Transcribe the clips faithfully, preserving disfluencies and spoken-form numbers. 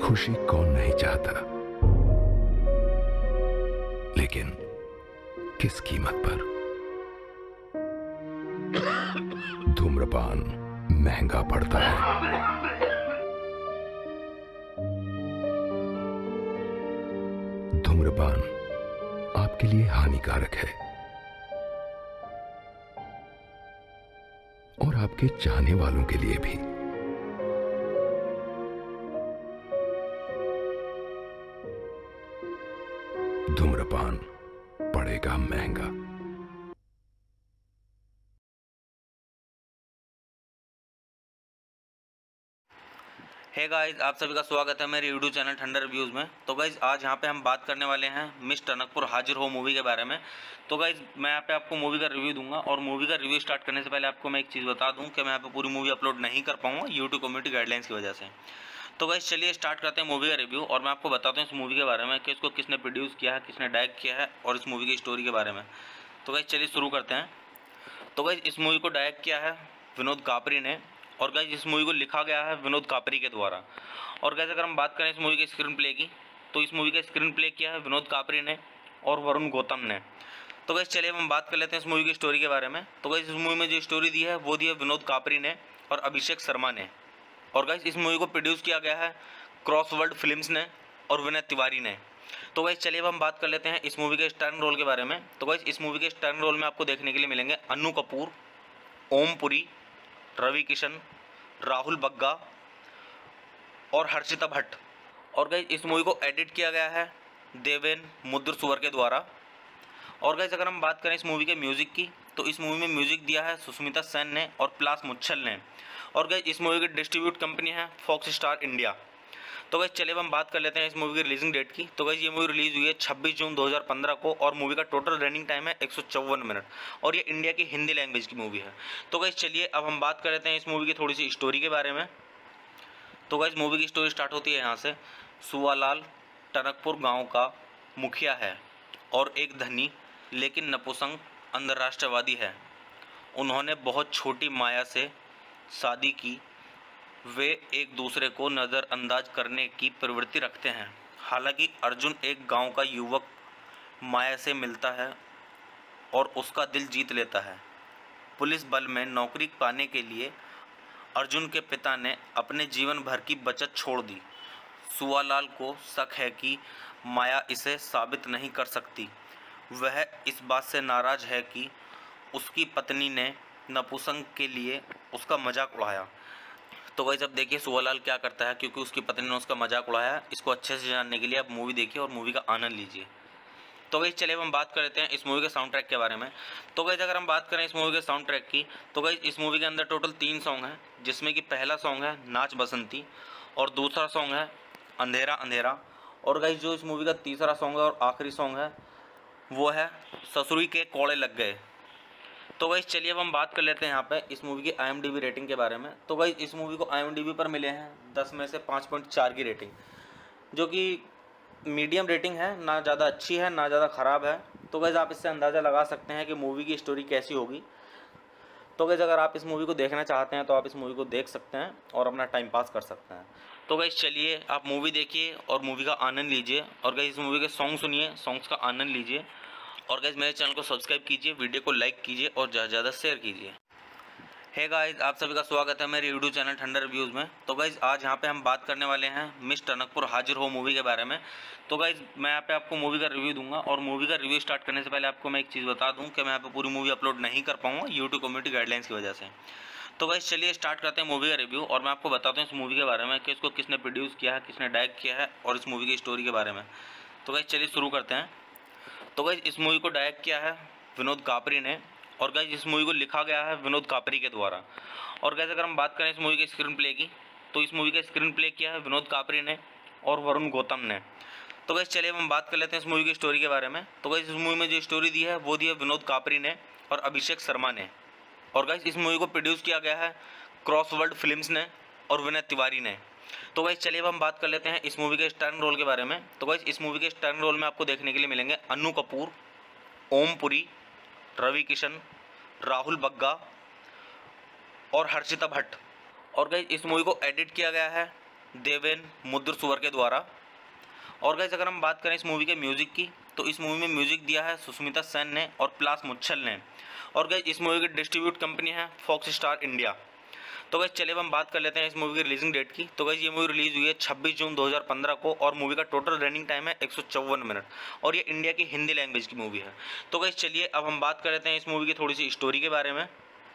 खुशी कौन नहीं चाहता, लेकिन किस कीमत पर? धूम्रपान महंगा पड़ता है। धूम्रपान आपके लिए हानिकारक है और आपके चाहने वालों के लिए भी। धूम्रपान पड़ेगा महंगा। हे गाइस, आप सभी का स्वागत है मेरे यूट्यूब चैनल ठंडा रिव्यूज़ में। तो गाइस आज यहाँ पे हम बात करने वाले हैं मिस टनकपुर हाजिर हो मूवी के बारे में। तो गाइस मैं यहाँ पे आपको मूवी का रिव्यू दूंगा और मूवी का रिव्यू स्टार्ट करने से पहले आपको मैं एक चीज़ बता दूं कि मैं यहाँ पे पूरी मूवी अपलोड नहीं कर पाऊंगा यूट्यूब कम्युनिटी गाइडलाइंस की वजह से। तो गाइस चलिए स्टार्ट करते हैं मूवी का रिव्यू और मैं आपको बताता हूँ इस मूवी के बारे में कि इसको किसने प्रोड्यूस किया है, किसने डायरेक्ट किया है और इस मूवी की स्टोरी के बारे में। तो गाइस चलिए शुरू करते हैं। तो गाइस इस मूवी को डायरेक्ट किया है विनोद कापरी ने और गाइस इस मूवी को लिखा गया है विनोद कापरी के द्वारा। और गाइस अगर हम बात करें इस मूवी के स्क्रीन प्ले की, तो इस मूवी का स्क्रीन प्ले किया है विनोद कापरी ने और वरुण गौतम ने। तो गाइस चलिए हम बात कर लेते हैं इस मूवी की स्टोरी के बारे में। तो गाइस इस मूवी में जो स्टोरी दी है वो दी है विनोद कापरी ने और अभिषेक शर्मा ने। और गाइस इस मूवी को प्रोड्यूस किया गया है क्रॉसवर्ड फिल्म्स ने और विनय तिवारी ने। तो गाइस चलिए अब हम बात कर लेते हैं इस मूवी के स्टारर रोल के बारे में। तो गाइस इस मूवी के स्टारर रोल में आपको देखने के लिए मिलेंगे अन्नू कपूर, ओम पुरी, रवि किशन, राहुल बग्गा और हर्षिता भट्ट। और गाइस इस मूवी को एडिट किया गया है देवेन मुद्रसुवर के द्वारा। और गाइस अगर हम बात करें इस मूवी के म्यूज़िक की, तो इस मूवी में म्यूज़िक दिया है सुष्मिता सेन ने और प्लास मुच्छल ने। और गाइस इस मूवी की डिस्ट्रीब्यूट कंपनी है फॉक्स स्टार इंडिया। तो गाइस चलिए अब हम बात कर लेते हैं इस मूवी की रिलीजिंग डेट की। तो गाइस ये मूवी रिलीज हुई है छब्बीस जून दो हज़ार पंद्रह को और मूवी का टोटल रनिंग टाइम है एक सौ चौवन मिनट और ये इंडिया की हिंदी लैंग्वेज की मूवी है। तो गाइस चलिए अब हम बात कर लेते हैं इस मूवी की थोड़ी सी स्टोरी के बारे में। तो गाइस मूवी की स्टोरी स्टार्ट होती है यहाँ से। सुवालाल टनकपुर गाँव का मुखिया है और एक धनी लेकिन नपुंसक अंतर्राष्ट्रवादी है। उन्होंने बहुत छोटी माया से शादी की। वे एक दूसरे को नज़रअंदाज करने की प्रवृत्ति रखते हैं। हालांकि अर्जुन एक गांव का युवक माया से मिलता है और उसका दिल जीत लेता है। पुलिस बल में नौकरी पाने के लिए अर्जुन के पिता ने अपने जीवन भर की बचत छोड़ दी। सुवालाल को शक है कि माया इसे साबित नहीं कर सकती। वह इस बात से नाराज़ है कि उसकी पत्नी ने नपुंसक के लिए उसका मजाक उड़ाया। तो गाइस अब देखिए सुवालाल क्या करता है, क्योंकि उसकी पत्नी ने उसका मजाक उड़ाया है। इसको अच्छे से जानने के लिए आप मूवी देखिए और मूवी का आनंद लीजिए। तो गाइस चलिए हम बात कर लेते हैं इस मूवी के साउंड ट्रैक के बारे में। तो गाइस अगर हम बात करें इस मूवी के साउंड ट्रैक की, तो गाइस इस मूवी के अंदर टोटल तीन सॉन्ग हैं, जिसमें कि पहला सॉन्ग है नाच बसंती और दूसरा सॉन्ग है अंधेरा अंधेरा। और गाइस जो इस मूवी का तीसरा सॉन्ग है और आखिरी सॉन्ग है वो है ससुरी के कोड़े लग गए। तो गाइस चलिए अब हम बात कर लेते हैं यहाँ पे इस मूवी की I M D B rating के बारे में। तो गाइस इस मूवी को आई एम डी बी पर मिले हैं दस में से पाँच पॉइंट चार की रेटिंग, जो कि मीडियम रेटिंग है, ना ज़्यादा अच्छी है ना ज़्यादा ख़राब है। तो गाइस आप इससे अंदाज़ा लगा सकते हैं कि मूवी की स्टोरी कैसी होगी। तो गाइस अगर आप इस मूवी को देखना चाहते हैं तो आप इस मूवी को देख सकते हैं और अपना टाइम पास कर सकते हैं। तो गाइस चलिए आप मूवी देखिए और मूवी का आनंद लीजिए और गाइस इस मूवी के सॉन्ग सुनिए, सॉन्ग्स का आनंद लीजिए। और गाइस मेरे चैनल को सब्सक्राइब कीजिए, वीडियो को लाइक कीजिए और ज़्यादा से ज़्यादा शेयर कीजिए। हे गाइस, आप सभी का स्वागत है मेरे यूट्यूब चैनल ठंडा रिव्यूज़ में। तो गाइस आज यहाँ पे हम बात करने वाले हैं मिस टनकपुर हाजिर हो मूवी के बारे में। तो गाइस मैं यहाँ पे आपको मूवी का रिव्यू दूंगा और मूवी का रिव्यू स्टार्ट करने से पहले आपको मैं एक चीज़ बता दूं कि मैं यहाँ पे पूरी मूवी अपलोड नहीं कर पाऊँगा यूट्यूब कम्युनिटी गाइडलाइंस की वजह से। तो गाइस चलिए स्टार्ट करते हैं मूवी का रिव्यू और मैं आपको बताता हूँ इस मूवी के बारे में कि इसको किसने प्रोड्यूस किया है, किसने डायरेक्ट किया है और इस मूवी की स्टोरी के बारे में। तो गाइस चलिए शुरू करते हैं। तो गाइस इस मूवी को डायरेक्ट किया है विनोद कापरी ने और गाइस इस मूवी को लिखा गया है विनोद कापरी के द्वारा। और गाइस अगर हम बात करें इस मूवी के स्क्रीन प्ले की, तो इस मूवी का स्क्रीन प्ले किया है विनोद कापरी ने और वरुण गौतम ने। तो गाइस चलिए हम बात कर लेते हैं इस मूवी की स्टोरी के बारे में। तो गाइस इस मूवी में जो स्टोरी दी है वो दी है विनोद कापरी ने और अभिषेक शर्मा ने। और गाइस इस मूवी को प्रोड्यूस किया गया है क्रॉसवर्ड फिल्म्स ने और विनय तिवारी ने। तो गाइस चलिए अब हम बात कर लेते हैं इस मूवी के स्टारर रोल के बारे में। तो गाइस इस मूवी के स्टारर रोल में आपको देखने के लिए मिलेंगे अन्नू कपूर, ओम पुरी, रवि किशन, राहुल बग्गा और हर्षिता भट्ट। और गाइस इस मूवी को एडिट किया गया है देवेन मुद्रसुवर के द्वारा। और गाइस अगर हम बात करें इस मूवी के म्यूज़िक की, तो इस मूवी में म्यूज़िक दिया है सुष्मिता सेन ने और प्लास मुच्छल ने। और गाइस इस मूवी की डिस्ट्रीब्यूट कंपनी है फॉक्स स्टार इंडिया। तो गाइस चलिए अब हम बात कर लेते हैं इस मूवी की रिलीजिंग डेट की। तो गाइस ये मूवी रिलीज़ हुई है छब्बीस जून दो हज़ार पंद्रह को और मूवी का टोटल रनिंग टाइम है एक सौ चौवन मिनट और ये इंडिया की हिंदी लैंग्वेज की मूवी है। तो गाइस चलिए अब हम बात कर लेते हैं इस मूवी की थोड़ी सी स्टोरी के बारे में।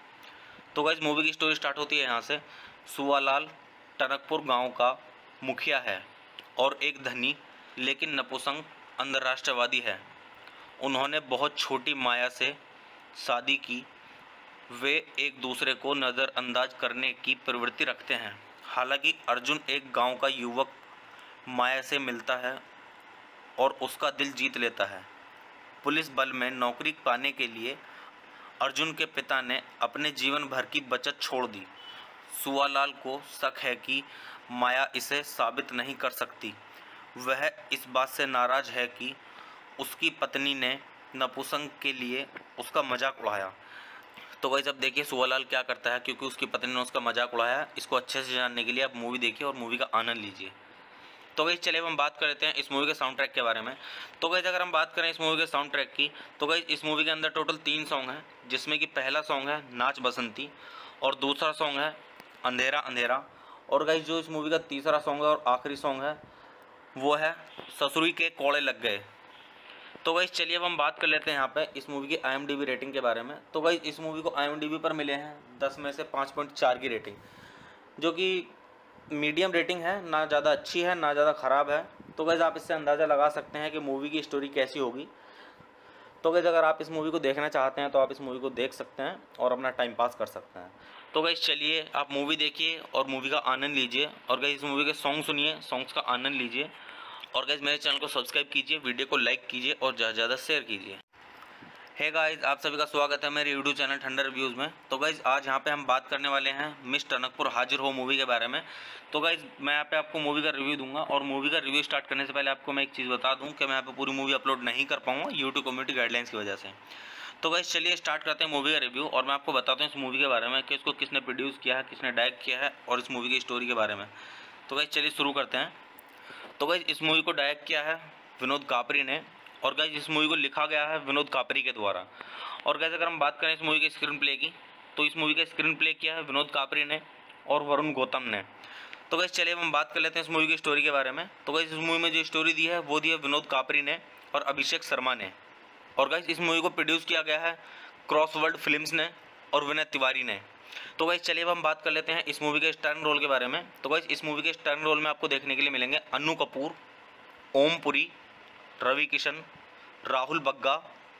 तो गाइस मूवी की स्टोरी स्टार्ट होती है यहाँ से। सुवालाल टनकपुर गाँव का मुखिया है और एक धनी लेकिन नपुंसक अंतर्राष्ट्रवादी है। उन्होंने बहुत छोटी माया से शादी की। वे एक दूसरे को नज़रअंदाज करने की प्रवृत्ति रखते हैं। हालांकि अर्जुन एक गांव का युवक माया से मिलता है और उसका दिल जीत लेता है। पुलिस बल में नौकरी पाने के लिए अर्जुन के पिता ने अपने जीवन भर की बचत छोड़ दी। सुवालाल को शक है कि माया इसे साबित नहीं कर सकती। वह इस बात से नाराज़ है कि उसकी पत्नी ने नपुंसक के लिए उसका मजाक उड़ाया। तो गाइस अब देखिए सुवालाल क्या करता है, क्योंकि उसकी पत्नी ने उसका मजाक उड़ाया। इसको अच्छे से जानने के लिए आप मूवी देखिए और मूवी का आनंद लीजिए। तो गाइस चलिए हम बात कर लेते हैं इस मूवी के साउंड ट्रैक के बारे में। तो गाइस अगर हम बात करें इस मूवी के साउंड ट्रैक की, तो गाइस इस मूवी के अंदर टोटल तीन सॉन्ग हैं, जिसमें कि पहला सॉन्ग है नाच बसंती और दूसरा सॉन्ग है अंधेरा अंधेरा। और गाइस जो इस मूवी का तीसरा सॉन्ग है और आखिरी सॉन्ग है वो है ससुरी के कोड़े लग गए। तो गाइस चलिए अब हम बात कर लेते हैं यहाँ पे इस मूवी की I M D B rating के बारे में। तो गाइस इस मूवी को आई एम डी बी पर मिले हैं दस में से पाँच पॉइंट चार की रेटिंग, जो कि मीडियम रेटिंग है, ना ज़्यादा अच्छी है ना ज़्यादा ख़राब है। तो गाइस आप इससे अंदाज़ा लगा सकते हैं कि मूवी की स्टोरी कैसी होगी। तो गाइस अगर आप इस मूवी को देखना चाहते हैं तो आप इस मूवी को देख सकते हैं और अपना टाइम पास कर सकते हैं। तो गाइस चलिए आप मूवी देखिए और मूवी का आनंद लीजिए। और गाइस इस मूवी के सॉन्ग सुनिए, सॉन्ग्स का आनंद लीजिए। और गाइस मेरे चैनल को सब्सक्राइब कीजिए, वीडियो को लाइक कीजिए और ज़्यादा से ज़्यादा शेयर कीजिए। हे गाइस आप सभी का स्वागत है मेरे यूट्यूब चैनल ठंडर रिव्यूज़ में। तो गाइस आज यहाँ पे हम बात करने वाले हैं मिस टनकपुर हाजिर हो मूवी के बारे में। तो गाइस मैं यहाँ पे आपको मूवी का रिव्यू दूंगा और मूवी का रिव्यू स्टार्ट करने से पहले आपको मैं एक चीज़ बता दूँ कि मैं यहाँ पे पूरी मूवी अपलोड नहीं कर पाऊँगा यूट्यूब कम्युनिटी गाइडलाइंस की वजह से। तो गाइस चलिए स्टार्ट करते हैं मूवी का रिव्यू और मैं आपको बताता हूँ इस मूवी के बारे में कि इसको किसने प्रोड्यूस किया है, किसने डायरेक्ट किया है और इस मूवी की स्टोरी के बारे में। तो गाइस चलिए शुरू करते हैं। तो गाइस इस मूवी को डायरेक्ट किया है विनोद कापरी ने और गाइस इस मूवी को लिखा गया है विनोद कापरी के द्वारा। और गाइस अगर हम बात करें इस मूवी के स्क्रीन प्ले की, तो इस मूवी का स्क्रीन प्ले किया है विनोद कापरी ने और वरुण गौतम ने। तो गाइस चलिए हम बात कर लेते हैं इस मूवी की स्टोरी के बारे में। तो गाइस इस मूवी में जो स्टोरी दी है वो दी है विनोद कापरी ने और अभिषेक शर्मा ने। और गाइस इस मूवी को प्रोड्यूस किया गया है क्रॉसवर्ड फिल्म्स ने और विनय तिवारी ने। तो गाइस चलिए अब हम बात कर लेते हैं इस मूवी के स्टार रोल के बारे में। तो गाइस इस मूवी के स्टार रोल में आपको देखने के लिए मिलेंगे अन्नू कपूर, ओम पुरी, रवि किशन, राहुल बग्गा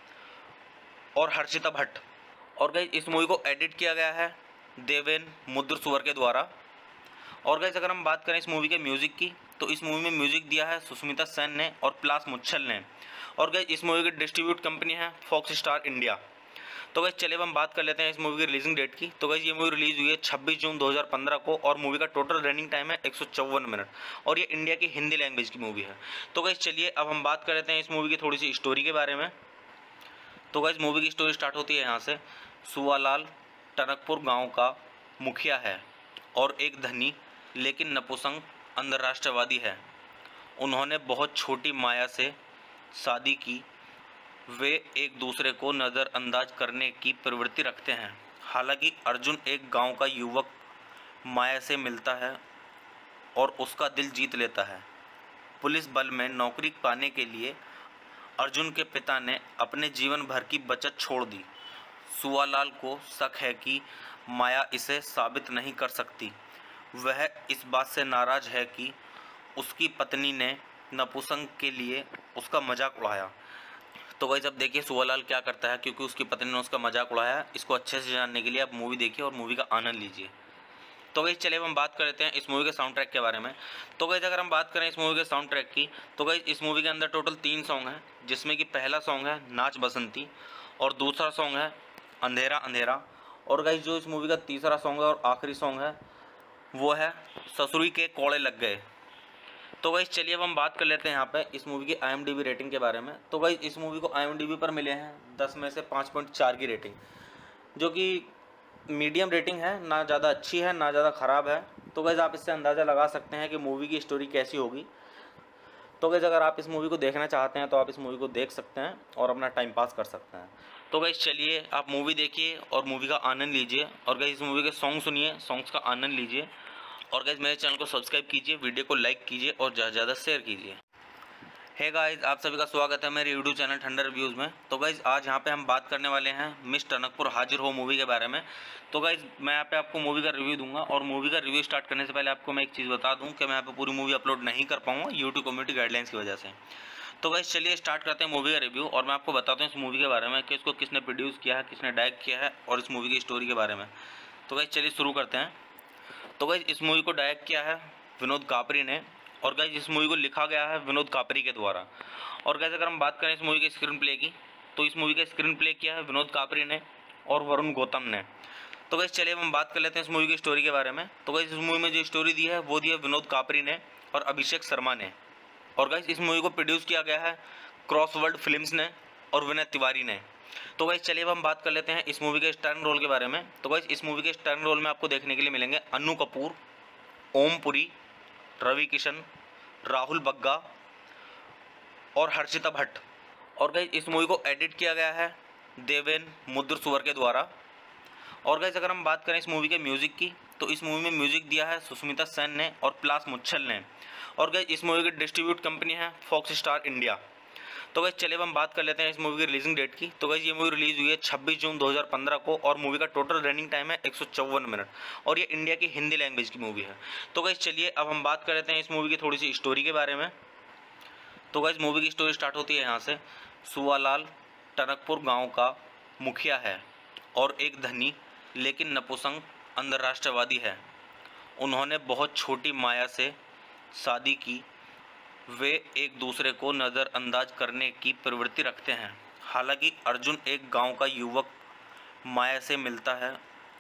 और हर्षिता भट्ट। और गाइस इस मूवी को एडिट किया गया है देवेन मुद्रसुवर के द्वारा। और गाइस अगर हम बात करें इस मूवी के म्यूज़िक की, तो इस मूवी में म्यूज़िक दिया है सुष्मिता सेन ने और प्लास मुच्छल ने। और गाइस इस मूवी की डिस्ट्रीब्यूट कंपनी है फॉक्स स्टार इंडिया। तो गाइस चलिए अब हम बात कर लेते हैं इस मूवी की रिलीजिंग डेट की। तो गाइस ये मूवी रिलीज़ हुई है छब्बीस जून दो हज़ार पंद्रह को और मूवी का टोटल रनिंग टाइम है एक सौ चौवन मिनट और ये इंडिया की हिंदी लैंग्वेज की मूवी है। तो गाइस चलिए अब हम बात कर लेते हैं इस मूवी की थोड़ी सी स्टोरी के बारे में। तो गाइस मूवी की स्टोरी स्टार्ट होती है यहाँ से। सुवालाल टनकपुर गाँव का मुखिया है और एक धनी लेकिन नपुंसक अंतर्राष्ट्रवादी है। उन्होंने बहुत छोटी माया से शादी की। वे एक दूसरे को नज़रअंदाज करने की प्रवृत्ति रखते हैं। हालांकि अर्जुन एक गांव का युवक माया से मिलता है और उसका दिल जीत लेता है। पुलिस बल में नौकरी पाने के लिए अर्जुन के पिता ने अपने जीवन भर की बचत छोड़ दी। सुवालाल को शक है कि माया इसे साबित नहीं कर सकती। वह इस बात से नाराज़ है कि उसकी पत्नी ने नपुंसक के लिए उसका मजाक उड़ाया। तो गाइस अब देखिए सुवालाल क्या करता है, क्योंकि उसकी पत्नी ने उसका मजाक उड़ाया। इसको अच्छे से जानने के लिए आप मूवी देखिए और मूवी का आनंद लीजिए। तो गाइस चलिए हम बात कर लेते हैं इस मूवी के साउंड ट्रैक के बारे में। तो गाइस अगर हम बात करें इस मूवी के साउंड ट्रैक की, तो गाइस इस मूवी के अंदर टोटल तीन सॉन्ग हैं, जिसमें कि पहला सॉन्ग है नाच बसंती और दूसरा सॉन्ग है अंधेरा अंधेरा। और गाइस जो इस मूवी का तीसरा सॉन्ग है और आखिरी सॉन्ग है वो है ससुरी के कोड़े लग गए। तो गाइस चलिए अब हम बात कर लेते हैं यहाँ पे इस मूवी की I M D B rating के बारे में। तो गाइस इस मूवी को आई एम डी बी पर मिले हैं दस में से पाँच पॉइंट चार की रेटिंग, जो कि मीडियम रेटिंग है, ना ज़्यादा अच्छी है ना ज़्यादा ख़राब है। तो गाइस आप इससे अंदाज़ा लगा सकते हैं कि मूवी की स्टोरी कैसी होगी। तो गाइस अगर आप इस मूवी को देखना चाहते हैं तो आप इस मूवी को देख सकते हैं और अपना टाइम पास कर सकते हैं। तो गाइस चलिए आप मूवी देखिए और मूवी का आनंद लीजिए, और गाइस इस मूवी के सॉन्ग सुनिए, सॉन्ग्स का आनंद लीजिए, और गाइस मेरे चैनल को सब्सक्राइब कीजिए, वीडियो को लाइक कीजिए और ज़्यादा से ज़्यादा शेयर कीजिए। हे गाइस आप सभी का स्वागत है मेरे यूट्यूब चैनल ठंडर रिव्यूज़ में। तो गाइस आज यहाँ पे हम बात करने वाले हैं मिस टनकपुर हाजिर हो मूवी के बारे में। तो गाइस मैं यहाँ पे आपको मूवी का रिव्यू दूंगा, और मूवी का रिव्यू स्टार्ट करने से पहले आपको मैं एक चीज़ बता दूं कि मैं यहाँ पे पूरी मूवी अपलोड नहीं कर पाऊँगा यूट्यूब कम्युनिटी गाइडलाइंस की वजह से। तो गाइस चलिए स्टार्ट करते हैं मूवी का रिव्यू, और मैं आपको बताता हूँ इस मूवी के बारे में कि इसको किसने प्रोड्यूस किया है, किसने डायरेक्ट किया है, और इस मूवी की स्टोरी के बारे में। तो गाइस चलिए शुरू करते हैं। तो गाइस इस मूवी को डायरेक्ट किया है विनोद कापरी ने, और गाइस इस मूवी को लिखा गया है विनोद कापरी के द्वारा। और गाइस अगर हम बात करें इस मूवी के स्क्रीन प्ले की, तो इस मूवी का स्क्रीन प्ले किया है विनोद कापरी ने और वरुण गौतम ने। तो गाइस चलिए हम बात कर लेते हैं इस मूवी की स्टोरी के बारे में। तो गाइस इस मूवी में जो स्टोरी दी है वो दी है विनोद कापरी ने और अभिषेक शर्मा ने। और गाइस इस मूवी को प्रोड्यूस किया गया है क्रॉस वर्ल्ड फिल्म्स ने और विनय तिवारी ने। तो गाइस चलिए अब हम बात कर लेते हैं इस मूवी के स्टार रोल के बारे में। तो गाइस इस मूवी के स्टार रोल में आपको देखने के लिए मिलेंगे अन्नू कपूर, ओम पुरी, रवि किशन, राहुल बग्गा और हर्षिता भट्ट। और गाइस इस मूवी को एडिट किया गया है देवेन मुद्र सुवर के द्वारा। और गाइस अगर हम बात करें इस मूवी के म्यूज़िक की, तो इस मूवी में म्यूज़िक दिया है सुष्मिता सेन ने और प्लास मुच्छल ने। और गाइस इस मूवी की डिस्ट्रीब्यूट कंपनी है फॉक्स स्टार इंडिया। तो गाइस चलिए हम बात कर लेते हैं इस मूवी की रिलीजिंग डेट की। तो गाइस ये मूवी रिलीज़ हुई है छब्बीस जून दो हज़ार पंद्रह को, और मूवी का टोटल रनिंग टाइम है एक सौ चौवन मिनट, और ये इंडिया की हिंदी लैंग्वेज की मूवी है। तो गाइस चलिए अब हम बात कर लेते हैं इस मूवी की थोड़ी सी स्टोरी के बारे में। तो गाइस मूवी की स्टोरी स्टार्ट होती है यहाँ से। सुवालाल टनकपुर गांव का मुखिया है और एक धनी लेकिन नपुंसक अंतर्राष्ट्रवादी है। उन्होंने बहुत छोटी माया से शादी की। वे एक दूसरे को नज़रअंदाज करने की प्रवृत्ति रखते हैं। हालांकि अर्जुन एक गांव का युवक माया से मिलता है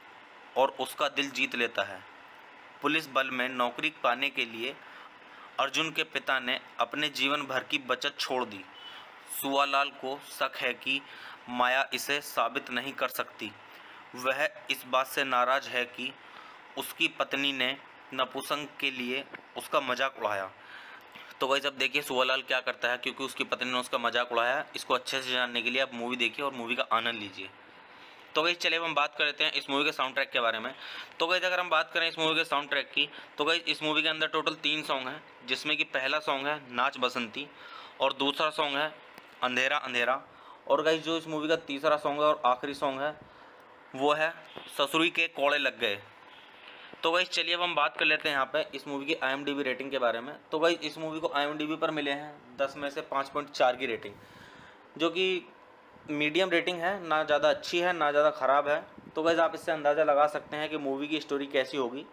और उसका दिल जीत लेता है। पुलिस बल में नौकरी पाने के लिए अर्जुन के पिता ने अपने जीवन भर की बचत छोड़ दी। सुवालाल को शक है कि माया इसे साबित नहीं कर सकती। वह इस बात से नाराज़ है कि उसकी पत्नी ने नपुंसक के लिए उसका मजाक उड़ाया। तो गाइस अब देखिए सुवालाल क्या करता है, क्योंकि उसकी पत्नी ने उसका मजाक उड़ाया। इसको अच्छे से जानने के लिए आप मूवी देखिए और मूवी का आनंद लीजिए। तो गाइस चलिए हम बात कर लेते हैं इस मूवी के साउंड ट्रैक के बारे में। तो गाइस अगर हम बात करें इस मूवी के साउंड ट्रैक की, तो गाइस इस मूवी के अंदर टोटल तीन सॉन्ग हैं, जिसमें कि पहला सॉन्ग है नाच बसंती, और दूसरा सॉन्ग है अंधेरा अंधेरा, और गाइस जो इस मूवी का तीसरा सॉन्ग है और आखिरी सॉन्ग है वो है ससुरी के कोड़े लग गए। तो गाइस चलिए अब हम बात कर लेते हैं यहाँ पे इस मूवी की I M D B rating के बारे में। तो गाइस इस मूवी को आई एम डी बी पर मिले हैं दस में से पाँच पॉइंट चार की रेटिंग, जो कि मीडियम रेटिंग है, ना ज़्यादा अच्छी है ना ज़्यादा ख़राब है। तो गाइस आप इससे अंदाज़ा लगा सकते हैं कि मूवी की स्टोरी कैसी होगी।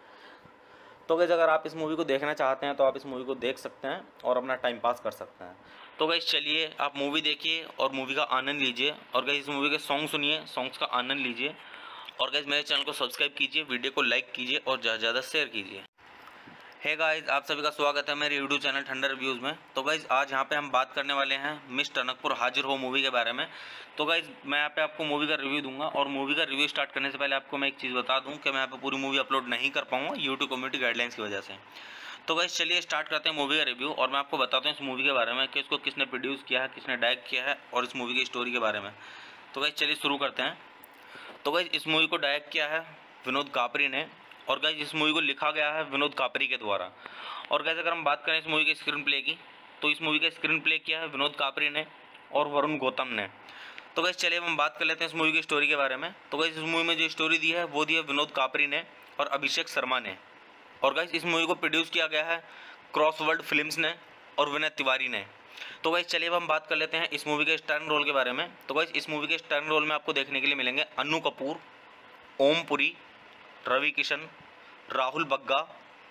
तो गाइस अगर आप इस मूवी को देखना चाहते हैं तो आप इस मूवी को देख सकते हैं और अपना टाइम पास कर सकते हैं। तो गाइस चलिए आप मूवी देखिए और मूवी का आनंद लीजिए, और गाइस इस मूवी के सॉन्ग सुनिए, सॉन्ग्स का आनंद लीजिए, और गाइस मेरे चैनल को सब्सक्राइब कीजिए, वीडियो को लाइक कीजिए और ज़्यादा से ज़्यादा शेयर कीजिए। हे गाइस आप सभी का स्वागत है मेरे यूट्यूब चैनल ठंडर रिव्यूज़ में। तो गाइस आज यहाँ पे हम बात करने वाले हैं मिस टनकपुर हाजिर हो मूवी के बारे में। तो गाइस मैं यहाँ पे आपको मूवी का रिव्यू दूंगा, और मूवी का रिव्यू स्टार्ट करने से पहले आपको मैं एक चीज़ बता दूं कि मैं यहाँ पे पूरी मूवी अपलोड नहीं कर पाऊँगा यूट्यूब कम्युनिटी गाइडलाइंस की वजह से। तो गाइस चलिए स्टार्ट करते हैं मूवी का रिव्यू, और मैं आपको बताता हूँ इस मूवी के बारे में कि इसको किसने प्रोड्यूस किया है, किसने डायरेक्ट किया है, और इस मूवी की स्टोरी के बारे में। तो गाइस चलिए शुरू करते हैं। तो गाइस इस मूवी को डायरेक्ट किया है विनोद कापरी ने, और गाइस इस मूवी को लिखा गया है विनोद कापरी के द्वारा। और गाइस अगर हम बात करें इस मूवी के स्क्रीन प्ले की, तो इस मूवी का स्क्रीन प्ले किया है विनोद कापरी ने और वरुण गौतम ने। तो गाइस चलिए हम बात कर लेते हैं इस मूवी की स्टोरी के बारे में। तो गाइस इस मूवी में जो स्टोरी दी है वो दी है विनोद कापरी ने और अभिषेक शर्मा ने। और गाइस इस मूवी को प्रोड्यूस किया गया है क्रॉस वर्ल्ड फिल्म्स ने और विनय तिवारी ने। तो गाइस चलिए अब हम बात कर लेते हैं इस मूवी के स्टार रोल के बारे में। तो गाइस इस मूवी के स्टार रोल में आपको देखने के लिए मिलेंगे अन्नू कपूर, ओम पुरी, रवि किशन, राहुल बग्गा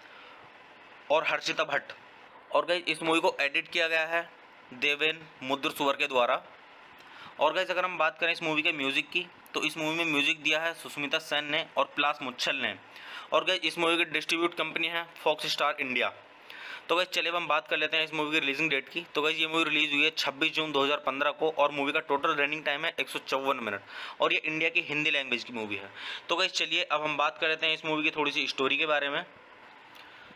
और हर्षिता भट्ट। और गाइस इस मूवी को एडिट किया गया है देवेन मुद्र सुवर के द्वारा। और गाइस अगर हम बात करें इस मूवी के म्यूज़िक की, तो इस मूवी में म्यूज़िक दिया है सुष्मिता सेन ने और प्लास मुच्छल ने। और गाइस इस मूवी की डिस्ट्रीब्यूट कंपनी है फॉक्स स्टार इंडिया। तो गाइस चलिए अब हम बात कर लेते हैं इस मूवी की रिलीजिंग डेट की। तो गाइस ये मूवी रिलीज़ हुई है छब्बीस जून दो हज़ार पंद्रह को, और मूवी का टोटल रनिंग टाइम है एक सौ चौवन मिनट, और ये इंडिया की हिंदी लैंग्वेज की मूवी है। तो गाइस चलिए अब हम बात कर लेते हैं इस मूवी की थोड़ी सी स्टोरी के बारे में।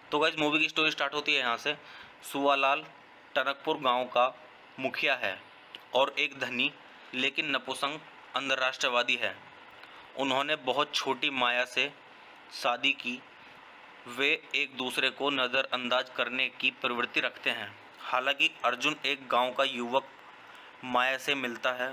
तो गाइस मूवी की स्टोरी स्टार्ट होती है यहाँ से। सुवालाल टनकपुर गांव का मुखिया है और एक धनी लेकिन नपुंसक अंतर्राष्ट्रवादी है। उन्होंने बहुत छोटी माया से शादी की। वे एक दूसरे को नज़रअंदाज करने की प्रवृत्ति रखते हैं। हालांकि अर्जुन एक गांव का युवक माया से मिलता है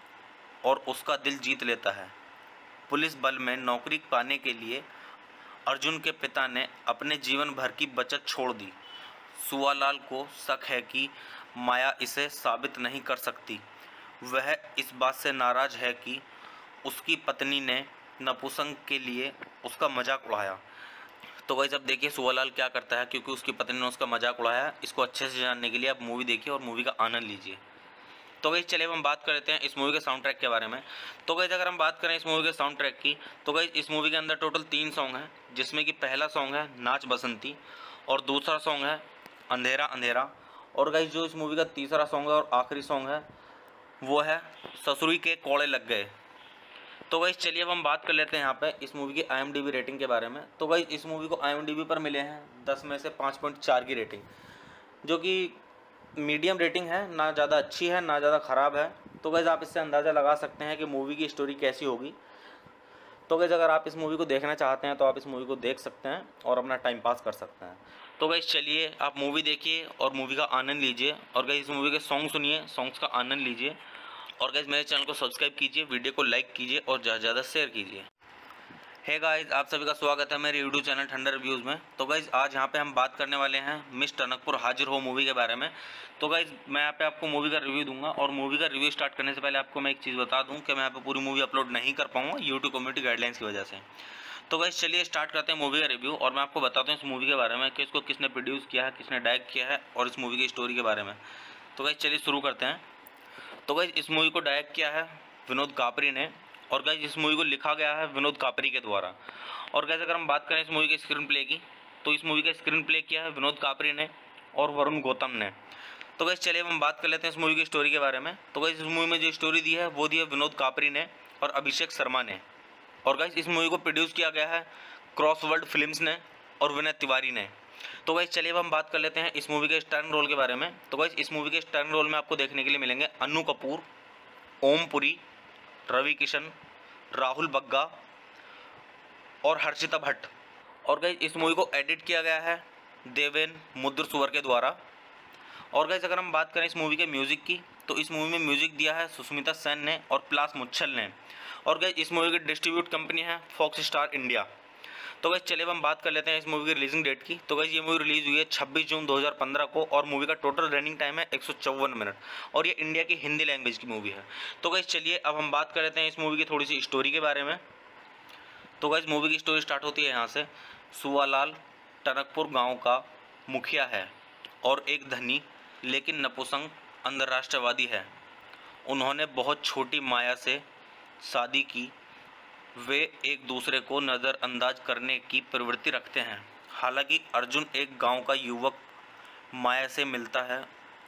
और उसका दिल जीत लेता है। पुलिस बल में नौकरी पाने के लिए अर्जुन के पिता ने अपने जीवन भर की बचत छोड़ दी। सुवालाल को शक है कि माया इसे साबित नहीं कर सकती। वह इस बात से नाराज़ है कि उसकी पत्नी ने नपुंसक के लिए उसका मजाक उड़ाया। तो गाइस अब देखिए सुवालाल क्या करता है, क्योंकि उसकी पत्नी ने उसका मजाक उड़ाया। इसको अच्छे से जानने के लिए आप मूवी देखिए और मूवी का आनंद लीजिए। तो गाइस चलिए अब हम बात कर लेते हैं इस मूवी के साउंड ट्रैक के बारे में। तो गाइस अगर हम बात करें इस मूवी के साउंड ट्रैक की, तो गाइस इस मूवी के अंदर टोटल तीन सॉन्ग हैं, जिसमें कि पहला सॉन्ग है नाच बसंती और दूसरा सॉन्ग है अंधेरा अंधेरा, और गाइस जो इस मूवी का तीसरा सॉन्ग है और आखिरी सॉन्ग है वो है ससुरी के कोड़े लग गए। तो गाइस चलिए अब हम बात कर लेते हैं यहाँ पे इस मूवी की I M D B rating के बारे में। तो गाइस इस मूवी को आई एम डी बी पर मिले हैं दस में से पाँच पॉइंट चार की रेटिंग, जो कि मीडियम रेटिंग है, ना ज़्यादा अच्छी है ना ज़्यादा ख़राब है। तो गाइस आप इससे अंदाज़ा लगा सकते हैं कि मूवी की स्टोरी कैसी होगी। तो गाइस अगर आप इस मूवी को देखना चाहते हैं तो आप इस मूवी को देख सकते हैं और अपना टाइम पास कर सकते हैं। तो गाइस चलिए आप मूवी देखिए और मूवी का आनंद लीजिए, और गाइस इस मूवी के सॉन्ग सुनिए, सॉन्ग्स का आनंद लीजिए, और गाइस मेरे चैनल को सब्सक्राइब कीजिए, वीडियो को लाइक कीजिए और ज़्यादा से ज़्यादा शेयर कीजिए। हे गाइस आप सभी का स्वागत है मेरे यूट्यूब चैनल ठंडर रिव्यूज़ में। तो गाइस आज यहाँ पे हम बात करने वाले हैं मिस टनकपुर हाजिर हो मूवी के बारे में। तो गाइस मैं यहाँ पे आपको मूवी का रिव्यू दूंगा, और मूवी का रिव्यू स्टार्ट करने से पहले आपको मैं एक चीज़ बता दूं कि मैं यहाँ पे पूरी मूवी अपलोड नहीं कर पाऊँगा यूट्यूब कम्युनिटी गाइडलाइंस की वजह से। तो गाइस चलिए स्टार्ट करते हैं मूवी का रिव्यू, और मैं आपको बताता हूँ इस मूवी के बारे में कि इसको किसने प्रोड्यूस किया है, किसने डायरेक्ट किया है, और इस मूवी की स्टोरी के बारे में। तो गाइस चलिए शुरू करते हैं। तो गाइस इस मूवी को डायरेक्ट किया है विनोद कापरी ने, और गाइस इस मूवी को लिखा गया है विनोद कापरी के द्वारा। और गाइस अगर हम बात करें इस मूवी के स्क्रीन प्ले की, तो इस मूवी का स्क्रीन प्ले किया है विनोद कापरी ने और वरुण गौतम ने। तो गाइस चलिए हम बात कर लेते हैं इस मूवी की स्टोरी के बारे में। तो गाइस इस मूवी में जो स्टोरी दी है वो दी है विनोद कापरी ने और अभिषेक शर्मा ने। और गाइस इस मूवी को प्रोड्यूस किया गया है क्रॉसवर्ल्ड फिल्म्स ने और विनय तिवारी ने। तो गाइस चलिए अब हम बात कर लेते हैं इस मूवी के स्टारर रोल के बारे में। तो गाइस इस मूवी के स्टारर रोल में आपको देखने के लिए मिलेंगे अन्नू कपूर, ओम पुरी, रवि किशन, राहुल बग्गा और हर्षिता भट्ट। और गाइस इस मूवी को एडिट किया गया है देवेन मुद्र सुवर के द्वारा। और गाइस अगर हम बात करें इस मूवी के म्यूज़िक की, तो इस मूवी में म्यूज़िक दिया है सुष्मिता सेन ने और प्लास मुच्छल ने। और गाइस इस मूवी की डिस्ट्रीब्यूट कंपनी है फॉक्स स्टार इंडिया। तो गाइस चलिए अब हम बात कर लेते हैं इस मूवी की रिलीजिंग डेट की। तो गाइस ये मूवी रिलीज़ हुई है छब्बीस जून दो हज़ार पंद्रह को, और मूवी का टोटल रनिंग टाइम है एक सौ चौवन मिनट, और ये इंडिया की हिंदी लैंग्वेज की मूवी है। तो गाइस चलिए अब हम बात कर लेते हैं इस मूवी की थोड़ी सी स्टोरी के बारे में। तो गाइस मूवी की स्टोरी स्टार्ट होती है यहाँ से। सुवालाल टनकपुर गांव का मुखिया है और एक धनी लेकिन नपुंसक अंतर्राष्ट्रवादी है। उन्होंने बहुत छोटी माया से शादी की। वे एक दूसरे को नज़रअंदाज करने की प्रवृत्ति रखते हैं। हालांकि अर्जुन एक गांव का युवक माया से मिलता है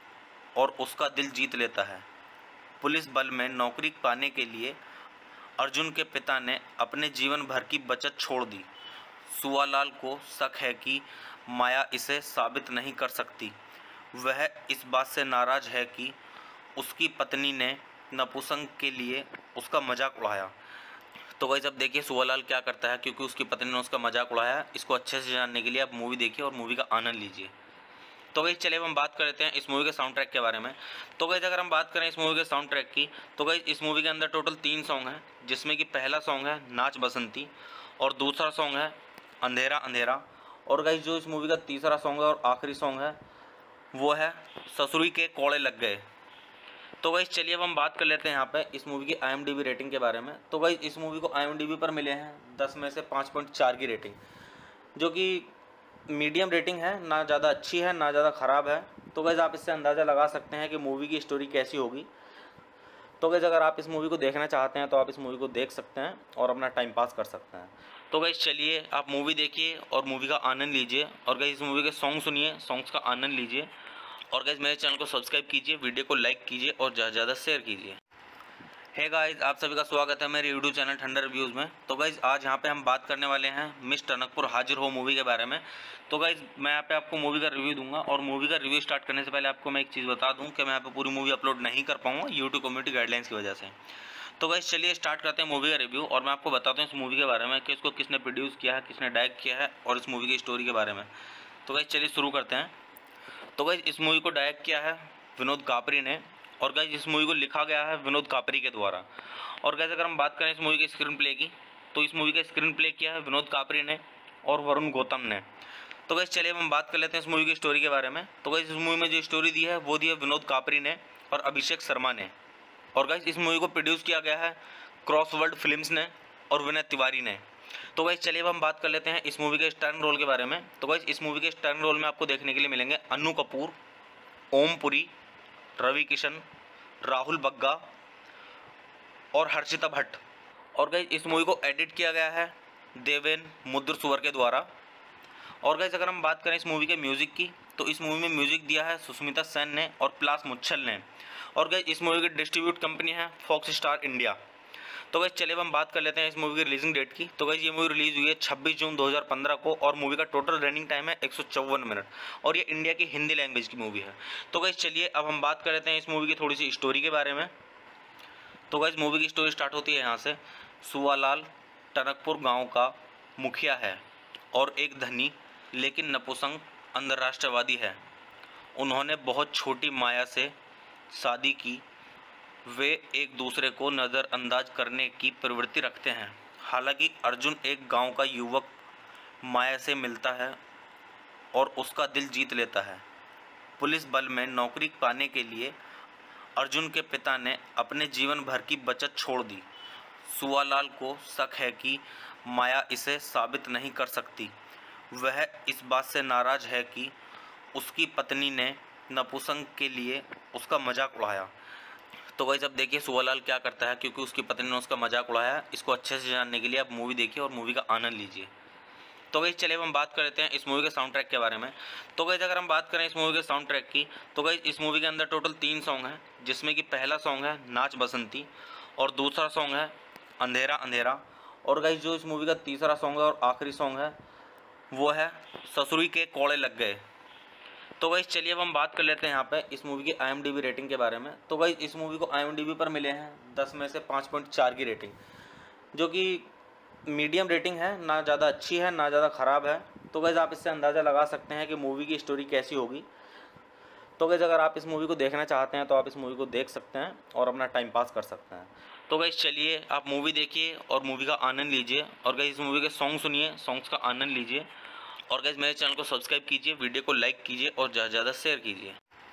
और उसका दिल जीत लेता है। पुलिस बल में नौकरी पाने के लिए अर्जुन के पिता ने अपने जीवन भर की बचत छोड़ दी। सुवालाल को शक है कि माया इसे साबित नहीं कर सकती। वह इस बात से नाराज़ है कि उसकी पत्नी ने नपुंसक के लिए उसका मजाक उड़ाया। तो गाइस अब देखिए सुवालाल क्या करता है, क्योंकि उसकी पत्नी ने उसका मजाक उड़ाया। इसको अच्छे से जानने के लिए आप मूवी देखिए और मूवी का आनंद लीजिए। तो गाइस चलिए अब हम बात कर लेते हैं इस मूवी के साउंड ट्रैक के बारे में। तो गाइस अगर हम बात करें इस मूवी के साउंड ट्रैक की, तो गाइस इस मूवी के अंदर टोटल तीन सॉन्ग हैं, जिसमें कि पहला सॉन्ग है नाच बसंती और दूसरा सॉन्ग है अंधेरा अंधेरा, और गाइस जो इस मूवी का तीसरा सॉन्ग है और आखिरी सॉन्ग है वो है ससुरी के कोड़े लग गए। तो गाइस चलिए अब हम बात कर लेते हैं यहाँ पे इस मूवी की I M D B rating के बारे में। तो गाइस इस मूवी को आई एम डी बी पर मिले हैं दस में से पाँच पॉइंट चार की रेटिंग, जो कि मीडियम रेटिंग है, ना ज़्यादा अच्छी है ना ज़्यादा ख़राब है। तो गाइस आप इससे अंदाज़ा लगा सकते हैं कि मूवी की स्टोरी कैसी होगी। तो गाइस अगर आप इस मूवी को देखना चाहते हैं तो आप इस मूवी को देख सकते हैं और अपना टाइम पास कर सकते हैं। तो गाइस चलिए आप मूवी देखिए और मूवी का आनंद लीजिए, और गाइस इस मूवी के सॉन्ग सुनिए, सॉन्ग्स का आनंद लीजिए, और गाइस मेरे चैनल को सब्सक्राइब कीजिए, वीडियो को लाइक कीजिए और ज़्यादा से ज़्यादा शेयर कीजिए। हे गाइस, आप सभी का स्वागत है मेरे यूट्यूब चैनल ठंडर रिव्यूज़ में। तो गाइस आज यहाँ पे हम बात करने वाले हैं मिस टनकपुर हाजिर हो मूवी के बारे में। तो गाइस मैं यहाँ पे आपको मूवी का रिव्यू दूंगा और मूवी का रिव्यू स्टार्ट करने से पहले आपको मैं एक चीज़ बता दूं कि मैं यहाँ पे पूरी मूवी अपलोड नहीं कर पाऊँगा यूट्यूब कम्युनिटी गाइडलाइंस की वजह से। तो गाइस चलिए स्टार्ट करते हैं मूवी का रिव्यू और मैं आपको बताता हूँ इस मूवी के बारे में कि इसको किसने प्रोड्यूस किया है, किसने डायरेक्ट किया है और इस मूवी की स्टोरी के बारे में। तो गाइस चलिए शुरू करते हैं। तो गाइस इस मूवी को डायरेक्ट किया है विनोद कापरी ने और गाइस इस मूवी को लिखा गया है विनोद कापरी के द्वारा। और गाइस अगर हम बात करें इस मूवी के स्क्रीन प्ले की, तो इस मूवी का स्क्रीन प्ले किया है विनोद कापरी ने और वरुण गौतम ने। तो गाइस चलिए हम बात कर लेते हैं इस मूवी की स्टोरी के बारे में। तो गाइस इस मूवी में जो स्टोरी दी है वो दी है विनोद कापरी ने और अभिषेक शर्मा ने। और गाइस इस मूवी को प्रोड्यूस किया गया है क्रॉसवर्ड फिल्म्स ने और विनय तिवारी ने। तो गाइस चलिए अब हम बात कर लेते हैं इस मूवी के स्टारर रोल के बारे में। तो गाइस इस मूवी के स्टारर रोल में आपको देखने के लिए मिलेंगे अन्नू कपूर, ओम पुरी, रवि किशन, राहुल बग्गा और हर्षिता भट्ट। और गाइस इस मूवी को एडिट किया गया है देवेन मुद्र सुवर के द्वारा। और गाइस अगर हम बात करें इस मूवी के म्यूज़िक की, तो इस मूवी में म्यूज़िक दिया है सुष्मिता सेन ने और प्लास मुच्छल ने। और गाइस इस मूवी की डिस्ट्रीब्यूट कंपनी है फॉक्स स्टार इंडिया। तो गाइस चलिए अब हम बात कर लेते हैं इस मूवी की रिलीजिंग डेट की। तो गाइस ये मूवी रिलीज हुई है छब्बीस जून दो हज़ार पंद्रह को और मूवी का टोटल रनिंग टाइम है एक सौ चौवन मिनट और ये इंडिया की हिंदी लैंग्वेज की मूवी है। तो गाइस चलिए अब हम बात कर लेते हैं इस मूवी की थोड़ी सी स्टोरी के बारे में। तो गाइस मूवी की स्टोरी स्टार्ट होती है यहाँ से। सुवालाल टनकपुर गांव का मुखिया है और एक धनी लेकिन नपुंसक अंतर्राष्ट्रवादी है। उन्होंने बहुत छोटी माया से शादी की। वे एक दूसरे को नज़रअंदाज करने की प्रवृत्ति रखते हैं। हालांकि अर्जुन एक गांव का युवक माया से मिलता है और उसका दिल जीत लेता है। पुलिस बल में नौकरी पाने के लिए अर्जुन के पिता ने अपने जीवन भर की बचत छोड़ दी। सुवालाल को शक है कि माया इसे साबित नहीं कर सकती। वह इस बात से नाराज है कि उसकी पत्नी ने नपुंसक के लिए उसका मजाक उड़ाया। तो गाइस अब देखिए सुवालाल क्या करता है, क्योंकि उसकी पत्नी ने उसका मजाक उड़ाया। इसको अच्छे से जानने के लिए आप मूवी देखिए और मूवी का आनंद लीजिए। तो गाइस चलिए हम बात कर लेते हैं इस मूवी के साउंड ट्रैक के बारे में। तो गाइस अगर हम बात करें इस मूवी के साउंड ट्रैक की, तो गाइस इस मूवी के अंदर टोटल तीन सॉन्ग हैं, जिसमें कि पहला सॉन्ग है नाच बसंती और दूसरा सॉन्ग है अंधेरा अंधेरा। और गाइस जो इस मूवी का तीसरा सॉन्ग है और आखिरी सॉन्ग है वो है ससुरी के कोड़े लग गए। तो गाइस चलिए अब हम बात कर लेते हैं यहाँ पे इस मूवी की I M D B rating के बारे में। तो गाइस इस मूवी को आई एम डी बी पर मिले हैं दस में से पाँच पॉइंट चार की रेटिंग, जो कि मीडियम रेटिंग है, ना ज़्यादा अच्छी है ना ज़्यादा ख़राब है। तो गाइस आप इससे अंदाज़ा लगा सकते हैं कि मूवी की स्टोरी कैसी होगी। तो गाइस अगर आप इस मूवी को देखना चाहते हैं तो आप इस मूवी को देख सकते हैं और अपना टाइम पास कर सकते हैं। तो गाइस चलिए आप मूवी देखिए और मूवी का आनंद लीजिए और गाइस इस मूवी के सॉन्ग सुनिए, सॉन्ग्स का आनंद लीजिए। और गाइस मेरे चैनल को सब्सक्राइब कीजिए, वीडियो को लाइक कीजिए और ज़्यादा से ज़्यादा शेयर कीजिए।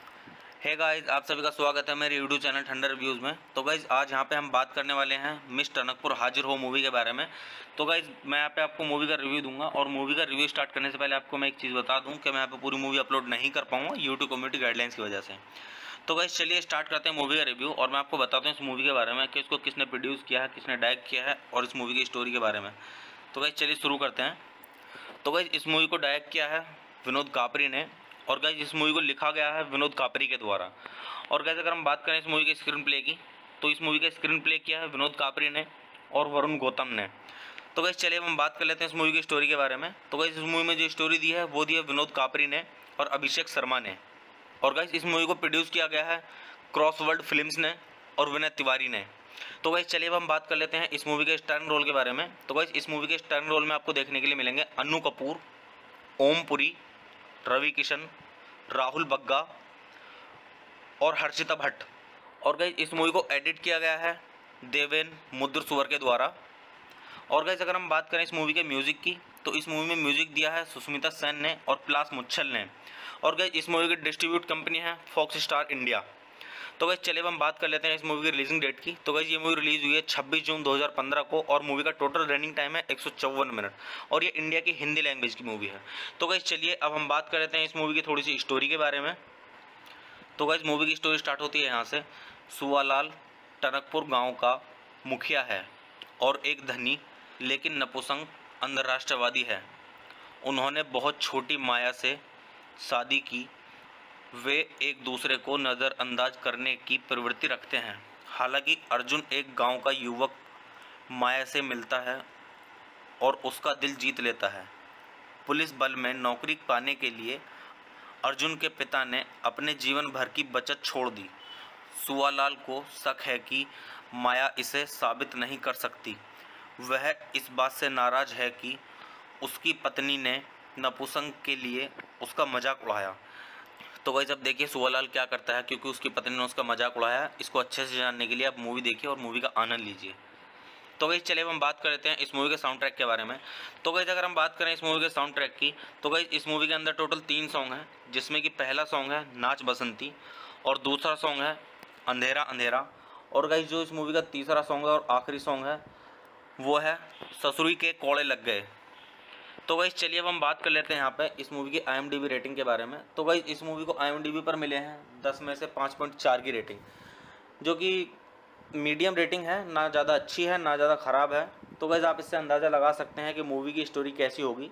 हे गाइस, आप सभी का स्वागत है मेरे यूट्यूब चैनल ठंडर रिव्यूज़ में। तो गाइस आज यहाँ पे हम बात करने वाले हैं मिस टनकपुर हाजिर हो मूवी के बारे में। तो गाइस मैं यहाँ पे आपको मूवी का रिव्यू दूंगा और मूवी का रिव्यू स्टार्ट करने से पहले आपको मैं एक चीज़ बता दूं कि मैं यहाँ पे पूरी मूवी अपलोड नहीं कर पाऊँगा यूट्यूब कम्युनिटी गाइडलाइंस की वजह से। तो गाइस चलिए स्टार्ट करते हैं मूवी का रिव्यू और मैं आपको बताता हूँ इस मूवी के बारे में कि इसको किसने प्रोड्यूस किया है, किसने डायरेक्ट किया है और इस मूवी की स्टोरी के बारे में। तो गाइस चलिए शुरू करते हैं। तो गाइस इस मूवी को डायरेक्ट किया है विनोद कापरी ने और गाइस इस मूवी को लिखा गया है विनोद कापरी के द्वारा। और गाइस अगर हम बात करें इस मूवी के स्क्रीन प्ले की, तो इस मूवी का स्क्रीन प्ले किया है विनोद कापरी ने और वरुण गौतम ने। तो गाइस चलिए हम बात कर लेते हैं इस मूवी की स्टोरी के बारे में। तो गाइस इस मूवी में जो स्टोरी दी है वो दी है विनोद कापरी ने और अभिषेक शर्मा ने। और गाइस इस मूवी को प्रोड्यूस किया गया है क्रॉसवर्ड फिल्म्स ने और विनय तिवारी ने। तो गाइस चलिए अब हम बात कर लेते हैं इस मूवी के स्टारर रोल के बारे में। तो गाइस इस मूवी के स्टारर रोल में आपको देखने के लिए मिलेंगे अन्नू कपूर, ओम पुरी, रवि किशन, राहुल बग्गा और हर्षिता भट्ट। और गाइस इस मूवी को एडिट किया गया है देवेन मुद्र सुवर के द्वारा। और गाइस अगर हम बात करें इस मूवी के म्यूज़िक की, तो इस मूवी में म्यूज़िक दिया है सुष्मिता सेन ने और प्लास मुच्छल ने। और गाइस इस मूवी की डिस्ट्रीब्यूट कंपनी है फॉक्स स्टार इंडिया। तो गाइस चलिए अब हम बात कर लेते हैं इस मूवी की रिलीजिंग डेट की। तो गाइस ये मूवी रिलीज हुई है छब्बीस जून दो हज़ार पंद्रह को और मूवी का टोटल रनिंग टाइम है एक सौ चौवन मिनट और ये इंडिया की हिंदी लैंग्वेज की मूवी है। तो गाइस चलिए अब हम बात कर लेते हैं इस मूवी की थोड़ी सी स्टोरी के बारे में। तो गाइस मूवी की स्टोरी स्टार्ट होती है यहाँ से। सुवालाल टनकपुर गांव का मुखिया है और एक धनी लेकिन नपुंसक अंतर्राष्ट्रवादी है। उन्होंने बहुत छोटी माया से शादी की। वे एक दूसरे को नज़रअंदाज करने की प्रवृत्ति रखते हैं। हालांकि अर्जुन एक गांव का युवक माया से मिलता है और उसका दिल जीत लेता है। पुलिस बल में नौकरी पाने के लिए अर्जुन के पिता ने अपने जीवन भर की बचत छोड़ दी। सुवालाल को शक है कि माया इसे साबित नहीं कर सकती। वह इस बात से नाराज है कि उसकी पत्नी ने नपुंसक के लिए उसका मजाक उड़ाया। तो गाइस अब देखिए सुवालाल क्या करता है, क्योंकि उसकी पत्नी ने उसका मजाक उड़ाया। इसको अच्छे से जानने के लिए आप मूवी देखिए और मूवी का आनंद लीजिए। तो गाइस चलिए हम बात कर लेते हैं इस मूवी के साउंड ट्रैक के बारे में। तो गाइस अगर हम बात करें इस मूवी के साउंड ट्रैक की, तो गाइस इस मूवी के अंदर टोटल तीन सॉन्ग हैं, जिसमें कि पहला सॉन्ग है नाच बसंती और दूसरा सॉन्ग है अंधेरा अंधेरा, और गाइस जो इस मूवी का तीसरा सॉन्ग है और आखिरी सॉन्ग है वो है ससुरी के कोड़े लग गए। तो गाइस चलिए अब हम बात कर लेते हैं यहाँ पे इस मूवी की I M D B rating के बारे में। तो गाइस इस मूवी को आई एम डी बी पर मिले हैं दस में से पाँच पॉइंट चार की रेटिंग, जो कि मीडियम रेटिंग है, ना ज़्यादा अच्छी है ना ज़्यादा ख़राब है। तो गाइस आप इससे अंदाज़ा लगा सकते हैं कि मूवी की स्टोरी कैसी होगी।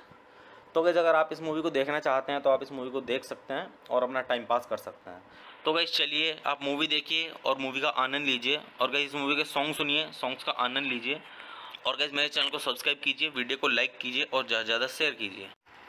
तो गाइस अगर आप इस मूवी को देखना चाहते हैं तो आप इस मूवी को देख सकते हैं और अपना टाइम पास कर सकते हैं। तो गाइस चलिए आप मूवी देखिए और मूवी का आनंद लीजिए, और गाइस इस मूवी के सॉन्ग सुनिए, सॉन्ग्स का आनंद लीजिए, और गाइस मेरे चैनल को सब्सक्राइब कीजिए, वीडियो को लाइक कीजिए और ज़्यादा से ज़्यादा शेयर कीजिए।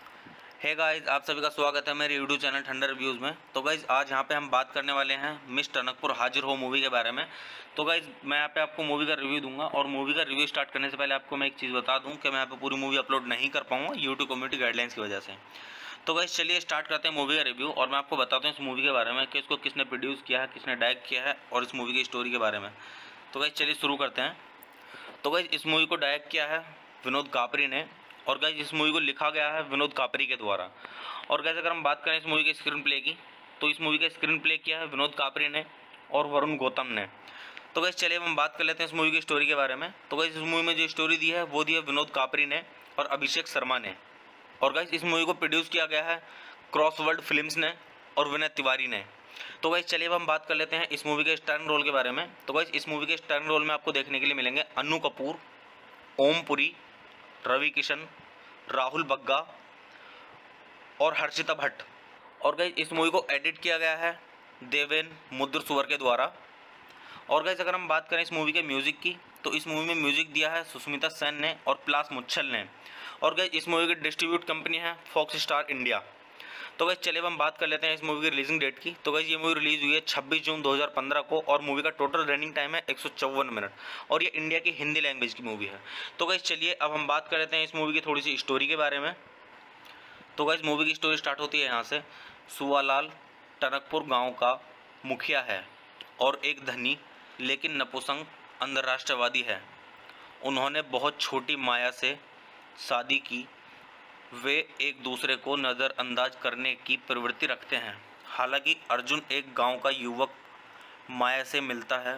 हे गाइस आप सभी का स्वागत है मेरे यूट्यूब चैनल ठंडर रिव्यूज़ में। तो गाइस आज यहाँ पे हम बात करने वाले हैं मिस टनकपुर हाजिर हो मूवी के बारे में। तो गाइस मैं यहाँ पे आपको मूवी का रिव्यू दूंगा, और मूवी का रिव्यू स्टार्ट करने से पहले आपको मैं एक चीज़ बता दूं कि मैं यहाँ पे पूरी मूवी अपलोड नहीं कर पाऊँगा यूट्यूब कम्युनिटी गाइडलाइंस की वजह से। तो गाइस चलिए स्टार्ट करते हैं मूवी का रिव्यू, और मैं आपको बताता हूँ इस मूवी के बारे में कि इसको किसने प्रोड्यूस किया है, किसने डायरेक्ट किया है, और इस मूवी की स्टोरी के बारे में। तो गाइस चलिए शुरू करते हैं। तो गाइस इस मूवी को डायरेक्ट किया है विनोद कापरी ने, और गाइस इस मूवी को लिखा गया है विनोद कापरी के द्वारा। और गाइस अगर हम बात करें इस मूवी के स्क्रीन प्ले की, तो इस मूवी का स्क्रीन प्ले किया है विनोद कापरी ने और वरुण गौतम ने। तो गाइस चलिए हम बात कर लेते हैं इस मूवी की स्टोरी के बारे में। तो गाइस इस मूवी में जो स्टोरी दी है वो दी है विनोद कापरी ने और अभिषेक शर्मा ने। और गाइस इस मूवी को प्रोड्यूस किया गया है क्रॉसवर्ड फिल्म्स ने और विनय तिवारी ने। तो गाइस चलिए अब हम बात कर लेते हैं इस मूवी के स्टारर रोल के बारे में। तो गाइस इस मूवी के स्टारर रोल में आपको देखने के लिए मिलेंगे अन्नू कपूर, ओम पुरी, रवि किशन, राहुल बग्गा और हर्षिता भट्ट। और गाइस इस मूवी को एडिट किया गया है देवेन मुद्र सुवर के द्वारा। और गाइस अगर हम बात करें इस मूवी के म्यूज़िक की, तो इस मूवी में म्यूज़िक दिया है सुष्मिता सेन ने और प्लास मुच्छल ने। और गाइस इस मूवी की डिस्ट्रीब्यूट कंपनी है फॉक्स स्टार इंडिया। तो गाइस चलिए अब हम बात कर लेते हैं इस मूवी की रिलीजिंग डेट की। तो गाइस ये मूवी रिलीज़ हुई है छब्बीस जून दो हज़ार पंद्रह को, और मूवी का टोटल रनिंग टाइम है एक सौ चौवन मिनट, और ये इंडिया की हिंदी लैंग्वेज की मूवी है। तो गाइस चलिए अब हम बात कर लेते हैं इस मूवी की थोड़ी सी स्टोरी के बारे में। तो गाइस मूवी की स्टोरी स्टार्ट होती है यहाँ से। सुवालाल टनकपुर गांव का मुखिया है और एक धनी लेकिन नपुंसक अंतर्राष्ट्रवादी है। उन्होंने बहुत छोटी माया से शादी की। वे एक दूसरे को नज़रअंदाज करने की प्रवृत्ति रखते हैं। हालांकि अर्जुन एक गांव का युवक माया से मिलता है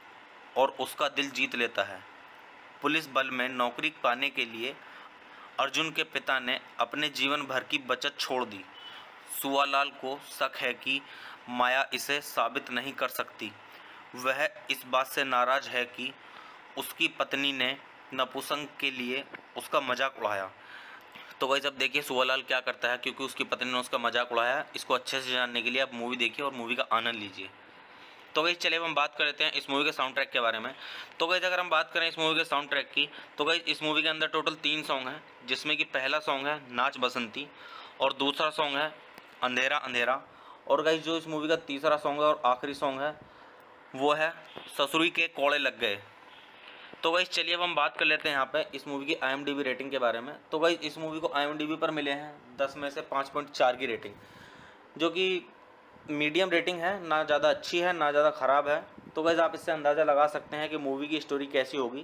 और उसका दिल जीत लेता है। पुलिस बल में नौकरी पाने के लिए अर्जुन के पिता ने अपने जीवन भर की बचत छोड़ दी। सुवालाल को शक है कि माया इसे साबित नहीं कर सकती। वह इस बात से नाराज है कि उसकी पत्नी ने नपुंसक के लिए उसका मजाक उड़ाया। तो गाइस अब देखिए सुवालाल क्या करता है, क्योंकि उसकी पत्नी ने उसका मजाक उड़ाया। इसको अच्छे से जानने के लिए आप मूवी देखिए और मूवी का आनंद लीजिए। तो गाइस चलिए हम बात कर लेते हैं इस मूवी के साउंड ट्रैक के बारे में। तो गाइस अगर हम बात करें इस मूवी के साउंड ट्रैक की, तो गाइस इस मूवी के अंदर टोटल तीन सॉन्ग हैं, जिसमें कि पहला सॉन्ग है नाच बसंती और दूसरा सॉन्ग है अंधेरा अंधेरा, और गाइस जो इस मूवी का तीसरा सॉन्ग है और आखिरी सॉन्ग है वो है ससुरी के कोड़े लग गए। तो गाइस चलिए अब हम बात कर लेते हैं यहाँ पे इस मूवी की I M D B rating के बारे में। तो गाइस इस मूवी को आई एम डी बी पर मिले हैं दस में से पाँच पॉइंट चार की रेटिंग, जो कि मीडियम रेटिंग है, ना ज़्यादा अच्छी है ना ज़्यादा ख़राब है। तो गाइस आप इससे अंदाज़ा लगा सकते हैं कि मूवी की स्टोरी कैसी होगी।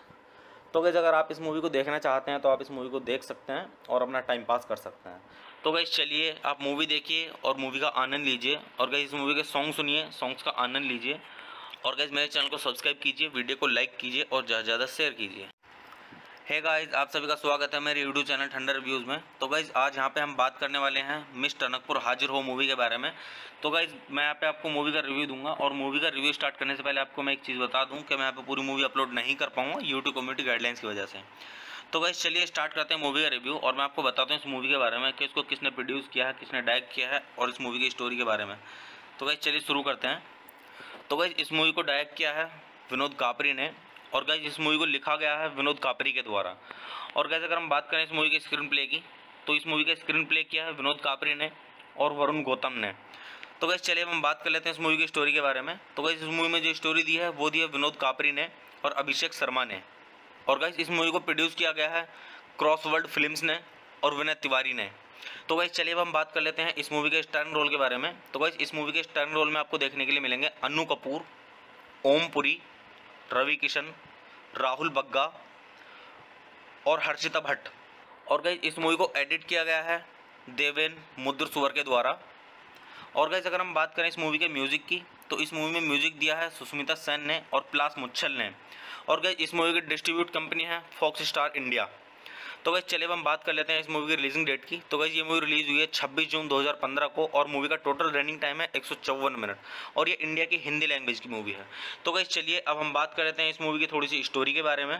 तो गाइस अगर आप इस मूवी को देखना चाहते हैं तो आप इस मूवी को देख सकते हैं और अपना टाइम पास कर सकते हैं। तो गाइस चलिए आप मूवी देखिए और मूवी का आनंद लीजिए, और गाइस इस मूवी के सॉन्ग सुनिए, सॉन्ग्स का आनंद लीजिए, और गाइस मेरे चैनल को सब्सक्राइब कीजिए, वीडियो को लाइक कीजिए और ज़्यादा से ज़्यादा शेयर कीजिए। हे गाइस आप सभी का स्वागत है मेरे यूट्यूब चैनल ठंडर रिव्यूज़ में। तो गाइस आज यहाँ पे हम बात करने वाले हैं मिस टनकपुर हाजिर हो मूवी के बारे में। तो गाइस मैं यहाँ पे आपको मूवी का रिव्यू दूंगा, और मूवी का रिव्यू स्टार्ट करने से पहले आपको मैं एक चीज़ बता दूं कि मैं यहाँ पे पूरी मूवी अपलोड नहीं कर पाऊँगा यूट्यूब कम्युनिटी गाइडलाइंस की वजह से। तो गाइस चलिए स्टार्ट करते हैं मूवी का रिव्यू, और मैं आपको बताता हूँ इस मूवी के बारे में कि इसको किसने प्रोड्यूस किया है, किसने डायरेक्ट किया है, और इस मूवी की स्टोरी के बारे में। तो गाइस चलिए शुरू करते हैं। तो गाइस इस मूवी को डायरेक्ट किया है विनोद कापरी ने, और गाइस इस मूवी को लिखा गया है विनोद कापरी के द्वारा। और गाइस अगर हम बात करें इस मूवी के स्क्रीन प्ले की, तो इस मूवी का स्क्रीन प्ले किया है विनोद कापरी ने और वरुण गौतम ने। तो गाइस चलिए हम बात कर लेते हैं इस मूवी की स्टोरी के बारे में। तो गाइस इस मूवी में जो स्टोरी दी है वो दी है विनोद कापरी ने और अभिषेक शर्मा ने। और गाइस इस मूवी को प्रोड्यूस किया गया है क्रॉसवर्ड फिल्म्स ने और विनय तिवारी ने। तो गाइस चलिए अब हम बात कर लेते हैं इस मूवी के स्टार रोल के बारे में। तो गाइस इस मूवी के स्टार रोल में आपको देखने के लिए मिलेंगे अन्नू कपूर, ओम पुरी, रवि किशन, राहुल बग्गा और हर्षिता भट्ट। और गाइस इस मूवी को एडिट किया गया है देवेन मुद्रसुवर के द्वारा। और गाइस अगर हम बात करें इस मूवी के म्यूज़िक की, तो इस मूवी में म्यूज़िक दिया है सुष्मिता सेन ने और प्लास मुच्छल ने। और गाइस इस मूवी की डिस्ट्रीब्यूट कंपनी है फॉक्स स्टार इंडिया। तो गाइस चलिए अब हम बात कर लेते हैं इस मूवी की रिलीजिंग डेट की। तो गाइस ये मूवी रिलीज हुई है छब्बीस जून दो हज़ार पंद्रह को और मूवी का टोटल रनिंग टाइम है एक सौ चौवन मिनट और ये इंडिया की हिंदी लैंग्वेज की मूवी है। तो गाइस चलिए अब हम बात कर लेते हैं इस मूवी की थोड़ी सी स्टोरी के बारे में।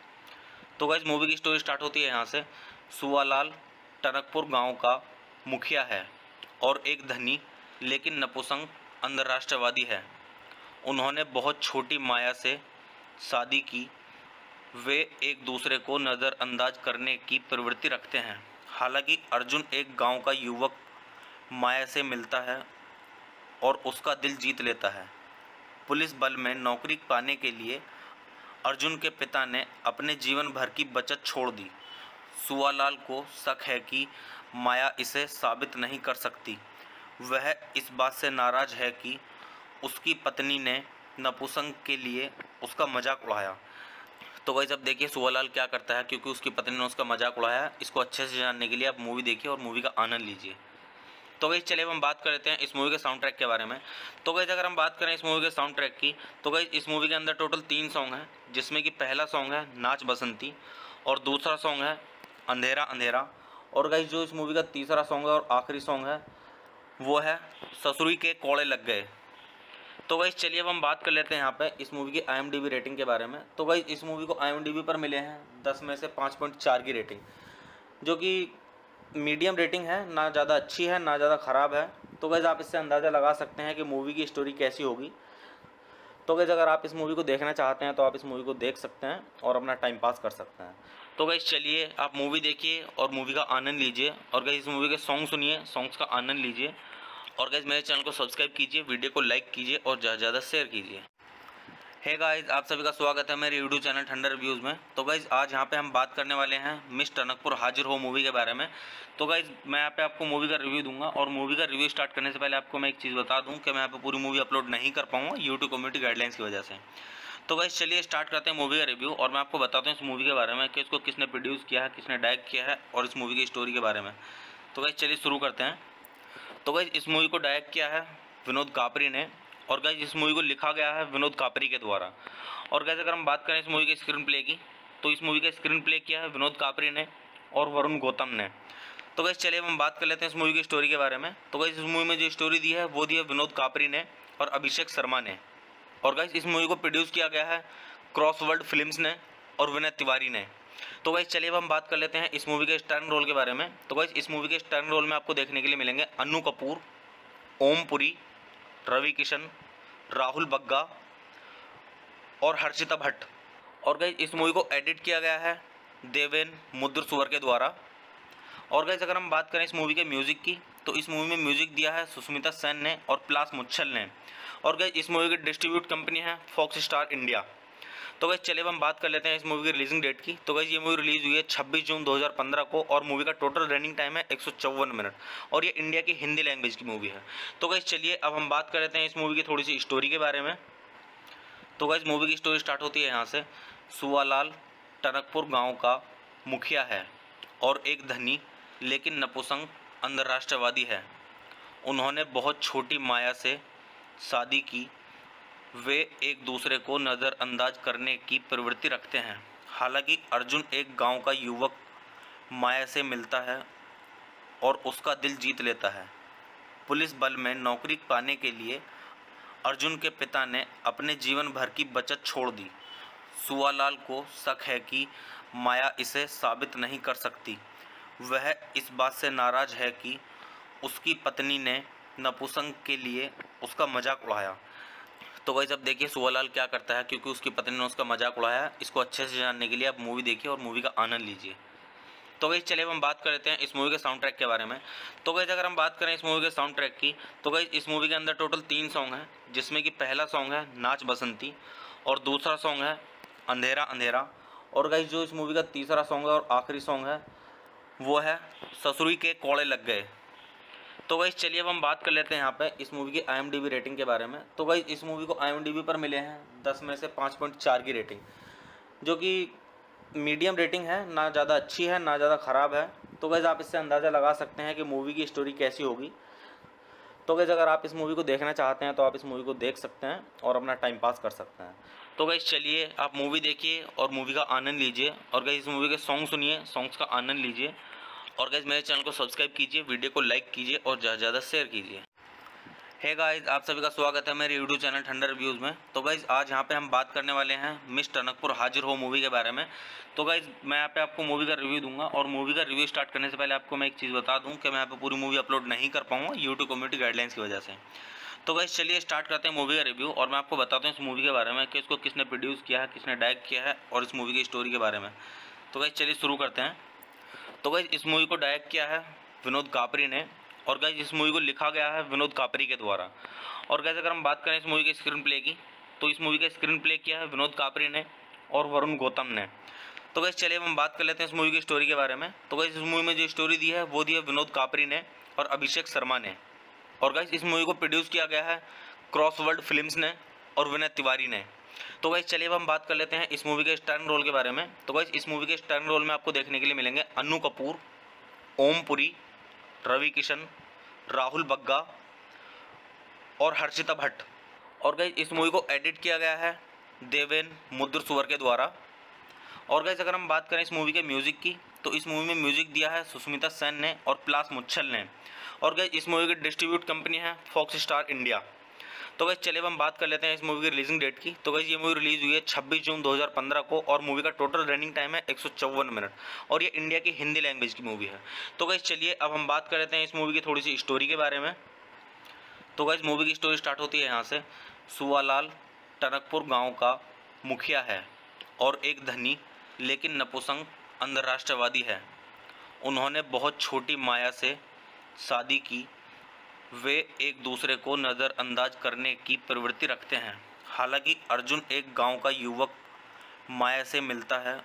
तो गाइस मूवी की स्टोरी स्टार्ट होती है यहाँ से। सुवालाल टनकपुर गाँव का मुखिया है और एक धनी लेकिन नपुंसक अंतर्राष्ट्रवादी है। उन्होंने बहुत छोटी माया से शादी की। वे एक दूसरे को नज़रअंदाज करने की प्रवृत्ति रखते हैं। हालांकि अर्जुन एक गांव का युवक माया से मिलता है और उसका दिल जीत लेता है। पुलिस बल में नौकरी पाने के लिए अर्जुन के पिता ने अपने जीवन भर की बचत छोड़ दी। सुवालाल को शक है कि माया इसे साबित नहीं कर सकती। वह इस बात से नाराज़ है कि उसकी पत्नी ने नपुंसक के लिए उसका मजाक उड़ाया। तो गाइस अब देखिए सुवालाल क्या करता है, क्योंकि उसकी पत्नी ने उसका मजाक उड़ाया। इसको अच्छे से जानने के लिए आप मूवी देखिए और मूवी का आनंद लीजिए। तो गाइस चलिए हम बात कर लेते हैं इस मूवी के साउंड ट्रैक के बारे में। तो गाइस अगर हम बात करें इस मूवी के साउंड ट्रैक की, तो गाइस इस मूवी के अंदर टोटल तीन सॉन्ग हैं, जिसमें कि पहला सॉन्ग है नाच बसंती और दूसरा सॉन्ग है अंधेरा अंधेरा। और गाइस जो इस मूवी का तीसरा सॉन्ग है और आखिरी सॉन्ग है वो है ससुरी के कोड़े लग गए। तो गाइस चलिए अब हम बात कर लेते हैं यहाँ पे इस मूवी की I M D B rating के बारे में। तो गाइस इस मूवी को आई एम डी बी पर मिले हैं दस में से पाँच पॉइंट चार की रेटिंग, जो कि मीडियम रेटिंग है, ना ज़्यादा अच्छी है ना ज़्यादा ख़राब है। तो गाइस आप इससे अंदाज़ा लगा सकते हैं कि मूवी की स्टोरी कैसी होगी। तो गाइस अगर आप इस मूवी को देखना चाहते हैं तो आप इस मूवी को देख सकते हैं और अपना टाइम पास कर सकते हैं। तो गाइस चलिए आप मूवी देखिए और मूवी का आनंद लीजिए। और गाइस इस मूवी के सॉन्ग सुनिए, सॉन्ग्स का आनंद लीजिए। और गाइस मेरे चैनल को सब्सक्राइब कीजिए, वीडियो को लाइक कीजिए और ज़्यादा से ज़्यादा शेयर कीजिए। हे गाइस आप सभी का स्वागत है मेरे यूट्यूब चैनल ठंडर रिव्यूज़ में। तो गाइस आज यहाँ पे हम बात करने वाले हैं मिस टनकपुर हाजिर हो मूवी के बारे में। तो गाइस मैं यहाँ पे आपको मूवी का रिव्यू दूंगा और मूवी का रिव्यू स्टार्ट करने से पहले आपको मैं एक चीज़ बता दूँ कि मैं यहाँ पे पूरी मूवी अपलोड नहीं कर पाऊँगा यूट्यूब कम्युनिटी गाइडलाइंस की वजह से। तो गाइस चलिए स्टार्ट करते हैं मूवी का रिव्यू और मैं आपको बताता हूँ इस मूवी के बारे में कि इसको किसने प्रोड्यूस किया है, किसने डायरेक्ट किया है और इस मूवी की स्टोरी के बारे में। तो गाइस चलिए शुरू करते हैं। तो गाइस इस मूवी को डायरेक्ट किया है विनोद कापरी ने और गाइस इस मूवी को लिखा गया है विनोद कापरी के द्वारा। और गाइस अगर हम बात करें इस मूवी के स्क्रीन प्ले की, तो इस मूवी का स्क्रीन प्ले किया है विनोद कापरी ने और वरुण गौतम ने। तो गाइस चलिए हम बात कर लेते हैं इस मूवी की स्टोरी के बारे में। तो गाइस इस मूवी में जो स्टोरी दी है वो दी है विनोद कापरी ने और अभिषेक शर्मा ने। और गाइस इस मूवी को प्रोड्यूस किया गया है क्रॉसवर्ड फिल्म्स ने और विनय तिवारी ने। तो गाइस चलिए अब हम बात कर लेते हैं इस मूवी के स्टार रोल के बारे में। तो गाइस इस मूवी के स्टार रोल में आपको देखने के लिए मिलेंगे अन्नू कपूर, ओम पुरी, रवि किशन, राहुल बग्गा और हर्षिता भट्ट। और गाइस इस मूवी को एडिट किया गया है देवेन मुद्रसुवर के द्वारा। और गाइस अगर हम बात करें इस मूवी के म्यूज़िक की, तो इस मूवी में म्यूज़िक दिया है सुष्मिता सेन ने और प्लास मुच्छल ने। और गाइस इस मूवी की डिस्ट्रीब्यूट कंपनी है फॉक्स स्टार इंडिया। तो गाइस चलिए अब हम बात कर लेते हैं इस मूवी की रिलीजिंग डेट की। तो गाइस ये मूवी रिलीज हुई है छब्बीस जून दो हज़ार पंद्रह को और मूवी का टोटल रनिंग टाइम है एक सौ चौवन मिनट और ये इंडिया की हिंदी लैंग्वेज की मूवी है। तो गाइस चलिए अब हम बात कर लेते हैं इस मूवी की थोड़ी सी स्टोरी के बारे में। तो गाइस मूवी की स्टोरी स्टार्ट होती है यहाँ से। सुवालाल टनकपुर गाँव का मुखिया है और एक धनी लेकिन नपुंसक अंतर्राष्ट्रवादी है। उन्होंने बहुत छोटी माया से शादी की। वे एक दूसरे को नज़रअंदाज करने की प्रवृत्ति रखते हैं। हालांकि अर्जुन एक गांव का युवक माया से मिलता है और उसका दिल जीत लेता है। पुलिस बल में नौकरी पाने के लिए अर्जुन के पिता ने अपने जीवन भर की बचत छोड़ दी। सुवालाल को शक है कि माया इसे साबित नहीं कर सकती। वह इस बात से नाराज़ है कि उसकी पत्नी ने नपुंसक के लिए उसका मजाक उड़ाया। तो गाइस अब देखिए सुवालाल क्या करता है, क्योंकि उसकी पत्नी ने उसका मजाक उड़ाया है। इसको अच्छे से जानने के लिए आप मूवी देखिए और मूवी का आनंद लीजिए। तो गाइस चलिए अब हम बात कर लेते हैं इस मूवी के साउंड ट्रैक के बारे में। तो गाइस अगर हम बात करें इस मूवी के साउंड ट्रैक की, तो गाइस इस मूवी के अंदर टोटल तीन सॉन्ग हैं, जिसमें कि पहला सॉन्ग है नाच बसंती और दूसरा सॉन्ग है अंधेरा अंधेरा, और गाइस जो इस मूवी का तीसरा सॉन्ग है और आखिरी सॉन्ग है वो है ससुरी के कोड़े लग गए। तो गाइस चलिए अब हम बात कर लेते हैं यहाँ पे इस मूवी की I M D B rating के बारे में। तो गाइस इस मूवी को आई एम डी बी पर मिले हैं दस में से पाँच पॉइंट चार की रेटिंग, जो कि मीडियम रेटिंग है, ना ज़्यादा अच्छी है ना ज़्यादा ख़राब है। तो गाइस आप इससे अंदाज़ा लगा सकते हैं कि मूवी की स्टोरी कैसी होगी। तो गाइस अगर आप इस मूवी को देखना चाहते हैं तो आप इस मूवी को देख सकते हैं और अपना टाइम पास कर सकते हैं। तो गाइस चलिए आप मूवी देखिए और मूवी का आनंद लीजिए, और गाइस इस मूवी के सॉन्ग सुनिए, सॉन्ग्स का आनंद लीजिए, और गाइस मेरे चैनल को सब्सक्राइब कीजिए, वीडियो को लाइक कीजिए और ज़्यादा से ज़्यादा शेयर कीजिए। हे गाइस आप सभी का स्वागत है मेरे यूट्यूब चैनल ठंडर रिव्यूज़ में। तो गाइस आज यहाँ पे हम बात करने वाले हैं मिस टनकपुर हाजिर हो मूवी के बारे में। तो गाइस मैं यहाँ पे आपको मूवी का रिव्यू दूंगा, और मूवी का रिव्यू स्टार्ट करने से पहले आपको मैं एक चीज़ बता दूं कि मैं यहाँ पे पूरी मूवी अपलोड नहीं कर पाऊँगा यूट्यूब कम्युनिटी गाइडलाइंस की वजह से। तो गाइस चलिए स्टार्ट करते हैं मूवी का रिव्यू, और मैं आपको बताता हूँ इस मूवी के बारे में कि इसको किसने प्रोड्यूस किया है, किसने डायरेक्ट किया है, और इस मूवी की स्टोरी के बारे में। तो गाइस चलिए शुरू करते हैं। तो गाइस इस मूवी को डायरेक्ट किया है विनोद कापरी ने, और गाइस इस मूवी को लिखा गया है विनोद कापरी के द्वारा। और गाइस अगर हम बात करें इस मूवी के स्क्रीन प्ले की, तो इस मूवी का स्क्रीन प्ले किया है विनोद कापरी ने और वरुण गौतम ने। तो गाइस चलिए हम बात कर लेते हैं इस मूवी की स्टोरी के बारे में। तो गाइस इस मूवी में जो स्टोरी दी है वो दी है विनोद कापरी ने और अभिषेक शर्मा ने। और गाइस इस मूवी को प्रोड्यूस किया गया है क्रॉसवर्ल्ड फिल्म्स ने और विनय तिवारी ने। तो गाइस चलिए अब हम बात कर लेते हैं इस मूवी के स्टारर रोल के बारे में। तो गाइस इस मूवी के स्टारर रोल में आपको देखने के लिए मिलेंगे अन्नू कपूर, ओम पुरी, रवि किशन, राहुल बग्गा और हर्षिता भट्ट। और गाइस इस मूवी को एडिट किया गया है देवेन मुद्रसुवर के द्वारा। और गाइस अगर हम बात करें इस मूवी के म्यूज़िक की, तो इस मूवी में म्यूज़िक दिया है सुष्मिता सेन ने और प्लास मुच्छल ने। और गाइस इस मूवी की डिस्ट्रीब्यूट कंपनी है फॉक्स स्टार इंडिया। तो गाइस चलिए अब हम बात कर लेते हैं इस मूवी की रिलीजिंग डेट की। तो गाइस ये मूवी रिलीज़ हुई है छब्बीस जून दो हज़ार पंद्रह को, और मूवी का टोटल रनिंग टाइम है एक सौ चौवन मिनट, और ये इंडिया की हिंदी लैंग्वेज की मूवी है। तो गाइस चलिए अब हम बात कर लेते हैं इस मूवी की थोड़ी सी स्टोरी के बारे में। तो गाइस मूवी की स्टोरी स्टार्ट होती है यहाँ से। सुवालाल टनकपुर गांव का मुखिया है और एक धनी लेकिन नपुंसक अंतर्राष्ट्रवादी है। उन्होंने बहुत छोटी माया से शादी की। वे एक दूसरे को नज़रअंदाज करने की प्रवृत्ति रखते हैं। हालांकि अर्जुन एक गांव का युवक माया से मिलता है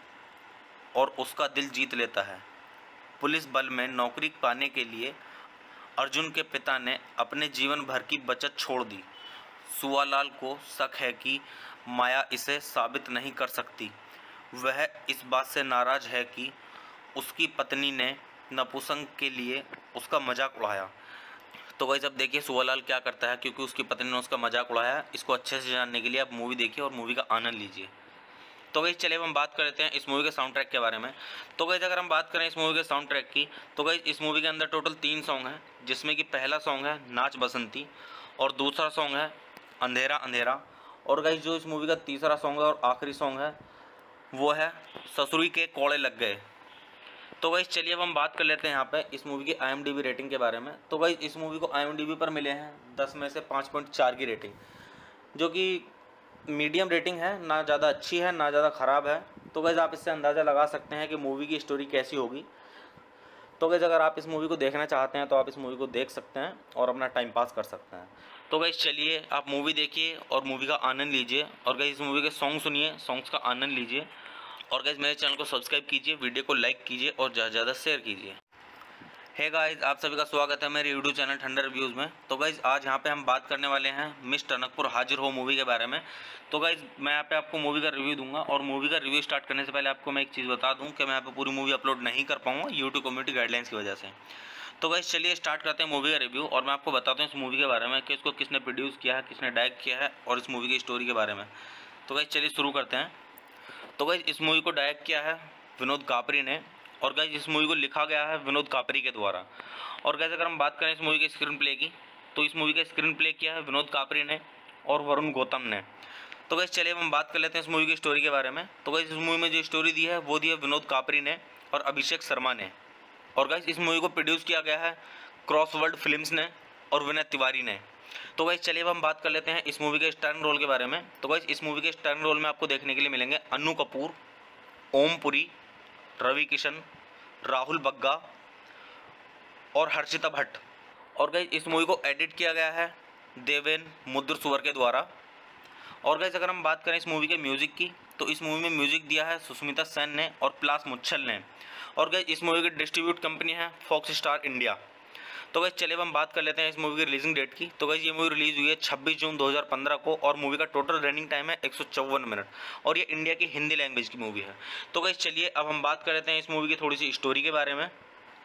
और उसका दिल जीत लेता है। पुलिस बल में नौकरी पाने के लिए अर्जुन के पिता ने अपने जीवन भर की बचत छोड़ दी। सुवालाल को शक है कि माया इसे साबित नहीं कर सकती। वह इस बात से नाराज़ है कि उसकी पत्नी ने नपुंसक के लिए उसका मजाक उड़ाया। तो गाइस अब देखिए सुवालाल क्या करता है, क्योंकि उसकी पत्नी ने उसका मजाक उड़ाया है। इसको अच्छे से जानने के लिए आप मूवी देखिए और मूवी का आनंद लीजिए। तो गाइस चलिए हम बात कर लेते हैं इस मूवी के साउंड ट्रैक के बारे में। तो गाइस अगर हम बात करें इस मूवी के साउंड ट्रैक की, तो गाइस इस मूवी के अंदर टोटल तीन सॉन्ग हैं, जिसमें कि पहला सॉन्ग है नाच बसंती और दूसरा सॉन्ग है अंधेरा अंधेरा, और गाइस जो इस मूवी का तीसरा सॉन्ग है और आखिरी सॉन्ग है वो है ससुरी के कोड़े लग गए। तो गाइस चलिए अब हम बात कर लेते हैं यहाँ पे इस मूवी की I M D B rating के बारे में। तो गाइस इस मूवी को आई एम डी बी पर मिले हैं दस में से पाँच पॉइंट चार की रेटिंग, जो कि मीडियम रेटिंग है, ना ज़्यादा अच्छी है ना ज़्यादा ख़राब है। तो गाइस आप इससे अंदाज़ा लगा सकते हैं कि मूवी की स्टोरी कैसी होगी। तो गाइस अगर आप इस मूवी को देखना चाहते हैं तो आप इस मूवी को देख सकते हैं और अपना टाइम पास कर सकते हैं। तो गाइस चलिए आप मूवी देखिए और मूवी का आनंद लीजिए, और गाइस इस मूवी के सॉन्ग सुनिए, सॉन्ग्स का आनंद लीजिए, और गाइस मेरे चैनल को सब्सक्राइब कीजिए, वीडियो को लाइक कीजिए और ज़्यादा से ज़्यादा शेयर कीजिए। हे गाइस आप सभी का स्वागत है मेरे यूट्यूब चैनल ठंडर रिव्यूज़ में। तो गाइस आज यहाँ पे हम बात करने वाले हैं मिस टनकपुर हाजिर हो मूवी के बारे में। तो गाइस मैं यहाँ पे आपको मूवी का रिव्यू दूंगा, और मूवी का रिव्यू स्टार्ट करने से पहले आपको मैं एक चीज़ बता दूं कि मैं यहाँ पे पूरी मूवी अपलोड नहीं कर पाऊँगा यूट्यूब कम्युनिटी गाइडलाइंस की वजह से। तो गाइस चलिए स्टार्ट करते हैं मूवी का रिव्यू, और मैं आपको बताता हूँ इस मूवी के बारे में कि इसको किसने प्रोड्यूस किया है, किसने डायरेक्ट किया है, और इस मूवी की स्टोरी के बारे में। तो गाइस चलिए शुरू करते हैं। तो गाइस इस मूवी को डायरेक्ट किया है विनोद कापरी ने, और गाइस इस मूवी को लिखा गया है विनोद कापरी के द्वारा। और गाइस अगर हम बात करें इस मूवी के स्क्रीन प्ले की, तो इस मूवी का स्क्रीन प्ले किया है विनोद कापरी ने और वरुण गौतम ने। तो गाइस चलिए हम बात कर लेते हैं इस मूवी की स्टोरी के बारे में। तो गाइस इस मूवी में जो स्टोरी दी है वो दी है विनोद कापरी ने और अभिषेक शर्मा ने। और गाइस इस मूवी को प्रोड्यूस किया गया है क्रॉसवर्ल्ड फिल्म्स ने और विनय तिवारी ने। तो गाइस चलिए अब हम बात कर लेते हैं इस मूवी के स्टारर रोल के बारे में। तो गाइस इस मूवी के स्टारर रोल में आपको देखने के लिए मिलेंगे अन्नू कपूर, ओम पुरी, रवि किशन, राहुल बग्गा और हर्षिता भट्ट। और गाइस इस मूवी को एडिट किया गया है देवेन मुद्रसुवर के द्वारा। और गाइस अगर हम बात करें इस मूवी के म्यूज़िक की, तो इस मूवी में म्यूज़िक दिया है सुष्मिता सेन ने और प्लास मुच्छल ने। और गाइस इस मूवी की डिस्ट्रीब्यूट कंपनी है फॉक्स स्टार इंडिया। तो गाइस चलिए अब हम बात कर लेते हैं इस मूवी की रिलीजिंग डेट की। तो गाइस ये मूवी रिलीज़ हुई है छब्बीस जून दो हज़ार पंद्रह को और मूवी का टोटल रनिंग टाइम है एक सौ चौवन मिनट और ये इंडिया की हिंदी लैंग्वेज की मूवी है। तो गाइस चलिए अब हम बात कर लेते हैं इस मूवी की थोड़ी सी स्टोरी के बारे में।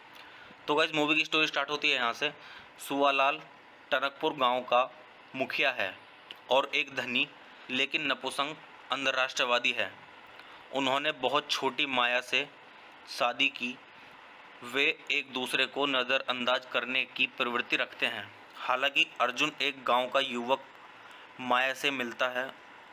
तो गाइस मूवी की स्टोरी स्टार्ट होती है यहाँ से। सुवालाल टनकपुर गाँव का मुखिया है और एक धनी लेकिन नपुंसक अंतर्राष्ट्रवादी है। उन्होंने बहुत छोटी माया से शादी की। वे एक दूसरे को नज़रअंदाज करने की प्रवृत्ति रखते हैं। हालांकि अर्जुन एक गांव का युवक माया से मिलता है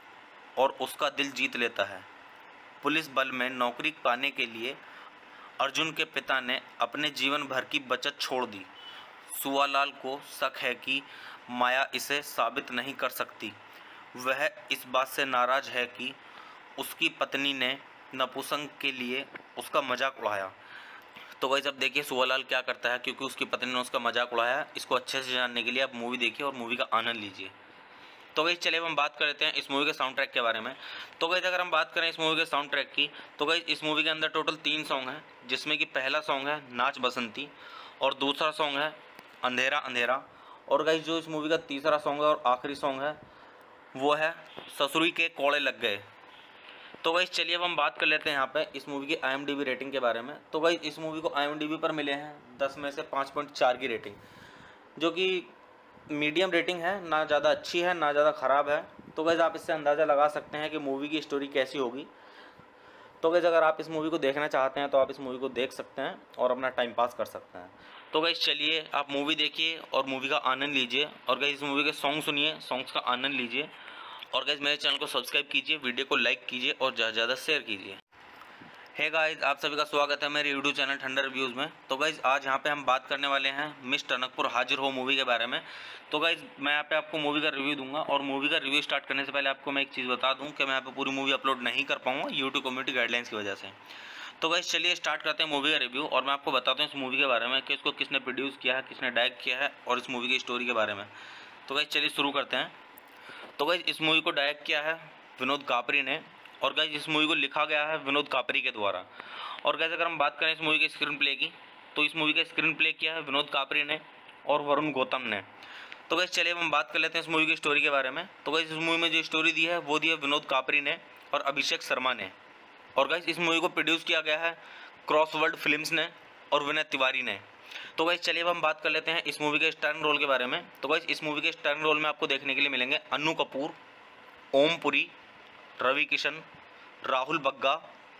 और उसका दिल जीत लेता है। पुलिस बल में नौकरी पाने के लिए अर्जुन के पिता ने अपने जीवन भर की बचत छोड़ दी। सुवालाल को शक है कि माया इसे साबित नहीं कर सकती। वह इस बात से नाराज़ है कि उसकी पत्नी ने नपुंसक के लिए उसका मजाक उड़ाया। तो गाइस अब देखिए सुवालाल क्या करता है, क्योंकि उसकी पत्नी ने उसका मजाक उड़ाया। इसको अच्छे से जानने के लिए आप मूवी देखिए और मूवी का आनंद लीजिए। तो गाइस चलिए हम बात कर लेते हैं इस मूवी के साउंड ट्रैक के बारे में। तो गाइस अगर हम बात करें इस मूवी के साउंड ट्रैक की, तो गाइस इस मूवी के अंदर टोटल तीन सॉन्ग हैं, जिसमें कि पहला सॉन्ग है नाच बसंती और दूसरा सॉन्ग है अंधेरा अंधेरा। और गाइस जो इस मूवी का तीसरा सॉन्ग है और आखिरी सॉन्ग है वो है ससुरी के कोड़े लग गए। तो गाइस चलिए अब हम बात कर लेते हैं यहाँ पे इस मूवी की I M D B rating के बारे में। तो गाइस इस मूवी को आई एम डी बी पर मिले हैं दस में से पाँच पॉइंट चार की रेटिंग, जो कि मीडियम रेटिंग है, ना ज़्यादा अच्छी है ना ज़्यादा ख़राब है। तो गाइस आप इससे अंदाज़ा लगा सकते हैं कि मूवी की स्टोरी कैसी होगी। तो गाइस अगर आप इस मूवी को देखना चाहते हैं तो आप इस मूवी को देख सकते हैं और अपना टाइम पास कर सकते हैं। तो गाइस चलिए आप मूवी देखिए और मूवी का आनंद लीजिए। और गाइस इस मूवी के सॉन्ग सुनिए, सॉन्ग्स का आनंद लीजिए। और गाइस मेरे चैनल को सब्सक्राइब कीजिए, वीडियो को लाइक कीजिए और ज़्यादा से ज़्यादा शेयर कीजिए। हे गाइस आप सभी का स्वागत है मेरे यूट्यूब चैनल ठंडर रिव्यूज़ में। तो गाइस आज यहाँ पे हम बात करने वाले हैं मिस टनकपुर हाजिर हो मूवी के बारे में। तो गाइस मैं यहाँ पे आपको मूवी का रिव्यू दूंगा और मूवी का रिव्यू स्टार्ट करने से पहले आपको मैं एक चीज़ बता दूँ कि मैं यहाँ पे पूरी मूवी अपलोड नहीं कर पाऊँगा यूट्यूब कम्युनिटी गाइडलाइंस की वजह से। तो गाइस चलिए स्टार्ट करते हैं मूवी का रिव्यू और मैं आपको बताता हूँ इस मूवी के बारे में कि इसको किसने प्रोड्यूस किया है, किसने डायरेक्ट किया है और इस मूवी की स्टोरी के बारे में। तो गाइस चलिए शुरू करते हैं। तो गाइस इस मूवी को डायरेक्ट किया है विनोद कापरी ने और गाइस इस मूवी को लिखा गया है विनोद कापरी के द्वारा। और गाइस अगर हम बात करें इस मूवी के स्क्रीन प्ले की, तो इस मूवी का स्क्रीन प्ले किया है विनोद कापरी ने और वरुण गौतम ने। तो गाइस चलिए हम बात कर लेते हैं इस मूवी की स्टोरी के बारे में। तो गाइस इस मूवी में जो स्टोरी दी है वो दी है विनोद कापरी ने और अभिषेक शर्मा ने। और गाइस इस मूवी को प्रोड्यूस किया गया है क्रॉसवर्ड फिल्म्स ने और विनय तिवारी ने। तो गाइस चलिए अब हम बात कर लेते हैं इस मूवी के स्टारर रोल के बारे में। तो गाइस इस मूवी के स्टारर रोल में आपको देखने के लिए मिलेंगे अन्नू कपूर, ओम पुरी, रवि किशन, राहुल बग्गा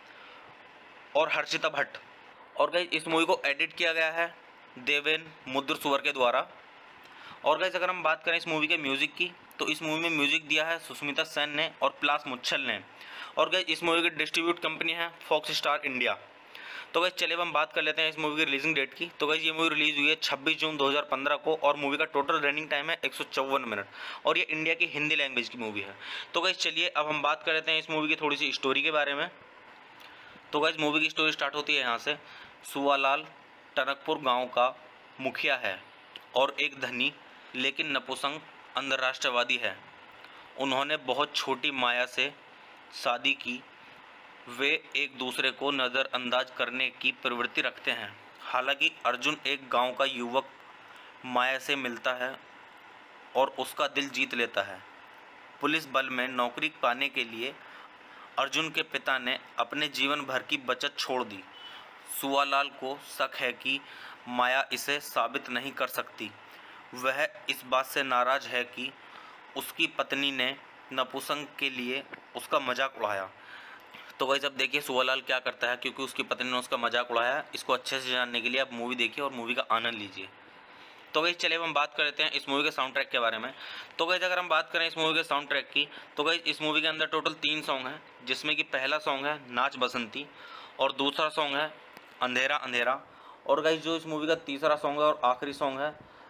और हर्षिता भट्ट। और गाइस इस मूवी को एडिट किया गया है देवेन मुद्रसुवर के द्वारा। और गाइस अगर हम बात करें इस मूवी के म्यूज़िक की, तो इस मूवी में म्यूज़िक दिया है सुष्मिता सेन ने और प्लास मुच्छल ने। और गाइस इस मूवी की डिस्ट्रीब्यूट कंपनी है फॉक्स स्टार इंडिया। तो गाइस चलिए अब हम बात कर लेते हैं इस मूवी की रिलीजिंग डेट की। तो गाइस ये मूवी रिलीज़ हुई है छब्बीस जून दो हज़ार पंद्रह को और मूवी का टोटल रनिंग टाइम है एक सौ चौवन मिनट और ये इंडिया की हिंदी लैंग्वेज की मूवी है। तो गाइस चलिए अब हम बात कर लेते हैं इस मूवी की थोड़ी सी स्टोरी के बारे में। तो गाइस मूवी की स्टोरी स्टार्ट होती है यहाँ से। सुवालाल टनकपुर गाँव का मुखिया है और एक धनी लेकिन नपुंसक अंतर्राष्ट्रवादी है। उन्होंने बहुत छोटी माया से शादी की। वे एक दूसरे को नज़रअंदाज करने की प्रवृत्ति रखते हैं। हालांकि अर्जुन एक गांव का युवक माया से मिलता है और उसका दिल जीत लेता है। पुलिस बल में नौकरी पाने के लिए अर्जुन के पिता ने अपने जीवन भर की बचत छोड़ दी। सुवालाल को शक है कि माया इसे साबित नहीं कर सकती। वह इस बात से नाराज़ है कि उसकी पत्नी ने नपुंसक के लिए उसका मजाक उड़ाया। तो गाइस अब देखिए सुवालाल क्या करता है, क्योंकि उसकी पत्नी ने उसका मजाक उड़ाया। इसको अच्छे से जानने के लिए आप मूवी देखिए और मूवी का आनंद लीजिए। तो गाइस चलिए हम बात कर लेते हैं इस मूवी के साउंड ट्रैक के बारे में। तो गाइस अगर हम बात करें इस मूवी के साउंड ट्रैक की, तो गाइस इस मूवी के अंदर टोटल तीन सॉन्ग हैं, जिसमें कि पहला सॉन्ग है नाच बसंती और दूसरा सॉन्ग है अंधेरा अंधेरा। और गाइस जो इस मूवी का तीसरा सॉन्ग है और आखिरी सॉन्ग है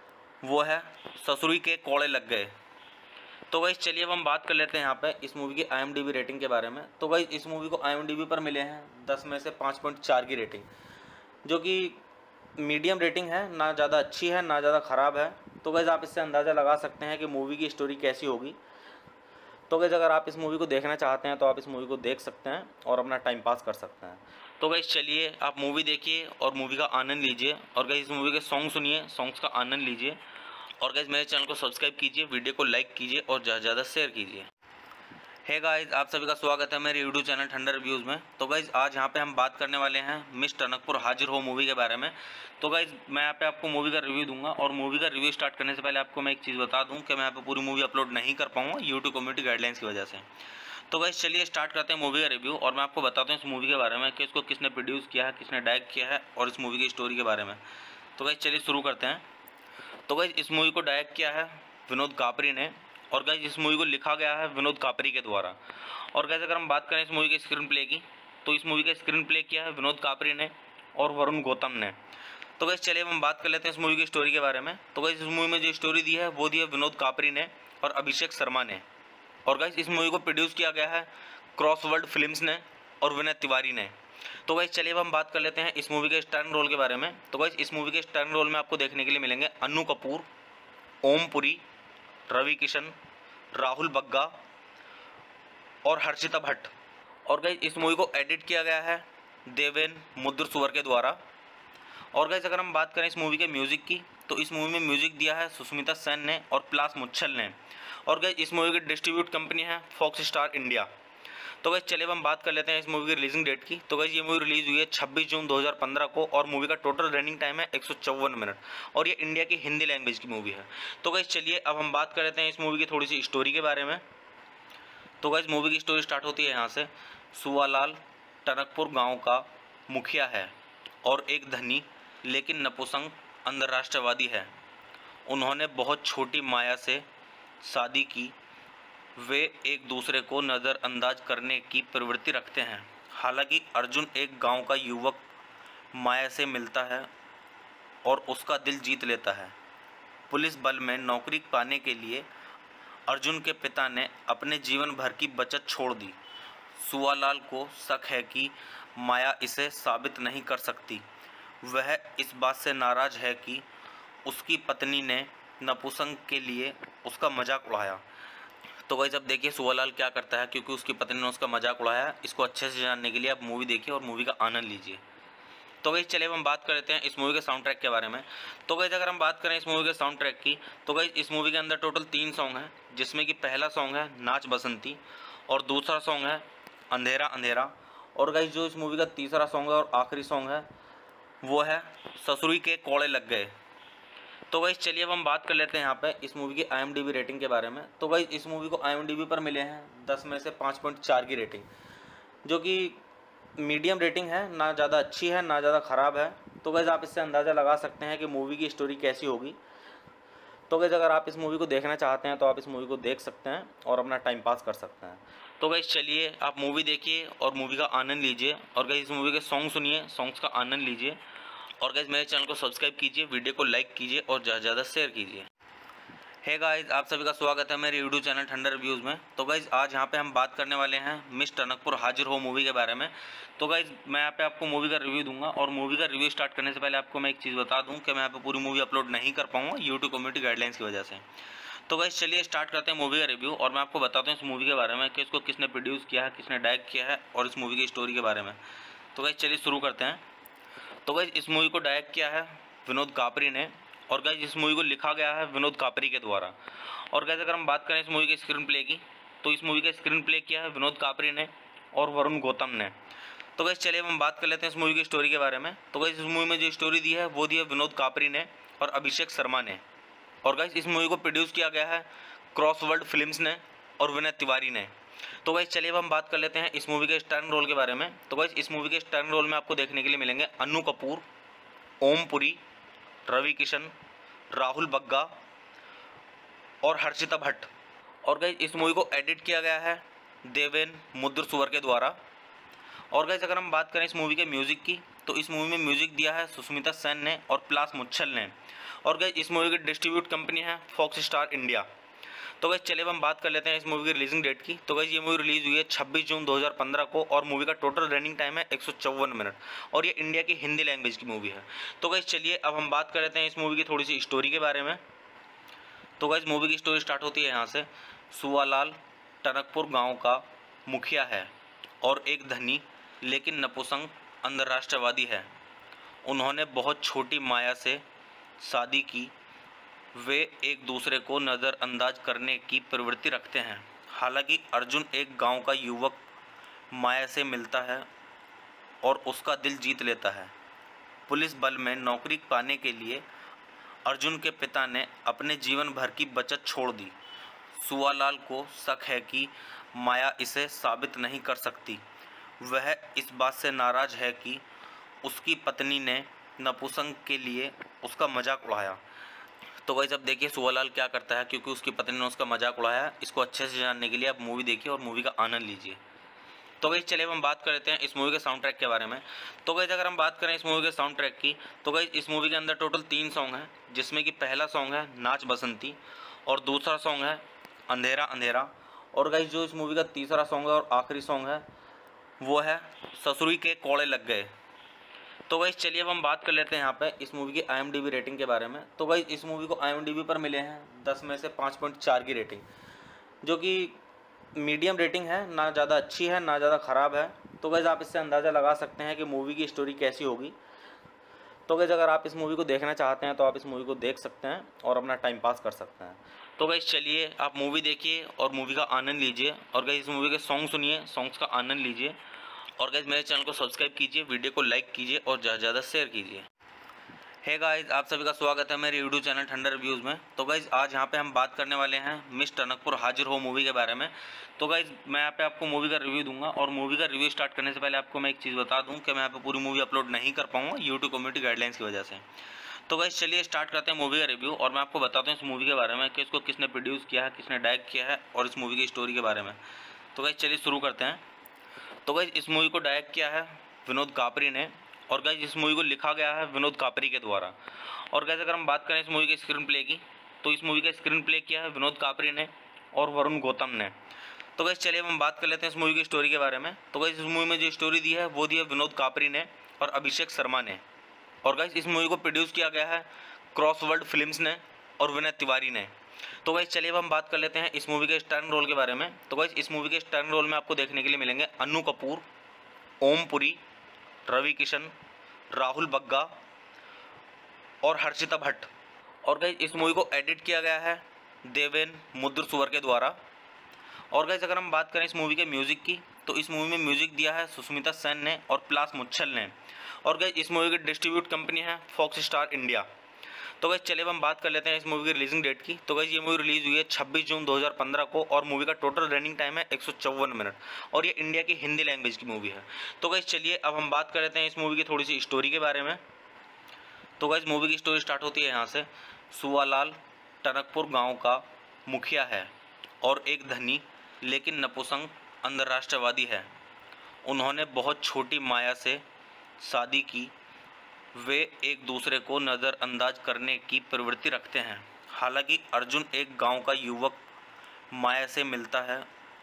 वो है ससुरी के कोड़े लग गए। तो गाइस चलिए अब हम बात कर लेते हैं यहाँ पे इस मूवी की I M D B rating के बारे में। तो गाइस इस मूवी को आई एम डी बी पर मिले हैं दस में से पाँच पॉइंट चार की रेटिंग, जो कि मीडियम रेटिंग है, ना ज़्यादा अच्छी है ना ज़्यादा ख़राब है। तो गाइस आप इससे अंदाज़ा लगा सकते हैं कि मूवी की स्टोरी कैसी होगी। तो गाइस अगर आप इस मूवी को देखना चाहते हैं तो आप इस मूवी को देख सकते हैं और अपना टाइम पास कर सकते हैं। तो गाइस चलिए आप मूवी देखिए और मूवी का आनंद लीजिए, और गाइस इस मूवी के सॉन्ग सुनिए, सॉन्ग्स का आनंद लीजिए, और गाइस मेरे चैनल को सब्सक्राइब कीजिए, वीडियो को लाइक कीजिए और ज़्यादा से ज़्यादा शेयर कीजिए। हे गाइस आप सभी का स्वागत है मेरे यूट्यूब चैनल ठंडर रिव्यूज़ में। तो गाइस आज यहाँ पे हम बात करने वाले हैं मिस टनकपुर हाजिर हो मूवी के बारे में। तो गाइस मैं यहाँ पे आपको मूवी का रिव्यू दूंगा, और मूवी का रिव्यू स्टार्ट करने से पहले आपको मैं एक चीज़ बता दूं कि मैं यहाँ पे पूरी मूवी अपलोड नहीं कर पाऊँगा यूट्यूब कम्युनिटी गाइडलाइंस की वजह से। तो गाइस चलिए स्टार्ट करते हैं मूवी का रिव्यू, और मैं आपको बताता हूँ इस मूवी के बारे में कि इसको किसने प्रोड्यूस किया है, किसने डायरेक्ट किया है, और इस मूवी की स्टोरी के बारे में। तो गाइस चलिए शुरू करते हैं। तो गाइस इस मूवी को डायरेक्ट किया है विनोद कापरी ने, और गाइस इस मूवी को लिखा गया है विनोद कापरी के द्वारा। और गाइस अगर हम बात करें इस मूवी के स्क्रीन प्ले की, तो इस मूवी का स्क्रीन प्ले किया है विनोद कापरी ने और वरुण गौतम ने। तो गाइस चलिए हम बात कर लेते हैं इस मूवी की स्टोरी के बारे में। तो गाइस इस मूवी में जो स्टोरी दी है वो दी है विनोद कापरी ने और अभिषेक शर्मा ने। और गाइस इस मूवी को प्रोड्यूस किया गया है क्रॉसवर्ल्ड फिल्म्स ने और विनय तिवारी ने। तो गाइस चलिए अब हम बात कर लेते हैं इस मूवी के स्टार रोल के बारे में। तो गाइस इस मूवी के स्टार रोल में आपको देखने के लिए मिलेंगे अन्नू कपूर, ओम पुरी, रवि किशन, राहुल बग्गा और हर्षिता भट्ट। और गाइस इस मूवी को एडिट किया गया है देवेन मुद्रसुवर के द्वारा। और गाइस अगर हम बात करें इस मूवी के म्यूज़िक की, तो इस मूवी में म्यूज़िक दिया है सुष्मिता सेन ने और प्लास मुच्छल ने। और गाइस इस मूवी की डिस्ट्रीब्यूट कंपनी है फॉक्स स्टार इंडिया। तो गाइस चलिए अब हम बात कर लेते हैं इस मूवी की रिलीजिंग डेट की। तो गाइस ये मूवी रिलीज़ हुई है छब्बीस जून दो हज़ार पंद्रह को, और मूवी का टोटल रनिंग टाइम है एक सौ चौवन मिनट, और ये इंडिया की हिंदी लैंग्वेज की मूवी है। तो गाइस चलिए अब हम बात कर लेते हैं इस मूवी की थोड़ी सी स्टोरी के बारे में। तो गाइस मूवी की स्टोरी स्टार्ट होती है यहाँ से। सुवालाल टनकपुर गांव का मुखिया है और एक धनी लेकिन नपुंसक अंतर्राष्ट्रवादी है। उन्होंने बहुत छोटी माया से शादी की। वे एक दूसरे को नज़रअंदाज करने की प्रवृत्ति रखते हैं। हालांकि अर्जुन एक गांव का युवक माया से मिलता है और उसका दिल जीत लेता है। पुलिस बल में नौकरी पाने के लिए अर्जुन के पिता ने अपने जीवन भर की बचत छोड़ दी। सुवालाल को शक है कि माया इसे साबित नहीं कर सकती। वह इस बात से नाराज़ है कि उसकी पत्नी ने नपुंसक के लिए उसका मजाक उड़ाया। तो गाइस अब देखिए सुवालाल क्या करता है, क्योंकि उसकी पत्नी ने उसका मजाक उड़ाया। इसको अच्छे से जानने के लिए आप मूवी देखिए और मूवी का आनंद लीजिए। तो गाइस चलिए हम बात कर लेते हैं इस मूवी के साउंड ट्रैक के बारे में। तो गाइस अगर हम बात करें इस मूवी के साउंड ट्रैक की, तो गाइस इस मूवी के अंदर टोटल तीन सॉन्ग हैं, जिसमें कि पहला सॉन्ग है नाच बसंती, और दूसरा सॉन्ग है अंधेरा अंधेरा, और गाइस जो इस मूवी का तीसरा सॉन्ग है और आखिरी सॉन्ग है वो है ससुरी के कोड़े लग गए। तो गाइस चलिए अब हम बात कर लेते हैं यहाँ पे इस मूवी की I M D B rating के बारे में। तो गाइस इस मूवी को आई एम डी बी पर मिले हैं दस में से पाँच पॉइंट चार की रेटिंग, जो कि मीडियम रेटिंग है, ना ज़्यादा अच्छी है ना ज़्यादा ख़राब है। तो गाइस आप इससे अंदाज़ा लगा सकते हैं कि मूवी की स्टोरी कैसी होगी। तो गाइस अगर आप इस मूवी को देखना चाहते हैं तो आप इस मूवी को देख सकते हैं और अपना टाइम पास कर सकते हैं। तो गाइस चलिए आप मूवी देखिए और मूवी का आनंद लीजिए, और गाइस इस मूवी के सॉन्ग सुनिए, सॉन्ग्स का आनंद लीजिए, और गाइस मेरे चैनल को सब्सक्राइब कीजिए, वीडियो को लाइक कीजिए और ज़्यादा से ज़्यादा शेयर कीजिए। हे गाइस आप सभी का स्वागत है मेरे यूट्यूब चैनल ठंडर रिव्यूज़ में। तो गाइस आज यहाँ पे हम बात करने वाले हैं मिस टनकपुर हाजिर हो मूवी के बारे में। तो गाइस मैं यहाँ पे आपको मूवी का रिव्यू दूंगा, और मूवी का रिव्यू स्टार्ट करने से पहले आपको मैं एक चीज़ बता दूं कि मैं यहाँ पे पूरी मूवी अपलोड नहीं कर पाऊँगा यूट्यूब कम्युनिटी गाइडलाइंस की वजह से। तो गाइस चलिए स्टार्ट करते हैं मूवी का रिव्यू, और मैं आपको बताता हूँ इस मूवी के बारे में कि इसको किसने प्रोड्यूस किया है, किसने डायरेक्ट किया है, और इस मूवी की स्टोरी के बारे में। तो गाइस चलिए शुरू करते हैं। तो गाइस इस मूवी को डायरेक्ट किया है विनोद कापरी ने, और गाइस इस मूवी को लिखा गया है विनोद कापरी के द्वारा। और गाइस अगर हम बात करें इस मूवी के स्क्रीन प्ले की, तो इस मूवी का स्क्रीन प्ले किया है विनोद कापरी ने और वरुण गौतम ने। तो गाइस चलिए हम बात कर लेते हैं इस मूवी की स्टोरी के बारे में। तो गाइस इस मूवी में जो स्टोरी दी है वो दी है विनोद कापरी ने और अभिषेक शर्मा ने। और गाइस इस मूवी को प्रोड्यूस किया गया है क्रॉसवर्ल्ड फिल्म्स ने और विनय तिवारी ने। तो गाइस चलिए अब हम बात कर लेते हैं इस मूवी के स्टार रोल के बारे में। तो गाइस इस मूवी के स्टार रोल में आपको देखने के लिए मिलेंगे अन्नू कपूर, ओम पुरी, रवि किशन, राहुल बग्गा और हर्षिता भट्ट। और गाइस इस मूवी को एडिट किया गया है देवेन मुद्रसुवर के द्वारा। और गाइस अगर हम बात करें इस मूवी के म्यूज़िक की, तो इस मूवी में म्यूज़िक दिया है सुष्मिता सेन ने और प्लास मुच्छल ने। और गाइस इस मूवी की डिस्ट्रीब्यूट कंपनी है फॉक्स स्टार इंडिया। तो गाइस चलिए अब हम बात कर लेते हैं इस मूवी की रिलीजिंग डेट की। तो गाइस ये मूवी रिलीज हुई है छब्बीस जून दो हज़ार पंद्रह को और मूवी का टोटल रनिंग टाइम है एक सौ चौवन मिनट और ये इंडिया की हिंदी लैंग्वेज की मूवी है। तो गाइस चलिए अब हम बात कर लेते हैं इस मूवी की थोड़ी सी स्टोरी के बारे में। तो गाइस मूवी की स्टोरी स्टार्ट होती है यहाँ से। सुवालाल टनकपुर गाँव का मुखिया है और एक धनी लेकिन नपुंसक अंतर्राष्ट्रवादी है। उन्होंने बहुत छोटी माया से शादी की। वे एक दूसरे को नज़रअंदाज करने की प्रवृत्ति रखते हैं। हालांकि अर्जुन एक गांव का युवक माया से मिलता है और उसका दिल जीत लेता है। पुलिस बल में नौकरी पाने के लिए अर्जुन के पिता ने अपने जीवन भर की बचत छोड़ दी। सुवालाल को शक है कि माया इसे साबित नहीं कर सकती। वह इस बात से नाराज़ है कि उसकी पत्नी ने नपुंसक के लिए उसका मजाक उड़ाया। तो गाइस अब देखिए सुवालाल क्या करता है, क्योंकि उसकी पत्नी ने उसका मजाक उड़ाया। इसको अच्छे से जानने के लिए आप मूवी देखिए और मूवी का आनंद लीजिए। तो गाइस चलिए अब हम बात कर लेते हैं इस मूवी के साउंड ट्रैक के बारे में। तो गाइस अगर हम बात करें इस मूवी के साउंड ट्रैक की, तो गाइस इस मूवी के अंदर टोटल तीन सॉन्ग हैं, जिसमें कि पहला सॉन्ग है नाच बसंती और दूसरा सॉन्ग है अंधेरा अंधेरा और गाइस जो इस मूवी का तीसरा सॉन्ग है और आखिरी सॉन्ग है वो है ससुरी के कोड़े लग गए। तो गाइस चलिए अब हम बात कर लेते हैं यहाँ पे इस मूवी की I M D B rating के बारे में। तो गाइस इस मूवी को आई एम डी बी पर मिले हैं दस में से पाँच पॉइंट चार की रेटिंग, जो कि मीडियम रेटिंग है, ना ज़्यादा अच्छी है ना ज़्यादा ख़राब है। तो गाइस आप इससे अंदाज़ा लगा सकते हैं कि मूवी की स्टोरी कैसी होगी। तो गाइस अगर आप इस मूवी को देखना चाहते हैं तो आप इस मूवी को देख सकते हैं और अपना टाइम पास कर सकते हैं। तो गाइस चलिए आप मूवी देखिए और मूवी का आनंद लीजिए और गाइस इस मूवी के सॉन्ग सुनिए, सॉन्ग्स का आनंद लीजिए और गाइस मेरे चैनल को सब्सक्राइब कीजिए, वीडियो को लाइक कीजिए और ज़्यादा से ज़्यादा शेयर कीजिए। हे गाइस आप सभी का स्वागत है मेरे यूट्यूब चैनल ठंडर रिव्यूज़ में। तो गाइस आज यहाँ पे हम बात करने वाले हैं मिस टनकपुर हाजिर हो मूवी के बारे में। तो गाइस मैं यहाँ पे आपको मूवी का रिव्यू दूंगा और मूवी का रिव्यू स्टार्ट करने से पहले आपको मैं एक चीज़ बता दूँ कि मैं यहाँ पे पूरी मूवी अपलोड नहीं कर पाऊँगा यूट्यूब कम्युनिटी गाइडलाइंस की वजह से। तो गाइस चलिए स्टार्ट करते हैं मूवी का रिव्यू और मैं आपको बताता हूँ इस मूवी के बारे में कि इसको किसने प्रोड्यूस किया है, किसने डायरेक्ट किया है और इस मूवी की स्टोरी के बारे में। तो गाइस चलिए शुरू करते हैं। तो गाइस इस मूवी को डायरेक्ट किया है विनोद कापरी ने और गाइस इस मूवी को लिखा गया है विनोद कापरी के द्वारा। और गाइस अगर हम बात करें इस मूवी के स्क्रीन प्ले की, तो इस मूवी का स्क्रीन प्ले किया है विनोद कापरी ने और वरुण गौतम ने। तो गाइस चलिए हम बात कर लेते हैं इस मूवी की स्टोरी के बारे में। तो गाइस इस मूवी में जो स्टोरी दी है वो दी है विनोद कापरी ने और अभिषेक शर्मा ने। और गाइस इस मूवी को प्रोड्यूस किया गया है क्रॉसवर्ल्ड फिल्म्स ने और विनय तिवारी ने। तो गाइस चलिए अब हम बात कर लेते हैं इस मूवी के स्टारर रोल के बारे में। तो गाइस इस मूवी के स्टारर रोल में आपको देखने के लिए मिलेंगे अन्नू कपूर, ओम पुरी, रवि किशन, राहुल बग्गा और हर्षिता भट्ट। और गाइस इस मूवी को एडिट किया गया है देवेन मुद्र सुवर के द्वारा। और गाइस अगर हम बात करें इस मूवी के म्यूज़िक की, तो इस मूवी में म्यूज़िक दिया है सुष्मिता सेन ने और प्लास मुच्छल ने। और गाइस इस मूवी की डिस्ट्रीब्यूट कंपनी है फॉक्स स्टार इंडिया। तो गाइस चलिए अब हम बात कर लेते हैं इस मूवी की रिलीजिंग डेट की। तो गाइस ये मूवी रिलीज हुई है छब्बीस जून दो हज़ार पंद्रह को और मूवी का टोटल रनिंग टाइम है एक सौ चौवन मिनट और ये इंडिया की हिंदी लैंग्वेज की मूवी है। तो गाइस चलिए अब हम बात कर लेते हैं इस मूवी की थोड़ी सी स्टोरी के बारे में। तो गाइस मूवी की स्टोरी स्टार्ट होती है यहाँ से। सुवालाल टनकपुर गाँव का मुखिया है और एक धनी लेकिन नपुंसक अंतर्राष्ट्रवादी है। उन्होंने बहुत छोटी माया से शादी की। वे एक दूसरे को नज़रअंदाज करने की प्रवृत्ति रखते हैं। हालांकि अर्जुन एक गांव का युवक माया से मिलता है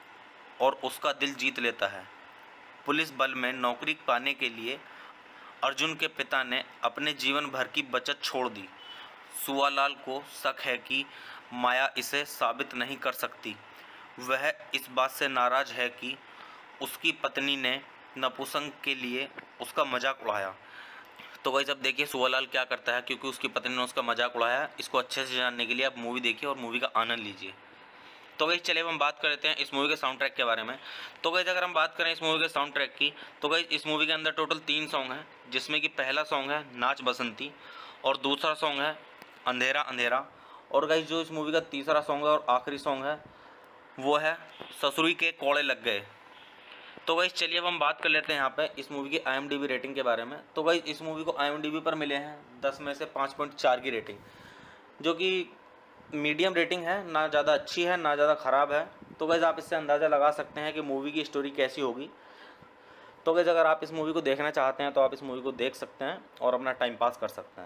और उसका दिल जीत लेता है। पुलिस बल में नौकरी पाने के लिए अर्जुन के पिता ने अपने जीवन भर की बचत छोड़ दी। सुवालाल को शक है कि माया इसे साबित नहीं कर सकती। वह इस बात से नाराज़ है कि उसकी पत्नी ने नपुंसक के लिए उसका मजाक उड़ाया। तो गाइस अब देखिए सुवालाल क्या करता है, क्योंकि उसकी पत्नी ने उसका मजाक उड़ाया। इसको अच्छे से जानने के लिए आप मूवी देखिए और मूवी का आनंद लीजिए। तो गाइस चलिए अब हम बात कर लेते हैं इस मूवी के साउंड ट्रैक के बारे में। तो गाइस अगर हम बात करें इस मूवी के साउंड ट्रैक की, तो गाइस इस मूवी के अंदर टोटल तीन सॉन्ग हैं, जिसमें कि पहला सॉन्ग है नाच बसंती और दूसरा सॉन्ग है अंधेरा अंधेरा और गाइस जो इस मूवी का तीसरा सॉन्ग है और आखिरी सॉन्ग है वो है ससुरी के कोड़े लग गए। तो गाइस चलिए अब हम बात कर लेते हैं यहाँ पे इस मूवी की I M D B rating के बारे में। तो गाइस इस मूवी को आई एम डी बी पर मिले हैं दस में से पाँच पॉइंट चार की रेटिंग, जो कि मीडियम रेटिंग है, ना ज़्यादा अच्छी है ना ज़्यादा ख़राब है। तो गाइस आप इससे अंदाज़ा लगा सकते हैं कि मूवी की स्टोरी कैसी होगी। तो गाइस अगर आप इस मूवी को देखना चाहते हैं तो आप इस मूवी को देख सकते हैं और अपना टाइम पास कर सकते हैं।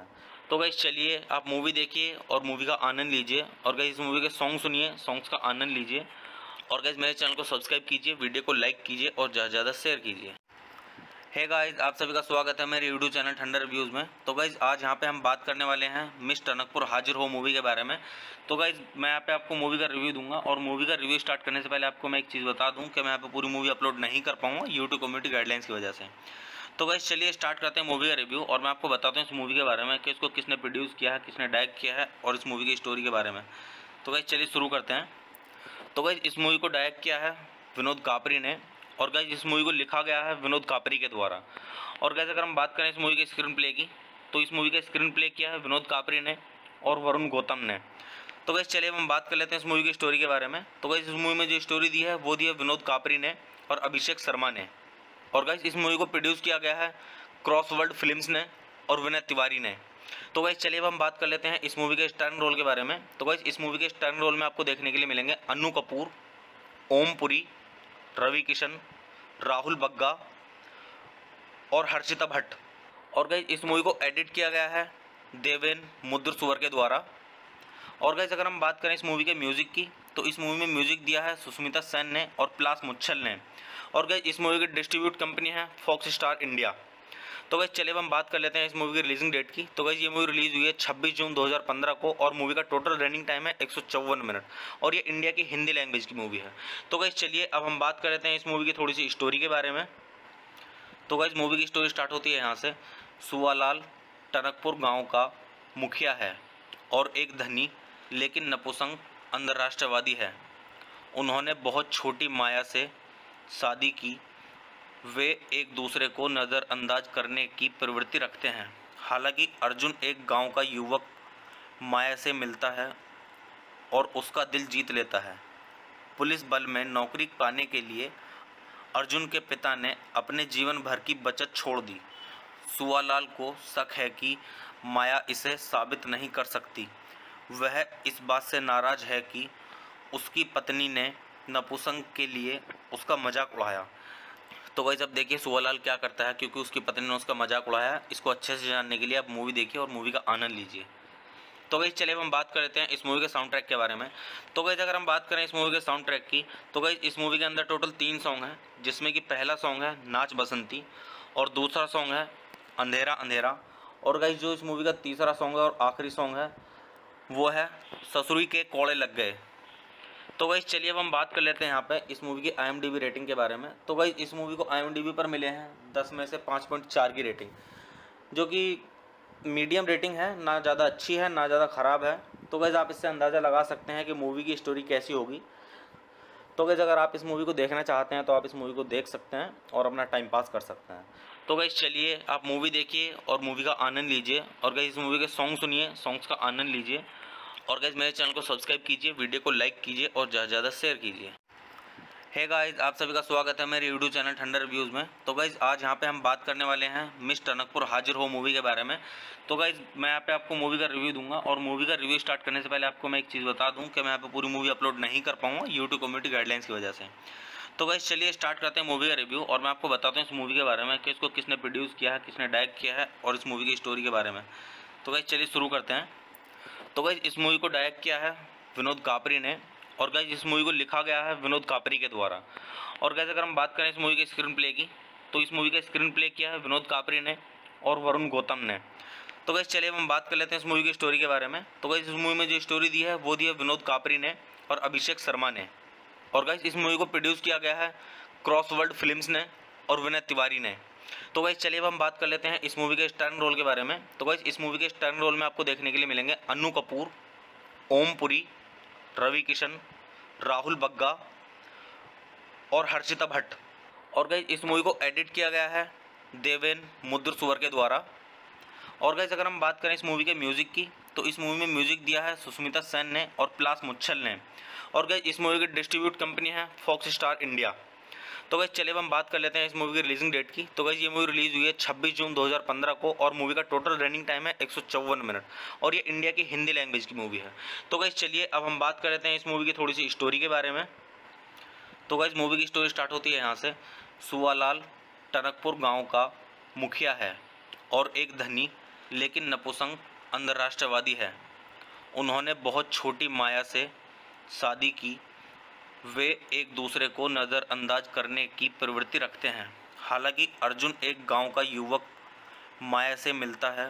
तो गाइस चलिए आप मूवी देखिए और मूवी का आनंद लीजिए, और गाइस इस मूवी के सॉन्ग सुनिए, सॉन्ग्स का आनंद लीजिए, और गाइस मेरे चैनल को सब्सक्राइब कीजिए, वीडियो को लाइक कीजिए और ज़्यादा से ज़्यादा शेयर कीजिए। हे गाइस, आप सभी का स्वागत है मेरे यूट्यूब चैनल ठंडर रिव्यूज़ में। तो गाइस आज यहाँ पे हम बात करने वाले हैं मिस टनकपुर हाजिर हो मूवी के बारे में। तो गाइस मैं यहाँ पे आपको मूवी का रिव्यू दूंगा, और मूवी का रिव्यू स्टार्ट करने से पहले आपको मैं एक चीज़ बता दूं कि मैं यहाँ पे पूरी मूवी अपलोड नहीं कर पाऊँगा यूट्यूब कम्युनिटी गाइडलाइंस की वजह से। तो गाइस चलिए स्टार्ट करते हैं मूवी का रिव्यू, और मैं आपको बताता हूँ इस मूवी के बारे में कि इसको किसने प्रोड्यूस किया है, किसने डायरेक्ट किया है, और इस मूवी की स्टोरी के बारे में। तो गाइस चलिए शुरू करते हैं। तो गाइस इस मूवी को डायरेक्ट किया है विनोद कापरी ने, और गाइस इस मूवी को लिखा गया है विनोद कापरी के द्वारा। और गाइस अगर हम बात करें इस मूवी के स्क्रीन प्ले की, तो इस मूवी का स्क्रीन प्ले किया है विनोद कापरी ने और वरुण गौतम ने। तो गाइस चलिए हम बात कर लेते हैं इस मूवी की स्टोरी के बारे में। तो गाइस इस मूवी में जो स्टोरी दी है वो दी है विनोद कापरी ने और अभिषेक शर्मा ने। और गाइस इस मूवी को प्रोड्यूस किया गया है क्रॉसवर्ड फिल्म्स ने और विनय तिवारी ने। तो गाइस चलिए अब हम बात कर लेते हैं इस मूवी के स्टारर रोल के बारे में। तो गाइस इस मूवी के स्टारर रोल में आपको देखने के लिए मिलेंगे अन्नू कपूर, ओम पुरी, रवि किशन, राहुल बग्गा और हर्षिता भट्ट। और गाइस इस मूवी को एडिट किया गया है देवेन मुद्र सुवर के द्वारा। और गाइस अगर हम बात करें इस मूवी के म्यूज़िक की, तो इस मूवी में म्यूज़िक दिया है सुष्मिता सेन ने और प्लास मुच्छल ने। और गाइस इस मूवी की डिस्ट्रीब्यूट कंपनी है फॉक्स स्टार इंडिया। तो गाइस चलिए अब हम बात कर लेते हैं इस मूवी की रिलीजिंग डेट की। तो गाइस ये मूवी रिलीज हुई है छब्बीस जून दो हज़ार पंद्रह को, और मूवी का टोटल रनिंग टाइम है एक सौ चौवन मिनट, और ये इंडिया की हिंदी लैंग्वेज की मूवी है। तो गाइस चलिए अब हम बात कर लेते हैं इस मूवी की थोड़ी सी स्टोरी के बारे में। तो गाइस मूवी की स्टोरी स्टार्ट होती है यहाँ से। सुवालाल टनकपुर गांव का मुखिया है और एक धनी लेकिन नपुंसक अंतर्राष्ट्रवादी है। उन्होंने बहुत छोटी माया से शादी की। वे एक दूसरे को नज़रअंदाज करने की प्रवृत्ति रखते हैं। हालांकि अर्जुन एक गांव का युवक माया से मिलता है और उसका दिल जीत लेता है। पुलिस बल में नौकरी पाने के लिए अर्जुन के पिता ने अपने जीवन भर की बचत छोड़ दी। सुवालाल को शक है कि माया इसे साबित नहीं कर सकती। वह इस बात से नाराज है कि उसकी पत्नी ने नपुंसक के लिए उसका मजाक उड़ाया। तो गाइस अब देखिए सुवालाल क्या करता है, क्योंकि उसकी पत्नी ने उसका मजाक उड़ाया। इसको अच्छे से जानने के लिए आप मूवी देखिए और मूवी का आनंद लीजिए। तो गाइस चलिए हम बात कर लेते हैं इस मूवी के साउंड ट्रैक के बारे में। तो गाइस अगर हम बात करें इस मूवी के साउंड ट्रैक की, तो गाइस इस मूवी के अंदर टोटल तीन सॉन्ग हैं, जिसमें कि पहला सॉन्ग है नाच बसंती, और दूसरा सॉन्ग है अंधेरा अंधेरा, और गाइस जो इस मूवी का तीसरा सॉन्ग है और आखिरी सॉन्ग है वो है ससुरी के कोड़े लग गए। तो गाइस चलिए अब हम बात कर लेते हैं यहाँ पे इस मूवी की I M D B rating के बारे में। तो गाइस इस मूवी को आई एम डी बी पर मिले हैं दस में से पाँच पॉइंट चार की रेटिंग, जो कि मीडियम रेटिंग है, ना ज़्यादा अच्छी है ना ज़्यादा ख़राब है। तो गाइस आप इससे अंदाज़ा लगा सकते हैं कि मूवी की स्टोरी कैसी होगी। तो गाइस अगर आप इस मूवी को देखना चाहते हैं तो आप इस मूवी को देख सकते हैं और अपना टाइम पास कर सकते हैं। तो गाइस चलिए आप मूवी देखिए और मूवी का आनंद लीजिए, और गाइस इस मूवी के सॉन्ग सुनिए, सॉन्ग्स का आनंद लीजिए, और गाइस मेरे चैनल को सब्सक्राइब कीजिए, वीडियो को लाइक कीजिए और ज़्यादा से ज़्यादा शेयर कीजिए। हे गाइस, आप सभी का स्वागत है मेरे यूट्यूब चैनल ठंडर रिव्यूज़ में। तो गाइस आज यहाँ पे हम बात करने वाले हैं मिस टनकपुर हाजिर हो मूवी के बारे में। तो गाइस मैं यहाँ पे आपको मूवी का रिव्यू दूंगा, और मूवी का रिव्यू स्टार्ट करने से पहले आपको मैं एक चीज़ बता दूं कि मैं यहाँ पे पूरी मूवी अपलोड नहीं कर पाऊँगा यूट्यूब कम्युनिटी गाइडलाइंस की वजह से। तो गाइस चलिए स्टार्ट करते हैं मूवी का रिव्यू, और मैं आपको बताता हूँ इस मूवी के बारे में कि इसको किसने प्रोड्यूस किया है, किसने डायरेक्ट किया है, और इस मूवी की स्टोरी के बारे में। तो गाइस चलिए शुरू करते हैं। तो गाइस इस मूवी को डायरेक्ट किया है विनोद कापरी ने, और गाइस इस मूवी को लिखा गया है विनोद कापरी के द्वारा। और गाइस अगर हम बात करें इस मूवी के स्क्रीन प्ले की, तो इस मूवी का स्क्रीन प्ले किया है विनोद कापरी ने और वरुण गौतम ने। तो गाइस चलिए हम बात कर लेते हैं इस मूवी की स्टोरी के बारे में। तो गाइस इस मूवी में जो स्टोरी दी है वो दी है विनोद कापरी ने और अभिषेक शर्मा ने। और गाइस इस मूवी को प्रोड्यूस किया गया है क्रॉसवर्ड फिल्म्स ने और विनय तिवारी ने। तो गाइस चलिए अब हम बात कर लेते हैं इस मूवी के स्टारर रोल के बारे में। तो गाइस इस मूवी के स्टारर रोल में आपको देखने के लिए मिलेंगे अन्नू कपूर, ओम पुरी, रवि किशन, राहुल बग्गा और हर्षिता भट्ट। और गाइस इस मूवी को एडिट किया गया है देवेन मुद्र सुवर के द्वारा। और गाइस अगर हम बात करें इस मूवी के म्यूज़िक की, तो इस मूवी में म्यूज़िक दिया है सुष्मिता सेन ने और प्लास मुच्छल ने। और गाइस इस मूवी की डिस्ट्रीब्यूट कंपनी है फॉक्स स्टार इंडिया। तो गाइस चलिए अब हम बात कर लेते हैं इस मूवी की रिलीजिंग डेट की। तो गाइस ये मूवी रिलीज हुई है छब्बीस जून दो हज़ार पंद्रह को, और मूवी का टोटल रनिंग टाइम है एक सौ चौवन मिनट, और ये इंडिया की हिंदी लैंग्वेज की मूवी है। तो गाइस चलिए अब हम बात कर लेते हैं इस मूवी की थोड़ी सी स्टोरी के बारे में। तो गाइस मूवी की स्टोरी स्टार्ट होती है यहाँ से। सुवालाल टनकपुर गांव का मुखिया है और एक धनी लेकिन नपुंसक अंतर्राष्ट्रवादी है। उन्होंने बहुत छोटी माया से शादी की। वे एक दूसरे को नज़रअंदाज करने की प्रवृत्ति रखते हैं। हालांकि अर्जुन एक गांव का युवक माया से मिलता है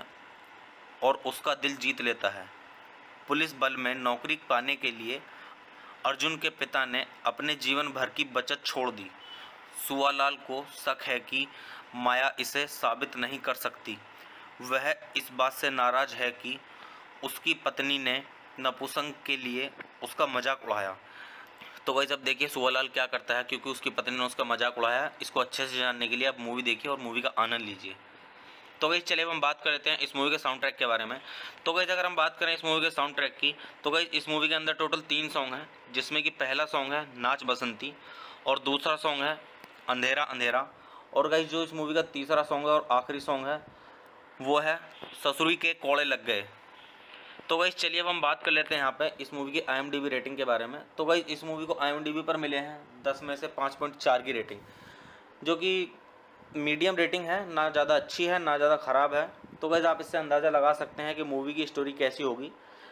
और उसका दिल जीत लेता है। पुलिस बल में नौकरी पाने के लिए अर्जुन के पिता ने अपने जीवन भर की बचत छोड़ दी। सुवालाल को शक है कि माया इसे साबित नहीं कर सकती। वह इस बात से नाराज है कि उसकी पत्नी ने नपुंसक के लिए उसका मजाक उड़ाया। तो गाइस अब देखिए सुवालाल क्या करता है, क्योंकि उसकी पत्नी ने उसका मजाक उड़ाया। इसको अच्छे से जानने के लिए आप मूवी देखिए और मूवी का आनंद लीजिए। तो गाइस चलिए हम बात कर लेते हैं इस मूवी के साउंड ट्रैक के बारे में। तो गाइस अगर हम बात करें इस मूवी के साउंड ट्रैक की, तो गाइस इस मूवी के अंदर टोटल तीन सॉन्ग हैं, जिसमें कि पहला सॉन्ग है नाच बसंती और दूसरा सॉन्ग है अंधेरा अंधेरा, और गाइस जो इस मूवी का तीसरा सॉन्ग है और आखिरी सॉन्ग है वो है ससुरी के कोड़े लग गए। तो गाइस चलिए अब हम बात कर लेते हैं यहाँ पे इस मूवी की I M D B rating के बारे में। तो गाइस इस मूवी को आई एम डी बी पर मिले हैं दस में से पाँच पॉइंट चार की रेटिंग, जो कि मीडियम रेटिंग है, ना ज़्यादा अच्छी है ना ज़्यादा ख़राब है। तो गाइस आप इससे अंदाज़ा लगा सकते हैं कि मूवी की स्टोरी कैसी होगी।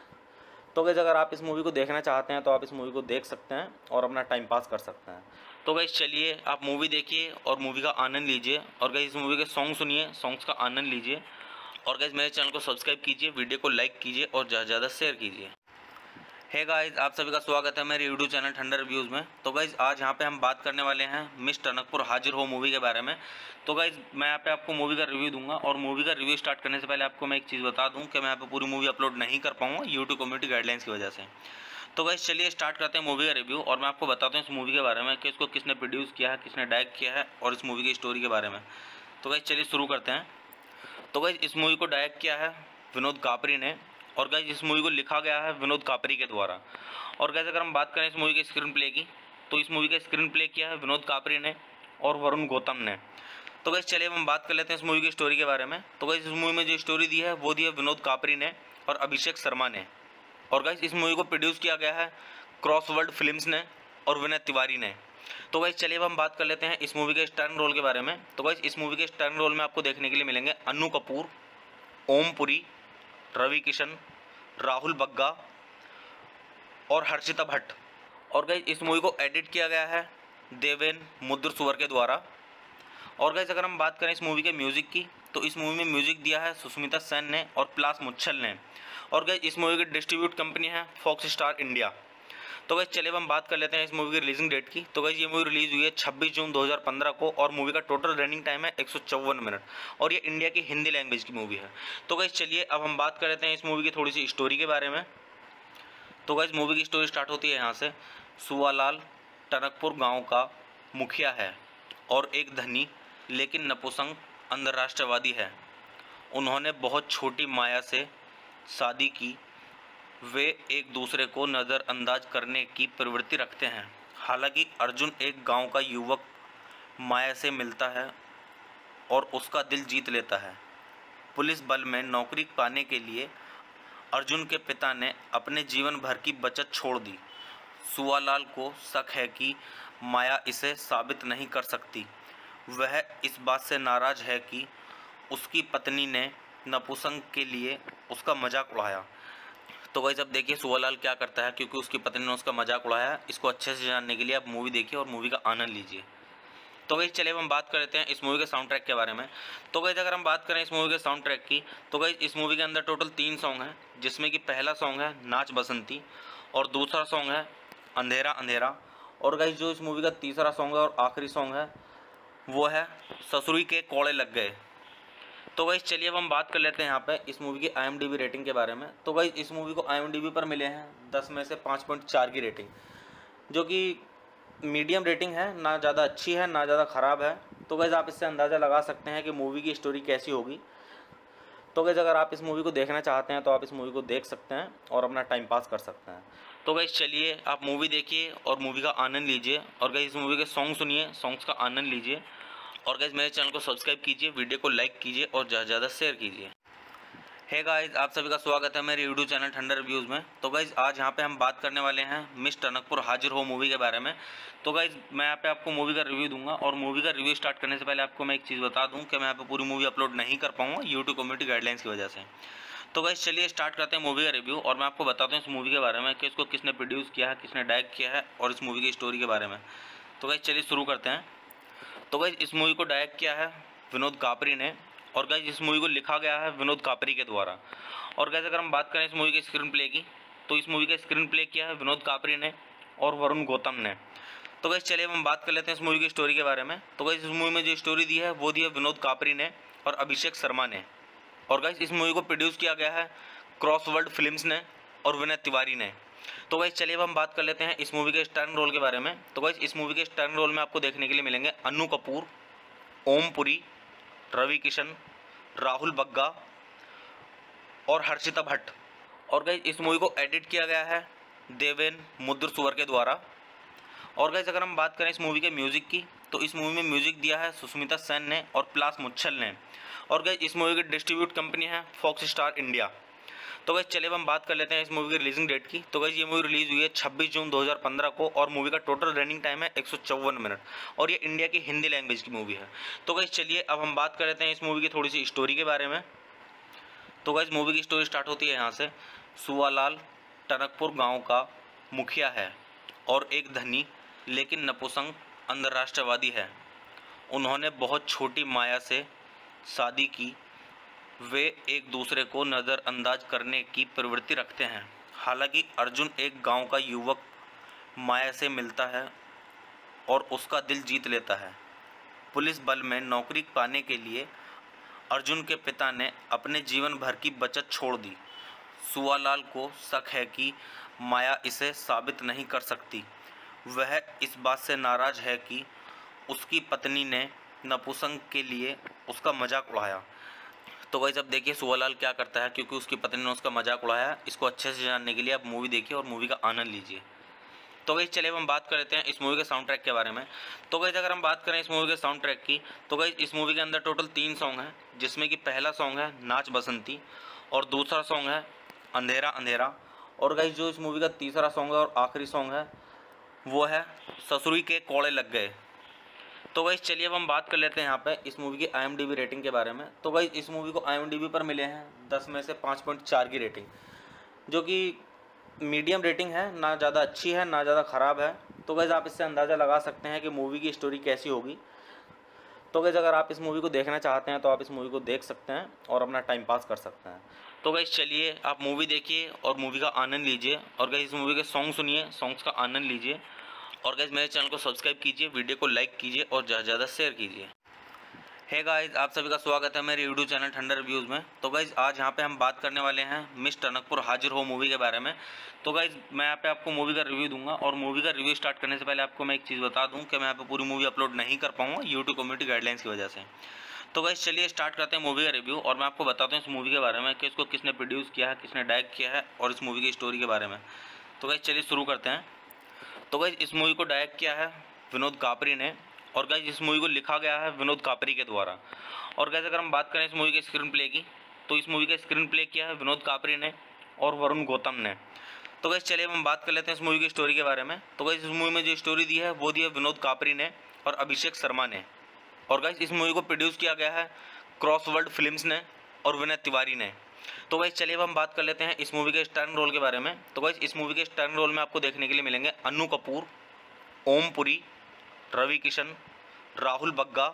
तो गाइस अगर आप इस मूवी को देखना चाहते हैं तो आप इस मूवी को देख सकते हैं और अपना टाइम पास कर सकते हैं। तो गाइस चलिए आप मूवी देखिए और मूवी का आनंद लीजिए, और गाइस इस मूवी के सॉन्ग सुनिए, सॉन्ग्स का आनंद लीजिए, और गाइस मेरे चैनल को सब्सक्राइब कीजिए, वीडियो को लाइक कीजिए और ज़्यादा से ज़्यादा शेयर कीजिए। हे गाइस आप सभी का स्वागत है मेरे यूट्यूब चैनल ठंडर रिव्यूज़ में। तो गाइस आज यहाँ पे हम बात करने वाले हैं मिस टनकपुर हाजिर हो मूवी के बारे में। तो गाइस मैं यहाँ पे आपको मूवी का रिव्यू दूंगा, और मूवी का रिव्यू स्टार्ट करने से पहले आपको मैं एक चीज़ बता दूं कि मैं यहाँ पे पूरी मूवी अपलोड नहीं कर पाऊँगा यूट्यूब कम्युनिटी गाइडलाइंस की वजह से। तो गाइस चलिए स्टार्ट करते हैं मूवी का रिव्यू, और मैं आपको बताता हूँ इस मूवी के बारे में कि इसको किसने प्रोड्यूस किया है, किसने डायरेक्ट किया है, और इस मूवी की स्टोरी के बारे में। तो गाइस चलिए शुरू करते हैं। तो गाइस इस मूवी को डायरेक्ट किया है विनोद कापरी ने, और गाइस इस मूवी को लिखा गया है विनोद कापरी के द्वारा। और गाइस अगर हम बात करें इस मूवी के स्क्रीन प्ले की, तो इस मूवी का स्क्रीन प्ले किया है विनोद कापरी ने और वरुण गौतम ने। तो गाइस चलिए हम बात कर लेते हैं इस मूवी की स्टोरी के बारे में। तो गाइस इस मूवी में जो स्टोरी दी है वो दी है विनोद कापरी ने और अभिषेक शर्मा ने। और गाइस इस मूवी को प्रोड्यूस किया गया है क्रॉसवर्ड फिल्म्स ने और विनय तिवारी ने। तो गाइस चलिए अब हम बात कर लेते हैं इस मूवी के स्टारर रोल के बारे में। तो गाइस इस मूवी के स्टारर रोल में आपको देखने के लिए मिलेंगे अन्नू कपूर, ओम पुरी, रवि किशन, राहुल बग्गा और हर्षिता भट्ट। और गाइस इस मूवी को एडिट किया गया है देवेन मुद्र सुवर के द्वारा। और गाइस अगर हम बात करें इस मूवी के म्यूज़िक की, तो इस मूवी में म्यूज़िक दिया है सुष्मिता सेन ने और प्लास मुच्छल ने। और गाइस इस मूवी की डिस्ट्रीब्यूट कंपनी है फॉक्स स्टार इंडिया। तो गाइस चलिए अब हम बात कर लेते हैं इस मूवी की रिलीजिंग डेट की। तो गाइस ये मूवी रिलीज़ हुई है छब्बीस जून दो हज़ार पंद्रह को, और मूवी का टोटल रनिंग टाइम है एक सौ चौवन मिनट, और ये इंडिया की हिंदी लैंग्वेज की मूवी है। तो गाइस चलिए अब हम बात कर लेते हैं इस मूवी की थोड़ी सी स्टोरी के बारे में। तो गाइस मूवी की स्टोरी स्टार्ट होती है यहाँ से। सुवालाल टनकपुर गांव का मुखिया है और एक धनी लेकिन नपुंसक अंतर्राष्ट्रवादी है। उन्होंने बहुत छोटी माया से शादी की। वे एक दूसरे को नज़रअंदाज करने की प्रवृत्ति रखते हैं। हालांकि अर्जुन एक गांव का युवक माया से मिलता है और उसका दिल जीत लेता है। पुलिस बल में नौकरी पाने के लिए अर्जुन के पिता ने अपने जीवन भर की बचत छोड़ दी। सुवालाल को शक है कि माया इसे साबित नहीं कर सकती। वह इस बात से नाराज है कि उसकी पत्नी ने नपुंसक के लिए उसका मजाक उड़ाया। तो गाइस अब देखिए सुवालाल क्या करता है, क्योंकि उसकी पत्नी ने उसका मजाक उड़ाया। इसको अच्छे से जानने के लिए आप मूवी देखिए और मूवी का आनंद लीजिए। तो गाइस चलिए हम बात कर लेते हैं इस मूवी के साउंड ट्रैक के बारे में। तो गाइस अगर हम बात करें इस मूवी के साउंड ट्रैक की, तो गाइस इस मूवी के अंदर टोटल तीन सॉन्ग हैं, जिसमें कि पहला सॉन्ग है नाच बसंती और दूसरा सॉन्ग है अंधेरा अंधेरा, और गाइस जो इस मूवी का तीसरा सॉन्ग है और आखिरी सॉन्ग है वो है ससुरी के कोड़े लग गए। तो गाइस चलिए अब हम बात कर लेते हैं यहाँ पे इस मूवी की I M D B rating के बारे में। तो गाइस इस मूवी को आई एम डी बी पर मिले हैं दस में से पाँच पॉइंट चार की रेटिंग, जो कि मीडियम रेटिंग है, ना ज़्यादा अच्छी है ना ज़्यादा ख़राब है। तो गाइस आप इससे अंदाज़ा लगा सकते हैं कि मूवी की स्टोरी कैसी होगी। तो गाइस अगर आप इस मूवी को देखना चाहते हैं तो आप इस मूवी को देख सकते हैं और अपना टाइम पास कर सकते हैं। तो गाइस चलिए आप मूवी देखिए और मूवी का आनंद लीजिए, और गाइस इस मूवी के सॉन्ग सुनिए, सॉन्ग्स का आनंद लीजिए, और गाइस मेरे चैनल को सब्सक्राइब कीजिए, वीडियो को लाइक कीजिए और ज़्यादा से ज़्यादा शेयर कीजिए। हे गाइस आप सभी का स्वागत है मेरे यूट्यूब चैनल ठंडर रिव्यूज़ में। तो गाइस आज यहाँ पे हम बात करने वाले हैं मिस टनकपुर हाजिर हो मूवी के बारे में। तो गाइस मैं यहाँ पे आपको मूवी का रिव्यू दूंगा, और मूवी का रिव्यू स्टार्ट करने से पहले आपको मैं एक चीज़ बता दूं कि मैं यहाँ पे पूरी मूवी अपलोड नहीं कर पाऊँगा यूट्यूब कम्युनिटी गाइडलाइंस की वजह से। तो गाइस चलिए स्टार्ट करते हैं मूवी का रिव्यू और मैं आपको बताता हूँ इस मूवी के बारे में कि इसको किसने प्रोड्यूस किया है, किसने डायरेक्ट किया है और इस मूवी की स्टोरी के बारे में। तो गाइस चलिए शुरू करते हैं। तो गाइस इस मूवी को डायरेक्ट किया है विनोद कापरी ने और गाइस इस मूवी को लिखा गया है विनोद कापरी के द्वारा। और गाइस अगर हम बात करें इस मूवी के स्क्रीन प्ले की, तो इस मूवी का स्क्रीन प्ले किया है विनोद कापरी ने और वरुण गौतम ने। तो गाइस चलिए हम बात कर लेते हैं इस मूवी की स्टोरी के बारे में। तो गाइस इस मूवी में जो स्टोरी दी है वो दी है विनोद कापरी ने और अभिषेक शर्मा ने। और गाइस इस मूवी को प्रोड्यूस किया गया है क्रॉसवर्ड फिल्म्स ने और विनय तिवारी ने। तो गाइस चलिए अब हम बात कर लेते हैं इस मूवी के स्टार रोल के बारे में। तो गाइस इस मूवी के स्टार रोल में आपको देखने के लिए मिलेंगे अन्नू कपूर, ओम पुरी, रवि किशन, राहुल बग्गा और हर्षिता भट्ट। और गाइस इस मूवी को एडिट किया गया है देवेन मुद्र सुवर के द्वारा। और गाइस अगर हम बात करें इस मूवी के म्यूज़िक की, तो इस मूवी में म्यूज़िक दिया है सुष्मिता सेन ने और प्लास मुच्छल ने। और गाइस इस मूवी की डिस्ट्रीब्यूट कंपनी है फॉक्स स्टार इंडिया। तो गाइस चलिए हम बात कर लेते हैं इस मूवी की रिलीजिंग डेट की। तो गाइस ये मूवी रिलीज हुई है छब्बीस जून दो हज़ार पंद्रह को और मूवी का टोटल रनिंग टाइम है एक सौ चौवन मिनट और ये इंडिया की हिंदी लैंग्वेज की मूवी है। तो गाइस चलिए अब हम बात कर लेते हैं इस मूवी की थोड़ी सी स्टोरी के बारे में। तो गाइस मूवी की स्टोरी स्टार्ट होती है यहाँ से। सुवालाल टनकपुर गाँव का मुखिया है और एक धनी लेकिन नपुंसक अंतर्राष्ट्रवादी है। उन्होंने बहुत छोटी माया से शादी की। वे एक दूसरे को नज़रअंदाज करने की प्रवृत्ति रखते हैं। हालांकि अर्जुन एक गांव का युवक माया से मिलता है और उसका दिल जीत लेता है। पुलिस बल में नौकरी पाने के लिए अर्जुन के पिता ने अपने जीवन भर की बचत छोड़ दी। सुवालाल को शक है कि माया इसे साबित नहीं कर सकती। वह इस बात से नाराज़ है कि उसकी पत्नी ने नपुंसक के लिए उसका मजाक उड़ाया। तो गाइस अब देखिए सुवालाल क्या करता है, क्योंकि उसकी पत्नी ने उसका मजाक उड़ाया। इसको अच्छे से जानने के लिए आप मूवी देखिए और मूवी का आनंद लीजिए। तो गाइस चलिए हम बात कर लेते हैं इस मूवी के साउंड ट्रैक के बारे में। तो गाइस अगर हम बात करें इस मूवी के साउंड ट्रैक की, तो गाइस इस मूवी के अंदर टोटल तीन सॉन्ग हैं, जिसमें कि पहला सॉन्ग है नाच बसंती और दूसरा सॉन्ग है अंधेरा अंधेरा। और गाइस जो इस मूवी का तीसरा सॉन्ग है और आखिरी सॉन्ग है वो है ससुरी के कोड़े लग गए। तो गाइस चलिए अब हम बात कर लेते हैं यहाँ पे इस मूवी की I M D B rating के बारे में। तो गाइस इस मूवी को आई एम डी बी पर मिले हैं दस में से पाँच पॉइंट चार की रेटिंग, जो कि मीडियम रेटिंग है, ना ज़्यादा अच्छी है ना ज़्यादा ख़राब है। तो गाइस आप इससे अंदाज़ा लगा सकते हैं कि मूवी की स्टोरी कैसी होगी। तो गाइस अगर आप इस मूवी को देखना चाहते हैं तो आप इस मूवी को देख सकते हैं और अपना टाइम पास कर सकते हैं। तो गाइस चलिए आप मूवी देखिए और मूवी का आनंद लीजिए। और गाइस इस मूवी के सॉन्ग सुनिए, सॉन्ग्स का आनंद लीजिए। और गाइस मेरे चैनल को सब्सक्राइब कीजिए, वीडियो को लाइक कीजिए और ज़्यादा से ज़्यादा शेयर कीजिए। हे गाइस आप सभी का स्वागत है मेरे यूट्यूब चैनल ठंडर रिव्यूज़ में। तो गाइस आज यहाँ पे हम बात करने वाले हैं मिस टनकपुर हाजिर हो मूवी के बारे में। तो गाइस मैं यहाँ पे आपको मूवी का रिव्यू दूंगा और मूवी का रिव्यू स्टार्ट करने से पहले आपको मैं एक चीज़ बता दूँ कि मैं यहाँ पे पूरी मूवी अपलोड नहीं कर पाऊँगा यूट्यूब कम्युनिटी गाइडलाइंस की वजह से। तो गाइस चलिए स्टार्ट करते हैं मूवी का रिव्यू और मैं आपको बताता हूँ इस मूवी के बारे में कि इसको किसने प्रोड्यूस किया है, किसने डायरेक्ट किया है और इस मूवी की स्टोरी के बारे में। तो गाइस चलिए शुरू करते हैं। तो गाइस इस मूवी को डायरेक्ट किया है विनोद कापरी ने और गाइस इस मूवी को लिखा गया है विनोद कापरी के द्वारा। और गाइस अगर हम बात करें इस मूवी के स्क्रीन प्ले की, तो इस मूवी का स्क्रीन प्ले किया है विनोद कापरी ने और वरुण गौतम ने। तो गाइस चलिए हम बात कर लेते हैं इस मूवी की स्टोरी के बारे में। तो गाइस इस मूवी में जो स्टोरी दी है वो दी है विनोद कापरी ने और अभिषेक शर्मा ने। और गाइस इस मूवी को प्रोड्यूस किया गया है क्रॉसवर्ड फिल्म्स ने और विनय तिवारी ने। तो गाइस चलिए अब हम बात कर लेते हैं इस मूवी के स्टार रोल के बारे में। तो गाइस इस मूवी के स्टार रोल में आपको देखने के लिए मिलेंगे अन्नू कपूर, ओम पुरी, रवि किशन, राहुल बग्गा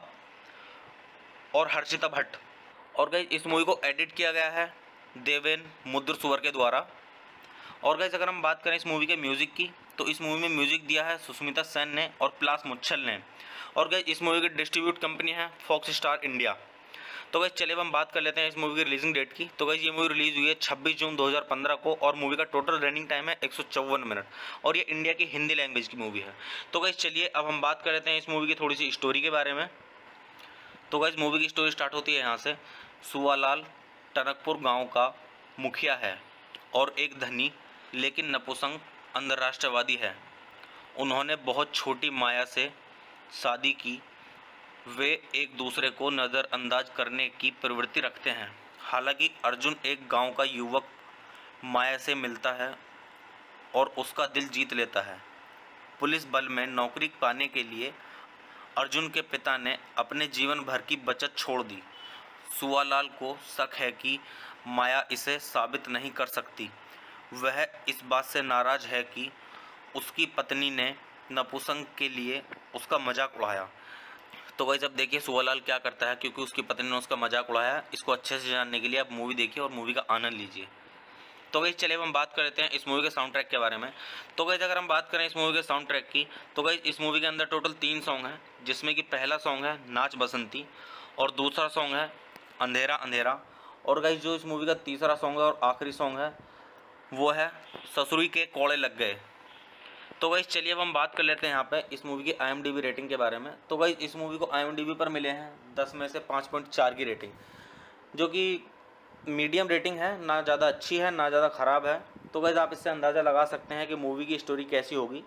और हर्षिता भट्ट। और गाइस इस मूवी को एडिट किया गया है देवेन मुद्र सुवर के द्वारा। और गाइस अगर हम बात करें इस मूवी के म्यूज़िक की, तो इस मूवी में म्यूज़िक दिया है सुष्मिता सेन ने और प्लास मुच्छल ने। और गाइस इस मूवी की डिस्ट्रीब्यूट कंपनी है फॉक्स स्टार इंडिया। तो गाइस चलिए हम बात कर लेते हैं इस मूवी की रिलीजिंग डेट की। तो गाइस ये मूवी रिलीज हुई है छब्बीस जून दो हज़ार पंद्रह को और मूवी का टोटल रनिंग टाइम है एक सौ चौवन मिनट और ये इंडिया की हिंदी लैंग्वेज की मूवी है। तो गाइस चलिए अब हम बात कर लेते हैं इस मूवी की थोड़ी सी स्टोरी के बारे में। तो गाइस मूवी की स्टोरी स्टार्ट होती है यहाँ से। सुवालाल टनकपुर गाँव का मुखिया है और एक धनी लेकिन नपुंसक अंतर्राष्ट्रवादी है। उन्होंने बहुत छोटी माया से शादी की। वे एक दूसरे को नज़रअंदाज करने की प्रवृत्ति रखते हैं। हालांकि अर्जुन एक गांव का युवक माया से मिलता है और उसका दिल जीत लेता है। पुलिस बल में नौकरी पाने के लिए अर्जुन के पिता ने अपने जीवन भर की बचत छोड़ दी। सुवालाल को शक है कि माया इसे साबित नहीं कर सकती। वह इस बात से नाराज़ है कि उसकी पत्नी ने नपुंसक के लिए उसका मजाक उड़ाया। तो गाइस अब देखिए सुवालाल क्या करता है, क्योंकि उसकी पत्नी ने उसका मजाक उड़ाया। इसको अच्छे से जानने के लिए आप मूवी देखिए और मूवी का आनंद लीजिए। तो गाइस चलिए हम बात कर लेते हैं इस मूवी के साउंड ट्रैक के बारे में। तो गाइस अगर हम बात करें इस मूवी के साउंड ट्रैक की, तो गाइस इस मूवी के अंदर टोटल तीन सॉन्ग हैं, जिसमें कि पहला सॉन्ग है नाच बसंती और दूसरा सॉन्ग है अंधेरा अंधेरा, और गाइस जो इस मूवी का तीसरा सॉन्ग है और आखिरी सॉन्ग है वो है ससुरी के कोड़े लग गए। तो गाइस चलिए अब हम बात कर लेते हैं यहाँ पे इस मूवी की I M D B rating के बारे में। तो गाइस इस मूवी को आई एम डी बी पर मिले हैं दस में से पाँच पॉइंट चार की रेटिंग, जो कि मीडियम रेटिंग है, ना ज़्यादा अच्छी है ना ज़्यादा ख़राब है। तो गाइस आप इससे अंदाज़ा लगा सकते हैं कि मूवी की स्टोरी कैसी होगी।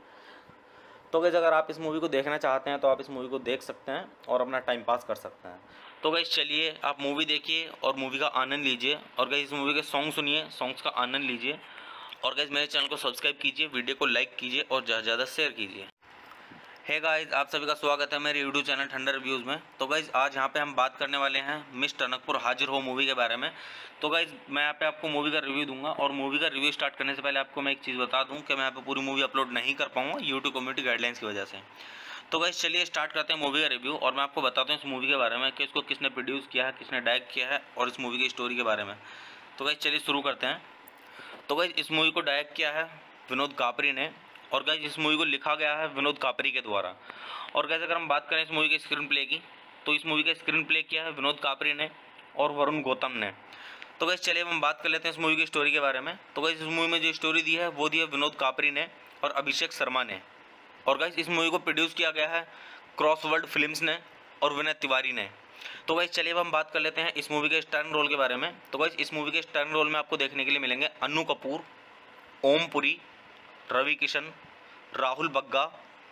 तो गाइस अगर आप इस मूवी को देखना चाहते हैं तो आप इस मूवी को देख सकते हैं और अपना टाइम पास कर सकते हैं। तो गाइस चलिए आप मूवी देखिए और मूवी का आनंद लीजिए, और गाइस इस मूवी के सॉन्ग सुनिए, सॉन्ग्स का आनंद लीजिए, और गाइस मेरे चैनल को सब्सक्राइब कीजिए, वीडियो को लाइक कीजिए और ज़्यादा से ज़्यादा शेयर कीजिए। हे गाइस आप सभी का स्वागत है मेरे यूट्यूब चैनल ठंडर रिव्यूज़ में। तो गाइस आज यहाँ पे हम बात करने वाले हैं मिस टनकपुर हाजिर हो मूवी के बारे में। तो गाइस मैं यहाँ पे आपको मूवी का रिव्यू दूंगा, और मूवी का रिव्यू स्टार्ट करने से पहले आपको मैं एक चीज़ बता दूं कि मैं यहाँ पे पूरी मूवी अपलोड नहीं कर पाऊँगा यूट्यूब कम्युनिटी गाइडलाइंस की वजह से। तो गाइस चलिए स्टार्ट करते हैं मूवी का रिव्यू, और मैं आपको बताता हूँ इस मूवी के बारे में कि इसको किसने प्रोड्यूस किया है, किसने डायरेक्ट किया है, और इस मूवी की स्टोरी के बारे में। तो गाइस चलिए शुरू करते हैं। तो गाइस इस मूवी को डायरेक्ट किया है विनोद कापरी ने, और गाइस इस मूवी को लिखा गया है विनोद कापरी के द्वारा। और गाइस अगर हम बात करें इस मूवी के स्क्रीन प्ले की, तो इस मूवी का स्क्रीन प्ले किया है विनोद कापरी ने और वरुण गौतम ने। तो गाइस चलिए हम बात कर लेते हैं इस मूवी की स्टोरी के बारे में। तो गाइस इस मूवी में जो स्टोरी दी है वो दी है विनोद कापरी ने और अभिषेक शर्मा ने। और गाइस इस मूवी को प्रोड्यूस किया गया है क्रॉसवर्ल्ड फिल्म्स ने और विनय तिवारी ने। तो गाइस चलिए अब हम बात कर लेते हैं इस मूवी के स्टारर रोल के बारे में। तो गाइस इस मूवी के स्टारर रोल में आपको देखने के लिए मिलेंगे अन्नू कपूर, ओम पुरी, रवि किशन, राहुल बग्गा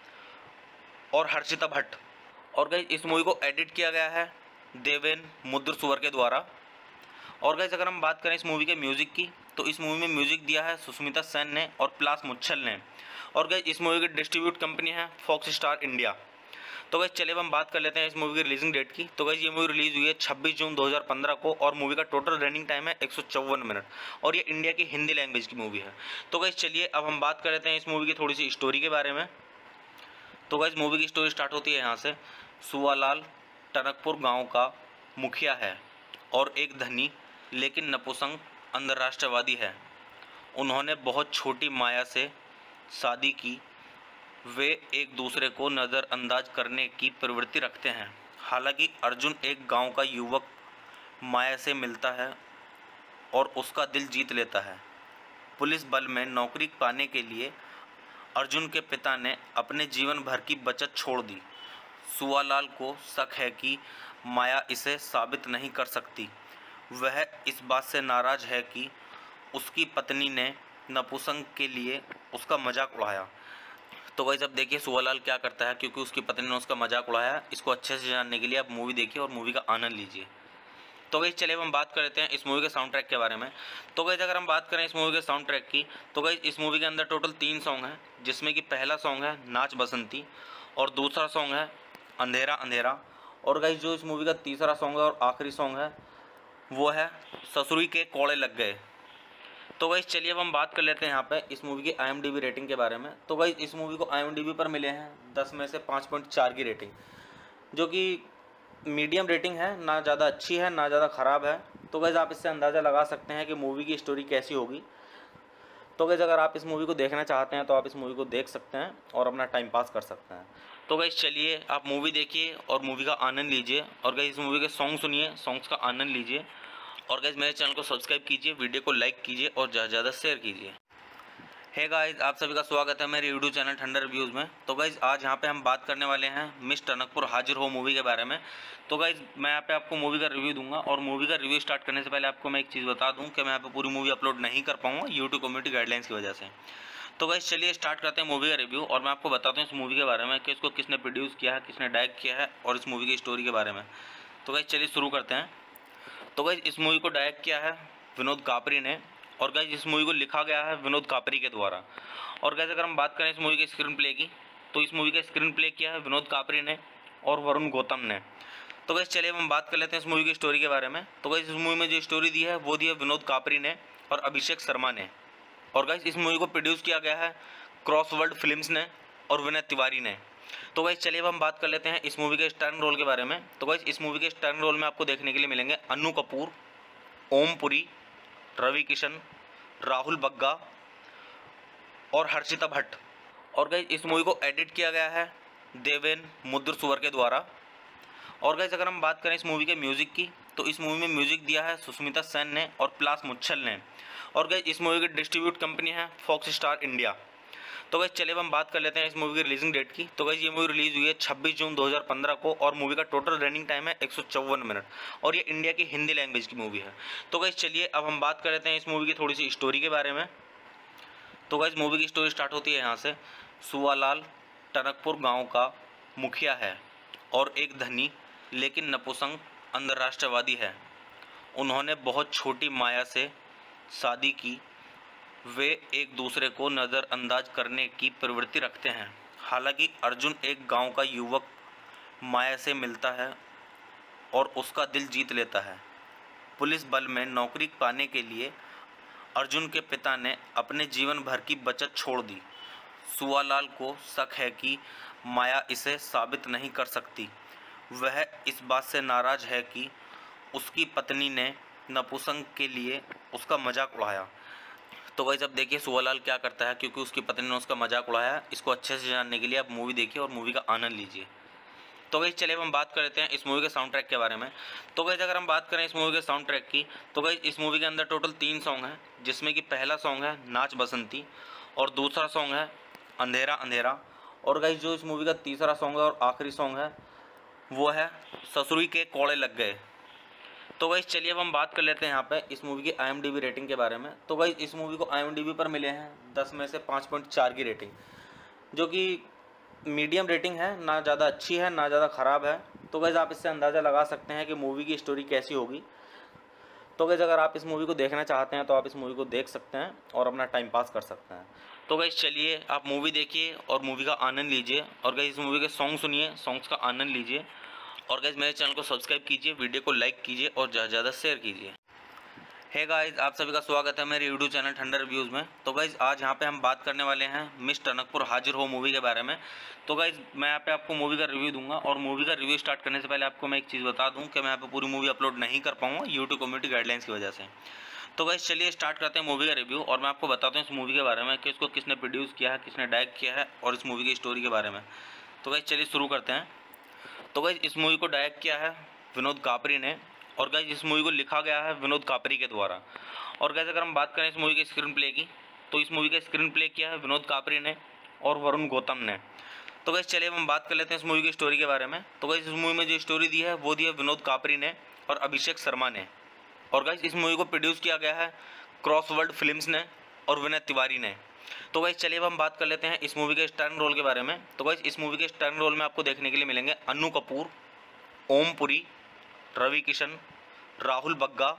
और हर्षिता भट्ट। और गाइस इस मूवी को एडिट किया गया है देवेन मुद्रसुवर के द्वारा। और गाइस अगर हम बात करें इस मूवी के म्यूज़िक की, तो इस मूवी में म्यूज़िक दिया है सुष्मिता सेन ने और प्लास मुच्छल ने। और गाइस इस मूवी की डिस्ट्रीब्यूट कंपनी है फॉक्स स्टार इंडिया। तो गाइस चलिए अब हम बात कर लेते हैं इस मूवी की रिलीजिंग डेट की। तो गाइस ये मूवी रिलीज़ हुई है छब्बीस जून दो हज़ार पंद्रह को, और मूवी का टोटल रनिंग टाइम है एक सौ चौवन मिनट, और ये इंडिया की हिंदी लैंग्वेज की मूवी है। तो गाइस चलिए अब हम बात कर लेते हैं इस मूवी की थोड़ी सी स्टोरी के बारे में। तो गाइस मूवी की स्टोरी स्टार्ट होती है यहाँ से। सुवालाल टनकपुर गाँव का मुखिया है और एक धनी लेकिन नपुंसक अंतर्राष्ट्रवादी है। उन्होंने बहुत छोटी माया से शादी की। वे एक दूसरे को नज़रअंदाज करने की प्रवृत्ति रखते हैं। हालांकि अर्जुन एक गांव का युवक माया से मिलता है और उसका दिल जीत लेता है। पुलिस बल में नौकरी पाने के लिए अर्जुन के पिता ने अपने जीवन भर की बचत छोड़ दी। सुवालाल को शक है कि माया इसे साबित नहीं कर सकती। वह इस बात से नाराज़ है कि उसकी पत्नी ने नपुंसक के लिए उसका मजाक उड़ाया। तो गाइस अब देखिए सुवालाल क्या करता है, क्योंकि उसकी पत्नी ने उसका मजाक उड़ाया। इसको अच्छे से जानने के लिए आप मूवी देखिए और मूवी का आनंद लीजिए। तो गाइस चलिए हम बात कर लेते हैं इस मूवी के साउंड ट्रैक के बारे में। तो गाइस अगर हम बात करें इस मूवी के साउंड ट्रैक की, तो गाइस इस मूवी के अंदर टोटल तीन सॉन्ग हैं, जिसमें कि पहला सॉन्ग है नाच बसंती और दूसरा सॉन्ग है अंधेरा अंधेरा, और गाइस जो इस मूवी का तीसरा सॉन्ग है और आखिरी सॉन्ग है वो है ससुरी के कोड़े लग गए। तो गाइस चलिए अब हम बात कर लेते हैं यहाँ पे इस मूवी की I M D B rating के बारे में। तो गाइस इस मूवी को आई एम डी बी पर मिले हैं दस में से पाँच पॉइंट चार की रेटिंग, जो कि मीडियम रेटिंग है, ना ज़्यादा अच्छी है ना ज़्यादा ख़राब है। तो गाइस आप इससे अंदाज़ा लगा सकते हैं कि मूवी की स्टोरी कैसी होगी। तो गाइस अगर आप इस मूवी को देखना चाहते हैं तो आप इस मूवी को देख सकते हैं और अपना टाइम पास कर सकते हैं। तो गाइस चलिए आप मूवी देखिए और मूवी का आनंद लीजिए, और गाइस इस मूवी के सॉन्ग सुनिए, सॉन्ग्स का आनंद लीजिए, और गाइस मेरे चैनल को सब्सक्राइब कीजिए, वीडियो को लाइक कीजिए और ज़्यादा से ज़्यादा शेयर कीजिए। हे गाइस आप सभी का स्वागत है मेरे यूट्यूब चैनल ठंडर रिव्यूज़ में। तो गाइस आज यहाँ पे हम बात करने वाले हैं मिस टनकपुर हाजिर हो मूवी के बारे में। तो गाइस मैं यहाँ पे आपको मूवी का रिव्यू दूंगा, और मूवी का रिव्यू स्टार्ट करने से पहले आपको मैं एक चीज़ बता दूं कि मैं यहाँ पे पूरी मूवी अपलोड नहीं कर पाऊँगा यूट्यूब कम्युनिटी गाइडलाइंस की वजह से। तो गाइस चलिए स्टार्ट करते हैं मूवी का रिव्यू, और मैं आपको बताता हूँ इस मूवी के बारे में कि इसको किसने प्रोड्यूस किया है, किसने डायरेक्ट किया है, और इस मूवी की स्टोरी के बारे में। तो गाइस चलिए शुरू करते हैं। तो गाइस इस मूवी को डायरेक्ट किया है विनोद कापरी ने, और गाइस इस मूवी को लिखा गया है विनोद कापरी के द्वारा। और गाइस अगर हम बात करें इस मूवी के स्क्रीन प्ले की, तो इस मूवी का स्क्रीन प्ले किया है विनोद कापरी ने और वरुण गौतम ने। तो गाइस चलिए हम बात कर लेते हैं इस मूवी की स्टोरी के बारे में। तो गाइस इस मूवी में जो स्टोरी दी है वो दी है विनोद कापरी ने और अभिषेक शर्मा ने। और गाइस इस मूवी को प्रोड्यूस किया गया है क्रॉसवर्ड फिल्म्स ने और विनय तिवारी ने। तो गाइस चलिए अब हम बात कर लेते हैं इस मूवी के स्टारर रोल के बारे में। तो गाइस इस मूवी के स्टारर रोल में आपको देखने के लिए मिलेंगे अन्नू कपूर, ओम पुरी, रवि किशन, राहुल बग्गा और हर्षिता भट्ट। और गाइस इस मूवी को एडिट किया गया है देवेन मुद्रसुवर के द्वारा। और गाइस अगर हम बात करें इस मूवी के म्यूज़िक की, तो इस मूवी में म्यूज़िक दिया है सुष्मिता सेन ने और प्लास मुच्छल ने। और गाइस इस मूवी की डिस्ट्रीब्यूट कंपनी है फॉक्स स्टार इंडिया। तो गाइस चलिए हम बात कर लेते हैं इस मूवी की रिलीजिंग डेट की। तो गाइस ये मूवी रिलीज़ हुई है छब्बीस जून दो हज़ार पंद्रह को और मूवी का टोटल रनिंग टाइम है एक सौ चौवन मिनट और ये इंडिया की हिंदी लैंग्वेज की मूवी है। तो गाइस चलिए अब हम बात कर लेते हैं इस मूवी की थोड़ी सी स्टोरी के बारे में। तो गाइस मूवी की स्टोरी स्टार्ट होती है यहाँ से। सुवालाल टनकपुर गाँव का मुखिया है और एक धनी लेकिन नपुंसक अंतर्राष्ट्रवादी है। उन्होंने बहुत छोटी माया से शादी की। वे एक दूसरे को नज़रअंदाज करने की प्रवृत्ति रखते हैं। हालांकि अर्जुन एक गांव का युवक माया से मिलता है और उसका दिल जीत लेता है। पुलिस बल में नौकरी पाने के लिए अर्जुन के पिता ने अपने जीवन भर की बचत छोड़ दी। सुवालाल को शक है कि माया इसे साबित नहीं कर सकती। वह इस बात से नाराज़ है कि उसकी पत्नी ने नपुंसक के लिए उसका मजाक उड़ाया। तो गाइस अब देखिए सुवालाल क्या करता है, क्योंकि उसकी पत्नी ने उसका मजाक उड़ाया। इसको अच्छे से जानने के लिए आप मूवी देखिए और मूवी का आनंद लीजिए। तो गाइस चलिए हम बात कर लेते हैं इस मूवी के साउंड ट्रैक के बारे में। तो गाइस अगर हम बात करें इस मूवी के साउंड ट्रैक की, तो गाइस इस मूवी के अंदर टोटल तीन सॉन्ग हैं, जिसमें कि पहला सॉन्ग है नाच बसंती और दूसरा सॉन्ग है अंधेरा अंधेरा। और गाइस जो इस मूवी का तीसरा सॉन्ग है और आखिरी सॉन्ग है वो है ससुरी के कोड़े लग गए। तो गाइस चलिए अब हम बात कर लेते हैं यहाँ पे इस मूवी की I M D B rating के बारे में। तो गाइस इस मूवी को आई एम डी बी पर मिले हैं दस में से पाँच पॉइंट चार की रेटिंग, जो कि मीडियम रेटिंग है, ना ज़्यादा अच्छी है ना ज़्यादा ख़राब है। तो गाइस आप इससे अंदाज़ा लगा सकते हैं कि मूवी की स्टोरी कैसी होगी। तो गाइस अगर आप इस मूवी को देखना चाहते हैं तो आप इस मूवी को देख सकते हैं और अपना टाइम पास कर सकते हैं। तो गाइस चलिए आप मूवी देखिए और मूवी का आनंद लीजिए। और गाइस इस मूवी के सॉन्ग सुनिए, सॉन्ग्स का आनंद लीजिए। और गाइस मेरे चैनल को सब्सक्राइब कीजिए, वीडियो को लाइक कीजिए और ज़्यादा से ज़्यादा शेयर कीजिए। हे गाइस आप सभी का स्वागत है मेरे यूट्यूब चैनल ठंडर रिव्यूज़ में। तो गाइस आज यहाँ पे हम बात करने वाले हैं मिस टनकपुर हाजिर हो मूवी के बारे में। तो गाइस मैं यहाँ पे आपको मूवी का रिव्यू दूंगा और मूवी का रिव्यू स्टार्ट करने से पहले आपको मैं एक चीज़ बता दूँ कि मैं यहाँ पे पूरी मूवी अपलोड नहीं कर पाऊँगा यूट्यूब कम्युनिटी गाइडलाइंस की वजह से। तो गाइस चलिए स्टार्ट करते हैं मूवी का रिव्यू और मैं आपको बताता हूँ इस मूवी के बारे में कि इसको किसने प्रोड्यूस किया है, किसने डायरेक्ट किया है और इस मूवी की स्टोरी के बारे में। तो गाइस चलिए शुरू करते हैं। तो गाइस इस मूवी को डायरेक्ट किया है विनोद कापरी ने और गाइस इस मूवी को लिखा गया है विनोद कापरी के द्वारा। और गाइस अगर हम बात करें इस मूवी के स्क्रीन प्ले की, तो इस मूवी का स्क्रीन प्ले किया है विनोद कापरी ने और वरुण गौतम ने। तो गाइस चलिए हम बात कर लेते हैं इस मूवी की स्टोरी के बारे में। तो गाइस इस मूवी में जो स्टोरी दी है वो दी है विनोद कापरी ने और अभिषेक शर्मा ने। और गाइस इस मूवी को प्रोड्यूस किया गया है क्रॉसवर्ड फिल्म्स ने और विनय तिवारी ने। तो गाइस चलिए अब हम बात कर लेते हैं इस मूवी के स्टारर रोल के बारे में। तो गाइस इस मूवी के स्टारर रोल में आपको देखने के लिए मिलेंगे अन्नू कपूर, ओम पुरी, रवि किशन, राहुल बग्गा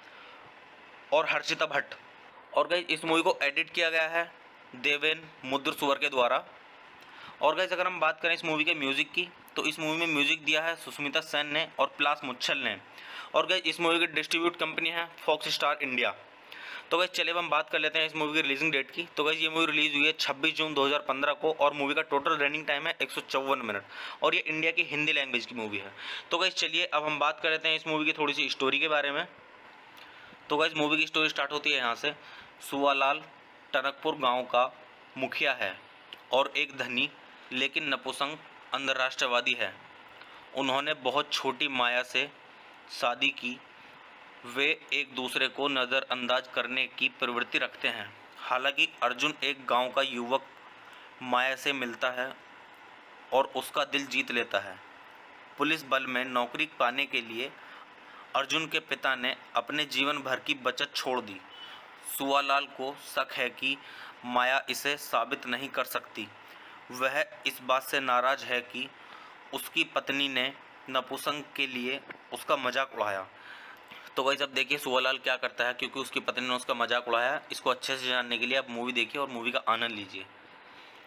और हर्षिता भट्ट। और गाइस इस मूवी को एडिट किया गया है देवेन मुद्रसुवर के द्वारा। और गाइस अगर हम बात करें इस मूवी के म्यूज़िक की, तो इस मूवी में म्यूज़िक दिया है सुष्मिता सेन ने और प्लास मुच्छल ने। और गाइस इस मूवी की डिस्ट्रीब्यूट कंपनी है फॉक्स स्टार इंडिया। तो गाइस चलिए हम बात कर लेते हैं इस मूवी की रिलीजिंग डेट की। तो गाइस ये मूवी रिलीज़ हुई है छब्बीस जून दो हज़ार पंद्रह को और मूवी का टोटल रनिंग टाइम है एक सौ चौवन मिनट और ये इंडिया की हिंदी लैंग्वेज की मूवी है। तो गाइस चलिए अब हम बात कर लेते हैं इस मूवी की थोड़ी सी स्टोरी के बारे में। तो गाइस मूवी की स्टोरी स्टार्ट होती है यहाँ से। सुवालाल टनकपुर गाँव का मुखिया है और एक धनी लेकिन नपुंसक अंतर्राष्ट्रवादी है। उन्होंने बहुत छोटी माया से शादी की। वे एक दूसरे को नज़रअंदाज करने की प्रवृत्ति रखते हैं। हालांकि अर्जुन एक गांव का युवक माया से मिलता है और उसका दिल जीत लेता है। पुलिस बल में नौकरी पाने के लिए अर्जुन के पिता ने अपने जीवन भर की बचत छोड़ दी। सुवालाल को शक है कि माया इसे साबित नहीं कर सकती। वह इस बात से नाराज़ है कि उसकी पत्नी ने नपुंसक के लिए उसका मजाक उड़ाया। तो गाइस अब देखिए सुवालाल क्या करता है, क्योंकि उसकी पत्नी ने उसका मजाक उड़ाया। इसको अच्छे से जानने के लिए आप मूवी देखिए और मूवी का आनंद लीजिए।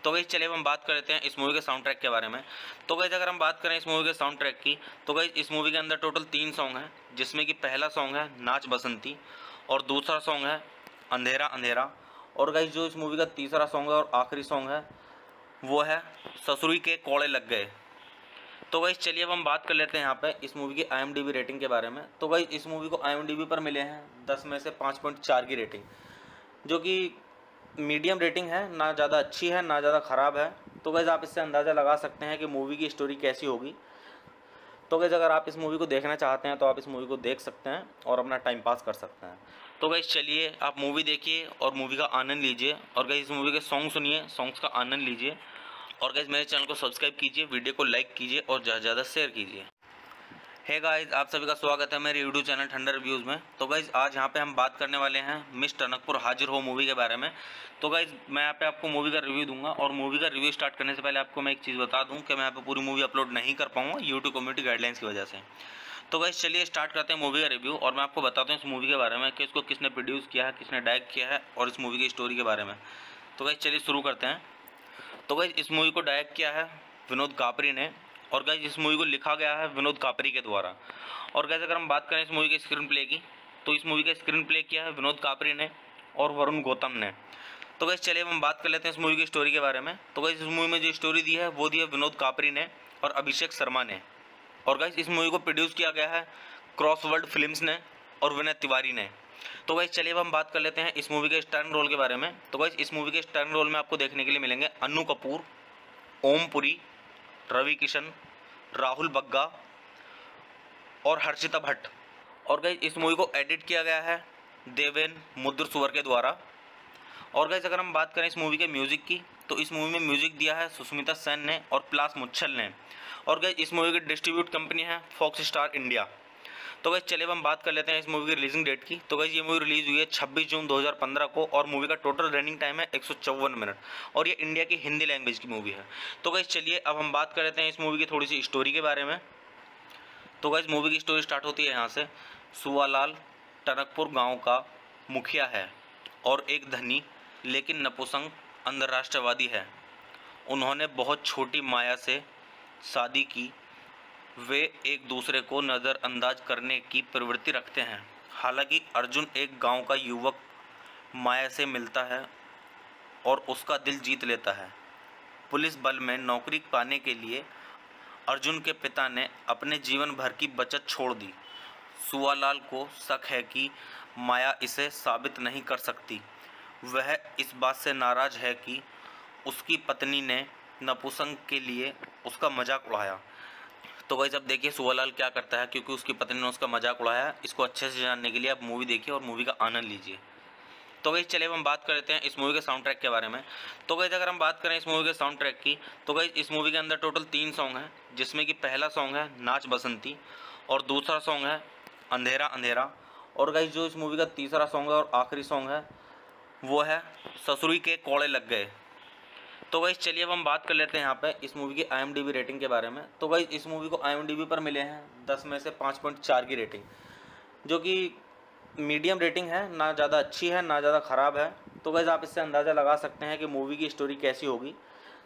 तो गाइस चलिए अब हम बात कर लेते हैं इस मूवी के साउंड ट्रैक के बारे में। तो गाइस अगर हम बात करें इस मूवी के साउंड ट्रैक की, तो गाइस इस मूवी के अंदर टोटल तीन सॉन्ग हैं, जिसमें कि पहला सॉन्ग है नाच बसंती और दूसरा सॉन्ग है अंधेरा अंधेरा, और गाइस जो इस मूवी का तीसरा सॉन्ग है और आखिरी सॉन्ग है वो है ससुरी के कोड़े लग गए। तो गाइस चलिए अब हम बात कर लेते हैं यहाँ पे इस मूवी की I M D B rating के बारे में। तो गाइस इस मूवी को आई एम डी बी पर मिले हैं दस में से पाँच पॉइंट चार की रेटिंग, जो कि मीडियम रेटिंग है, ना ज़्यादा अच्छी है ना ज़्यादा ख़राब है। तो गाइस आप इससे अंदाज़ा लगा सकते हैं कि मूवी की स्टोरी कैसी होगी। तो गाइस अगर आप इस मूवी को देखना चाहते हैं तो आप इस मूवी को देख सकते हैं और अपना टाइम पास कर सकते हैं। तो गाइस चलिए आप मूवी देखिए और मूवी का आनंद लीजिए, और गाइस इस मूवी के सॉन्ग सुनिए, सॉन्ग्स का आनंद लीजिए, और गाइस मेरे चैनल को सब्सक्राइब कीजिए, वीडियो को लाइक कीजिए और ज़्यादा से ज़्यादा शेयर कीजिए। हे गाइस आप सभी का स्वागत है मेरे यूट्यूब चैनल ठंडर रिव्यूज़ में। तो गाइस आज यहाँ पे हम बात करने वाले हैं मिस टनकपुर हाजिर हो मूवी के बारे में। तो गाइस मैं यहाँ पे आपको मूवी का रिव्यू दूंगा, और मूवी का रिव्यू स्टार्ट करने से पहले आपको मैं एक चीज़ बता दूं कि मैं यहाँ पे पूरी मूवी अपलोड नहीं कर पाऊँगा यूट्यूब कम्युनिटी गाइडलाइंस की वजह से। तो गाइस चलिए स्टार्ट करते हैं मूवी का रिव्यू, और मैं आपको बताता हूँ इस मूवी के बारे में कि इसको किसने प्रोड्यूस किया है, किसने डायरेक्ट किया है, और इस मूवी की स्टोरी के बारे में। तो गाइस चलिए शुरू करते हैं। तो गाइस इस मूवी को डायरेक्ट किया है विनोद कापरी ने, और गाइस इस मूवी को लिखा गया है विनोद कापरी के द्वारा। और गाइस अगर हम बात करें इस मूवी के स्क्रीन प्ले की, तो इस मूवी का स्क्रीन प्ले किया है विनोद कापरी ने और वरुण गौतम ने। तो गाइस चलिए हम बात कर लेते हैं इस मूवी की स्टोरी के बारे में। तो गाइस इस मूवी में जो स्टोरी दी है वो दी है विनोद कापरी ने और अभिषेक शर्मा ने, और गाइस इस मूवी को प्रोड्यूस किया गया है क्रॉसवर्ड फिल्म्स ने और विनय तिवारी ने। तो गाइस चलिए अब हम बात कर लेते हैं इस मूवी के स्टार रोल के बारे में। तो गाइस इस मूवी के स्टार रोल में आपको देखने के लिए मिलेंगे अन्नू कपूर, ओम पुरी, रवि किशन, राहुल बग्गा और हर्षिता भट्ट। और गाइस इस मूवी को एडिट किया गया है देवेन मुद्रसुवर के द्वारा। और गाइस अगर हम बात करें इस मूवी के म्यूज़िक की, तो इस मूवी में म्यूज़िक दिया है सुष्मिता सेन ने और प्लास मुच्छल ने। और गाइस इस मूवी की डिस्ट्रीब्यूट कंपनी है फॉक्स स्टार इंडिया। तो गाइस चलिए अब हम बात कर लेते हैं इस मूवी की रिलीजिंग डेट की। तो गाइस ये मूवी रिलीज़ हुई है छब्बीस जून दो हज़ार पंद्रह को, और मूवी का टोटल रनिंग टाइम है एक सौ चौवन मिनट, और ये इंडिया की हिंदी लैंग्वेज की मूवी है। तो गाइस चलिए अब हम बात कर लेते हैं इस मूवी की थोड़ी सी स्टोरी के बारे में। तो गाइस मूवी की स्टोरी स्टार्ट होती है यहाँ से। सुवालाल टनकपुर गांव का मुखिया है और एक धनी लेकिन नपुंसक अंतर्राष्ट्रवादी है। उन्होंने बहुत छोटी माया से शादी की। वे एक दूसरे को नज़रअंदाज करने की प्रवृत्ति रखते हैं। हालांकि अर्जुन एक गांव का युवक माया से मिलता है और उसका दिल जीत लेता है। पुलिस बल में नौकरी पाने के लिए अर्जुन के पिता ने अपने जीवन भर की बचत छोड़ दी। सुवालाल को शक है कि माया इसे साबित नहीं कर सकती। वह इस बात से नाराज़ है कि उसकी पत्नी ने नपुंसक के लिए उसका मजाक उड़ाया। तो गाइस अब देखिए सुवालाल क्या करता है, क्योंकि उसकी पत्नी ने उसका मजाक उड़ाया। इसको अच्छे से जानने के लिए आप मूवी देखिए और मूवी का आनंद लीजिए। तो गाइस चलिए हम बात कर लेते हैं इस मूवी के साउंड ट्रैक के बारे में। तो गाइस अगर हम बात करें इस मूवी के साउंड ट्रैक की, तो गाइस इस मूवी के अंदर टोटल तीन सॉन्ग हैं, जिसमें कि पहला सॉन्ग है नाच बसंती और दूसरा सॉन्ग है अंधेरा अंधेरा, और गाइस जो इस मूवी का तीसरा सॉन्ग है और आखिरी सॉन्ग है वो है ससुरी के कोड़े लग गए। तो गाइस चलिए अब हम बात कर लेते हैं यहाँ पे इस मूवी की I M D B rating के बारे में। तो गाइस इस मूवी को आई एम डी बी पर मिले हैं दस में से पाँच पॉइंट चार की रेटिंग, जो कि मीडियम रेटिंग है, ना ज़्यादा अच्छी है ना ज़्यादा ख़राब है। तो गाइस आप इससे अंदाज़ा लगा सकते हैं कि मूवी की स्टोरी कैसी होगी।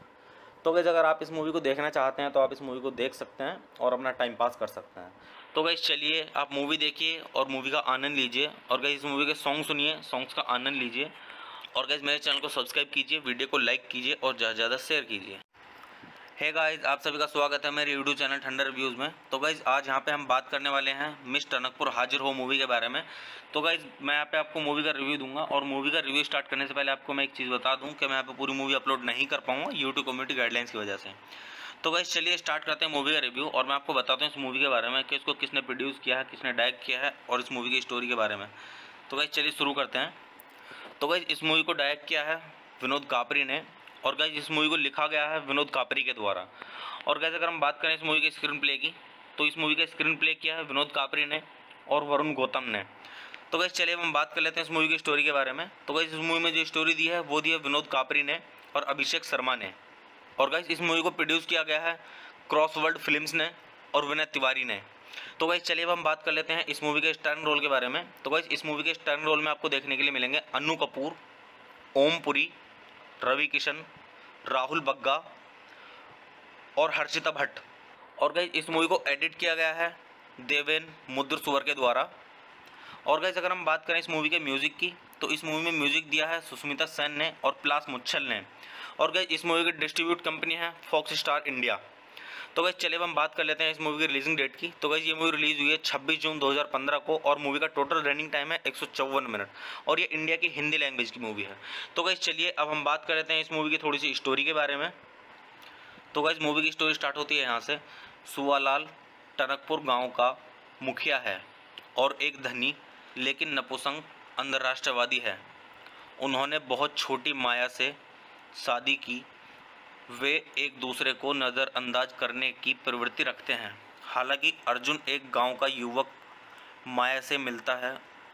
तो गाइस अगर आप इस मूवी को देखना चाहते हैं तो आप इस मूवी को देख सकते हैं और अपना टाइम पास कर सकते हैं। तो गाइस चलिए आप मूवी देखिए और मूवी का आनंद लीजिए, और गाइस इस मूवी के सॉन्ग सुनिए, सॉन्ग्स का आनंद लीजिए, और गाइस मेरे चैनल को सब्सक्राइब कीजिए, वीडियो को लाइक कीजिए और ज़्यादा से ज़्यादा शेयर कीजिए। हे गाइस आप सभी का स्वागत है मेरे यूट्यूब चैनल ठंडर रिव्यूज़ में। तो गाइस आज यहाँ पे हम बात करने वाले हैं मिस टनकपुर हाजिर हो मूवी के बारे में। तो गाइस मैं यहाँ पे आपको मूवी का रिव्यू दूंगा, और मूवी का रिव्यू स्टार्ट करने से पहले आपको मैं एक चीज़ बता दूं कि मैं यहाँ पे पूरी मूवी अपलोड नहीं कर पाऊँगा यूट्यूब कम्युनिटी गाइडलाइंस की वजह से। तो गाइस चलिए स्टार्ट करते हैं मूवी का रिव्यू, और मैं आपको बताता हूँ इस मूवी के बारे में कि इसको किसने प्रोड्यूस किया है, किसने डायरेक्ट किया है, और इस मूवी की स्टोरी के बारे में। तो गाइस चलिए शुरू करते हैं। तो गाइस इस मूवी को डायरेक्ट किया है विनोद कापरी ने, और गाइस इस मूवी को लिखा गया है विनोद कापरी के द्वारा। और गाइस अगर हम बात करें इस मूवी के स्क्रीन प्ले की, तो इस मूवी का स्क्रीन प्ले किया है विनोद कापरी ने और वरुण गौतम ने। तो गाइस चलिए हम बात कर लेते हैं इस मूवी की स्टोरी के बारे में। तो गाइस इस मूवी में जो स्टोरी दी है वो दी है विनोद कापरी ने और अभिषेक शर्मा ने, और गाइस इस मूवी को प्रोड्यूस किया गया है क्रॉसवर्ड फिल्म्स ने और विनय तिवारी ने। तो गाइस चलिए अब हम बात कर लेते हैं इस मूवी के स्टार रोल के बारे में। तो गाइस इस मूवी के स्टार रोल में आपको देखने के लिए मिलेंगे अन्नू कपूर, ओम पुरी, रवि किशन, राहुल बग्गा और हर्षिता भट्ट। और गाइस इस मूवी को एडिट किया गया है देवेन मुद्रसुवर के द्वारा। और गाइस अगर हम बात करें इस मूवी के म्यूज़िक की, तो इस मूवी में म्यूज़िक दिया है सुष्मिता सेन ने और प्लास मुच्छल ने। और गाइस इस मूवी की डिस्ट्रीब्यूट कंपनी है फॉक्स स्टार इंडिया। तो गाइस चलिए अब हम बात कर लेते हैं इस मूवी की रिलीजिंग डेट की। तो गाइस ये मूवी रिलीज़ हुई है छब्बीस जून दो हज़ार पंद्रह को और मूवी का टोटल रनिंग टाइम है एक सौ चौवन मिनट और ये इंडिया की हिंदी लैंग्वेज की मूवी है। तो गाइस चलिए अब हम बात कर लेते हैं इस मूवी की थोड़ी सी स्टोरी के बारे में। तो गाइस मूवी की स्टोरी स्टार्ट होती है यहाँ से। सुवालाल टनकपुर गाँव का मुखिया है और एक धनी लेकिन नपुंसक अंतर्राष्ट्रवादी है। उन्होंने बहुत छोटी माया से शादी की। वे एक दूसरे को नज़रअंदाज करने की प्रवृत्ति रखते हैं। हालांकि अर्जुन एक गांव का युवक माया से मिलता है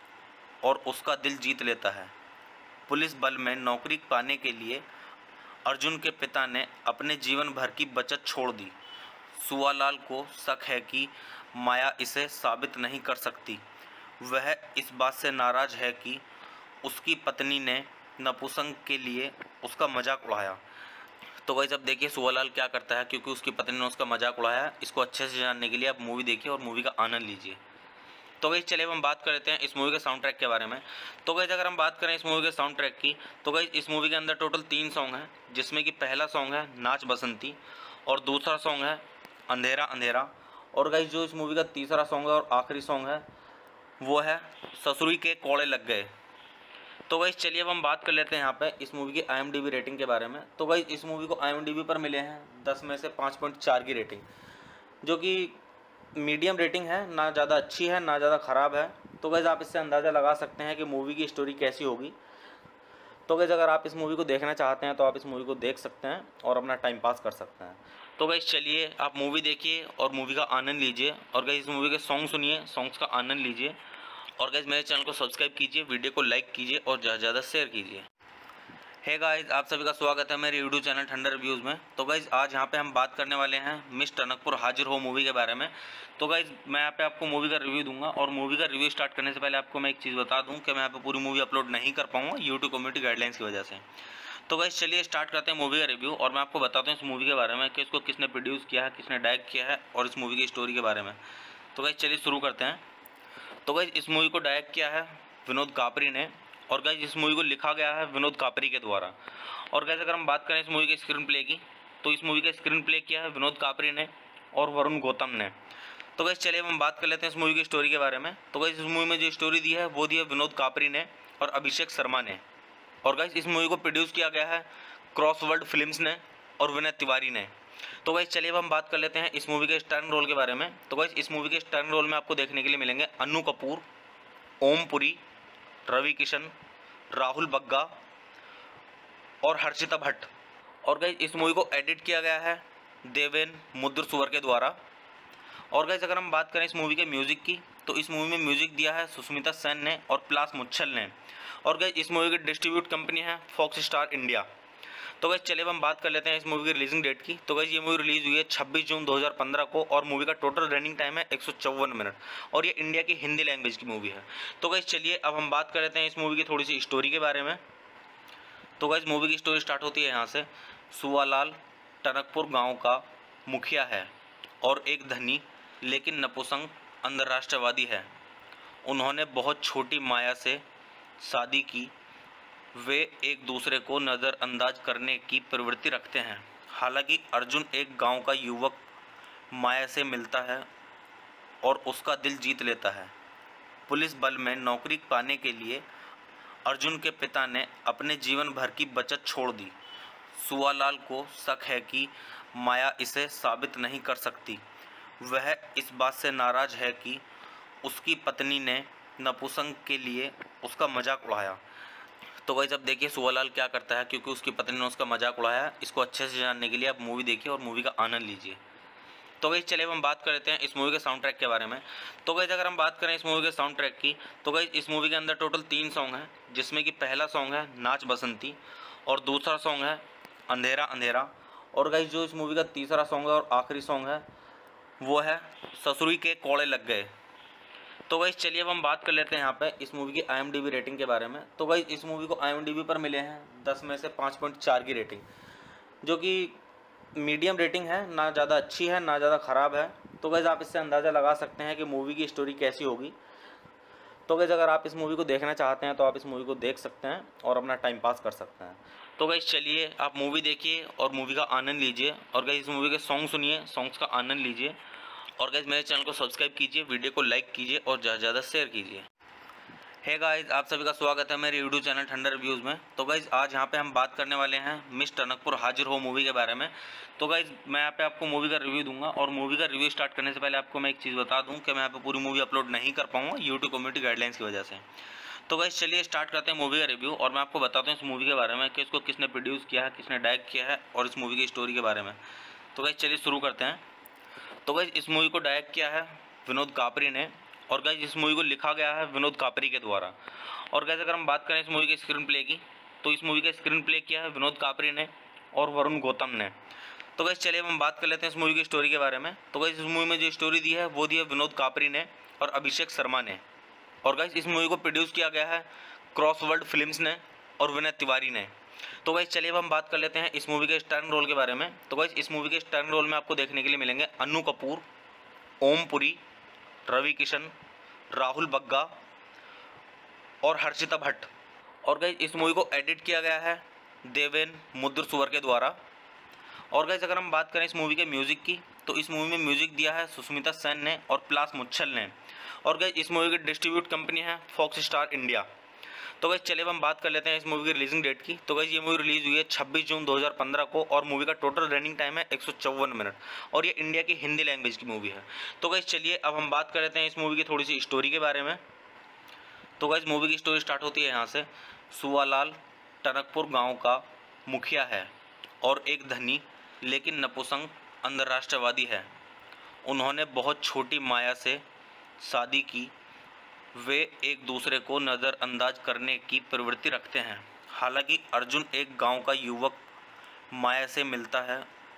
और उसका दिल जीत लेता है। पुलिस बल में नौकरी पाने के लिए अर्जुन के पिता ने अपने जीवन भर की बचत छोड़ दी। सुवालाल को शक है कि माया इसे साबित नहीं कर सकती। वह इस बात से नाराज़ है कि उसकी पत्नी ने नपुंसक के लिए उसका मजाक उड़ाया। तो गाइस अब देखिए सुवालाल क्या करता है, क्योंकि उसकी पत्नी ने उसका मजाक उड़ाया। इसको अच्छे से जानने के लिए आप मूवी देखिए और मूवी का आनंद लीजिए। तो गाइस चलिए अब हम बात कर लेते हैं इस मूवी के साउंड ट्रैक के बारे में। तो गाइस अगर हम बात करें इस मूवी के साउंड ट्रैक की, तो गाइस इस मूवी के अंदर टोटल तीन सॉन्ग हैं, जिसमें कि पहला सॉन्ग है नाच बसंती और दूसरा सॉन्ग है अंधेरा अंधेरा। और गाइस जो इस मूवी का तीसरा सॉन्ग है और आखिरी सॉन्ग है वो है ससुरी के कोड़े लग गए। तो गाइस चलिए अब हम बात कर लेते हैं यहाँ पे इस मूवी की I M D B rating के बारे में। तो गाइस इस मूवी को आई एम डी बी पर मिले हैं दस में से पाँच पॉइंट चार की रेटिंग, जो कि मीडियम रेटिंग है, ना ज़्यादा अच्छी है ना ज़्यादा ख़राब है। तो गाइस आप इससे अंदाज़ा लगा सकते हैं कि मूवी की स्टोरी कैसी होगी। तो गाइस अगर आप इस मूवी को देखना चाहते हैं तो आप इस मूवी को देख सकते हैं और अपना टाइम पास कर सकते हैं। तो गाइस चलिए आप मूवी देखिए और मूवी का आनंद लीजिए। और गाइस इस मूवी के सॉन्ग सुनिए, सॉन्ग्स का आनंद लीजिए। और गाइस मेरे चैनल को सब्सक्राइब कीजिए, वीडियो को लाइक कीजिए और ज़्यादा से ज़्यादा शेयर कीजिए। हे गाइस आप सभी का स्वागत है मेरे यूट्यूब चैनल ठंडर रिव्यूज़ में। तो गाइस आज यहाँ पे हम बात करने वाले हैं मिस टनकपुर हाजिर हो मूवी के बारे में। तो गाइस मैं यहाँ पे आपको मूवी का रिव्यू दूंगा और मूवी का रिव्यू स्टार्ट करने से पहले आपको मैं एक चीज़ बता दूँ कि मैं यहाँ पे पूरी मूवी अपलोड नहीं कर पाऊँगा यूट्यूब कम्युनिटी गाइडलाइंस की वजह से। तो गाइस चलिए स्टार्ट करते हैं मूवी का रिव्यू और मैं आपको बताता हूँ इस मूवी के बारे में कि इसको किसने प्रोड्यूस किया है, किसने डायरेक्ट किया है और इस मूवी की स्टोरी के बारे में। तो गाइस चलिए शुरू करते हैं। तो गाइस इस मूवी को डायरेक्ट किया है विनोद कापरी ने और गाइस इस मूवी को लिखा गया है विनोद कापरी के द्वारा। और गाइस अगर हम बात करें इस मूवी के स्क्रीन प्ले की, तो इस मूवी का स्क्रीन प्ले किया है विनोद कापरी ने और वरुण गौतम ने। तो गाइस चलिए हम बात कर लेते हैं इस मूवी की स्टोरी के बारे में। तो गाइस इस मूवी में जो स्टोरी दी है वो दी है विनोद कापरी ने और अभिषेक शर्मा ने। और गाइस इस मूवी को प्रोड्यूस किया गया है क्रॉसवर्ल्ड फिल्म्स ने और विनय तिवारी ने। तो गाइस चलिए अब हम बात कर लेते हैं इस मूवी के स्टारर रोल के बारे में। तो गाइस इस मूवी के स्टारर रोल में आपको देखने के लिए मिलेंगे अन्नू कपूर, ओम पुरी, रवि किशन, राहुल बग्गा और हर्षिता भट्ट। और गाइस इस मूवी को एडिट किया गया है देवेन मुद्रसुवर के द्वारा। और गाइस अगर हम बात करें इस मूवी के म्यूज़िक की, तो इस मूवी में म्यूज़िक दिया है सुष्मिता सेन ने और प्लास मुच्छल ने। और गाइस इस मूवी की डिस्ट्रीब्यूट कंपनी है फॉक्स स्टार इंडिया। तो गाइस चलिए अब हम बात कर लेते हैं इस मूवी की रिलीजिंग डेट की। तो गाइस ये मूवी रिलीज़ हुई है छब्बीस जून दो हज़ार पंद्रह को और मूवी का टोटल रनिंग टाइम है एक सौ चौवन मिनट और ये इंडिया की हिंदी लैंग्वेज की मूवी है। तो गाइस चलिए अब हम बात कर लेते हैं इस मूवी की थोड़ी सी स्टोरी के बारे में। तो गाइस मूवी की स्टोरी स्टार्ट होती है यहाँ से। सुवालाल टनकपुर गाँव का मुखिया है और एक धनी लेकिन नपुंसक अंतर्राष्ट्रवादी है। उन्होंने बहुत छोटी माया से शादी की। वे एक दूसरे को नज़रअंदाज करने की प्रवृत्ति रखते हैं। हालांकि अर्जुन एक गांव का युवक माया से मिलता है और उसका दिल जीत लेता है। पुलिस बल में नौकरी पाने के लिए अर्जुन के पिता ने अपने जीवन भर की बचत छोड़ दी। सुवालाल को शक है कि माया इसे साबित नहीं कर सकती। वह इस बात से नाराज़ है कि उसकी पत्नी ने नपुंसक के लिए उसका मजाक उड़ाया। तो गाइस अब देखिए सुवालाल क्या करता है, क्योंकि उसकी पत्नी ने उसका मजाक उड़ाया। इसको अच्छे से जानने के लिए आप मूवी देखिए और मूवी का आनंद लीजिए। तो गाइस चलिए अब हम बात कर लेते हैं इस मूवी के साउंड ट्रैक के बारे में। तो गाइस अगर हम बात करें इस मूवी के साउंड ट्रैक की, तो गाइस इस मूवी के अंदर टोटल तीन सॉन्ग हैं, जिसमें कि पहला सॉन्ग है नाच बसंती और दूसरा सॉन्ग है अंधेरा अंधेरा। और गाइस जो इस मूवी का तीसरा सॉन्ग है और आखिरी सॉन्ग है वो है ससुरी के कोड़े लग गए। तो गाइस चलिए अब हम बात कर लेते हैं यहाँ पे इस मूवी की I M D B rating के बारे में। तो गाइस इस मूवी को आई एम डी बी पर मिले हैं दस में से पाँच पॉइंट चार की रेटिंग, जो कि मीडियम रेटिंग है, ना ज़्यादा अच्छी है ना ज़्यादा ख़राब है। तो गाइज़ आप इससे अंदाज़ा लगा सकते हैं कि मूवी की स्टोरी कैसी होगी। तो गाइज़ अगर आप इस मूवी को देखना चाहते हैं तो आप इस मूवी को देख सकते हैं और अपना टाइम पास कर सकते हैं। तो गाइज़ चलिए आप मूवी देखिए और मूवी का आनंद लीजिए, और गाइज़ इस मूवी के सॉन्ग सुनिए, सॉन्ग्स का आनंद लीजिए, और गाइज़ मेरे चैनल को सब्सक्राइब कीजिए, वीडियो को लाइक कीजिए और ज़्यादा से ज़्यादा शेयर कीजिए। हे गाइज़ आप सभी का स्वागत है मेरे यूट्यूब चैनल ठंडर रिव्यूज़ में। तो गाइज़ आज यहाँ पे हम बात करने वाले हैं मिस टनकपुर हाजिर हो मूवी के बारे में। तो गाइज़ मैं यहाँ पे आपको मूवी का रिव्यू दूंगा, और मूवी का रिव्यू स्टार्ट करने से पहले आपको मैं एक चीज़ बता दूं कि मैं यहाँ पे पूरी मूवी अपलोड नहीं कर पाऊँगा यूट्यूब कम्युनिटी गाइडलाइंस की वजह से। तो गाइज़ चलिए स्टार्ट करते हैं मूवी का रिव्यू, और मैं आपको बताता हूँ इस मूवी के बारे में कि इसको किसने प्रोड्यूस किया है, किसने डायरेक्ट किया है, और इस मूवी की स्टोरी के बारे में। तो गाइज़ चलिए शुरू करते हैं। तो गाइज़ इस मूवी को डायरेक्ट किया है विनोद कापरी ने, और गाइज़ इस मूवी को लिखा गया है विनोद कापरी के द्वारा। और गाइज़ अगर हम बात करें इस मूवी के स्क्रीन प्ले की, तो इस मूवी का स्क्रीन प्ले किया है विनोद कापरी ने और वरुण गौतम ने। तो गाइज़ चलिए हम बात कर लेते हैं इस मूवी की स्टोरी के बारे में। तो गाइज़ इस मूवी में जो स्टोरी दी है वो दी है विनोद कापरी ने और अभिषेक शर्मा ने। और गाइज़ इस मूवी को प्रोड्यूस किया गया है क्रॉसवर्ड फिल्म्स ने और विनय तिवारी ने। तो गाइज़ चलिए अब हम बात कर लेते हैं इस मूवी के स्टारर रोल के बारे में। तो गाइज़ इस मूवी के स्टारर रोल में आपको देखने के लिए मिलेंगे अन्नू कपूर, ओम पुरी, रवि किशन, राहुल बग्गा और हर्षिता भट्ट। और गाइज़ इस मूवी को एडिट किया गया है देवेन मुद्र सुवर के द्वारा। और गाइज़ अगर हम बात करें इस मूवी के म्यूज़िक की, तो इस मूवी में म्यूज़िक दिया है सुष्मिता सेन ने और प्लास मुच्छल ने। और गाइज़ इस मूवी की डिस्ट्रीब्यूट कंपनी है फॉक्स स्टार इंडिया। तो गाइज़ चलिए अब हम बात कर लेते हैं इस मूवी की रिलीजिंग डेट की। तो गाइज़ ये मूवी रिलीज़ हुई है छब्बीस जून दो हज़ार पंद्रह को, और मूवी का टोटल रनिंग टाइम है एक सौ चौवन मिनट, और ये इंडिया की हिंदी लैंग्वेज की मूवी है। तो गाइज़ चलिए अब हम बात कर लेते हैं इस मूवी की थोड़ी सी स्टोरी के बारे में। तो गाइज़ मूवी की स्टोरी स्टार्ट होती है यहाँ से। सुवालाल टनकपुर गांव का मुखिया है और एक धनी लेकिन नपुंसक अंतर्राष्ट्रवादी है। उन्होंने बहुत छोटी माया से शादी की। वे एक दूसरे को नज़रअंदाज करने की प्रवृत्ति रखते हैं। हालांकि अर्जुन एक गांव का युवक माया से मिलता है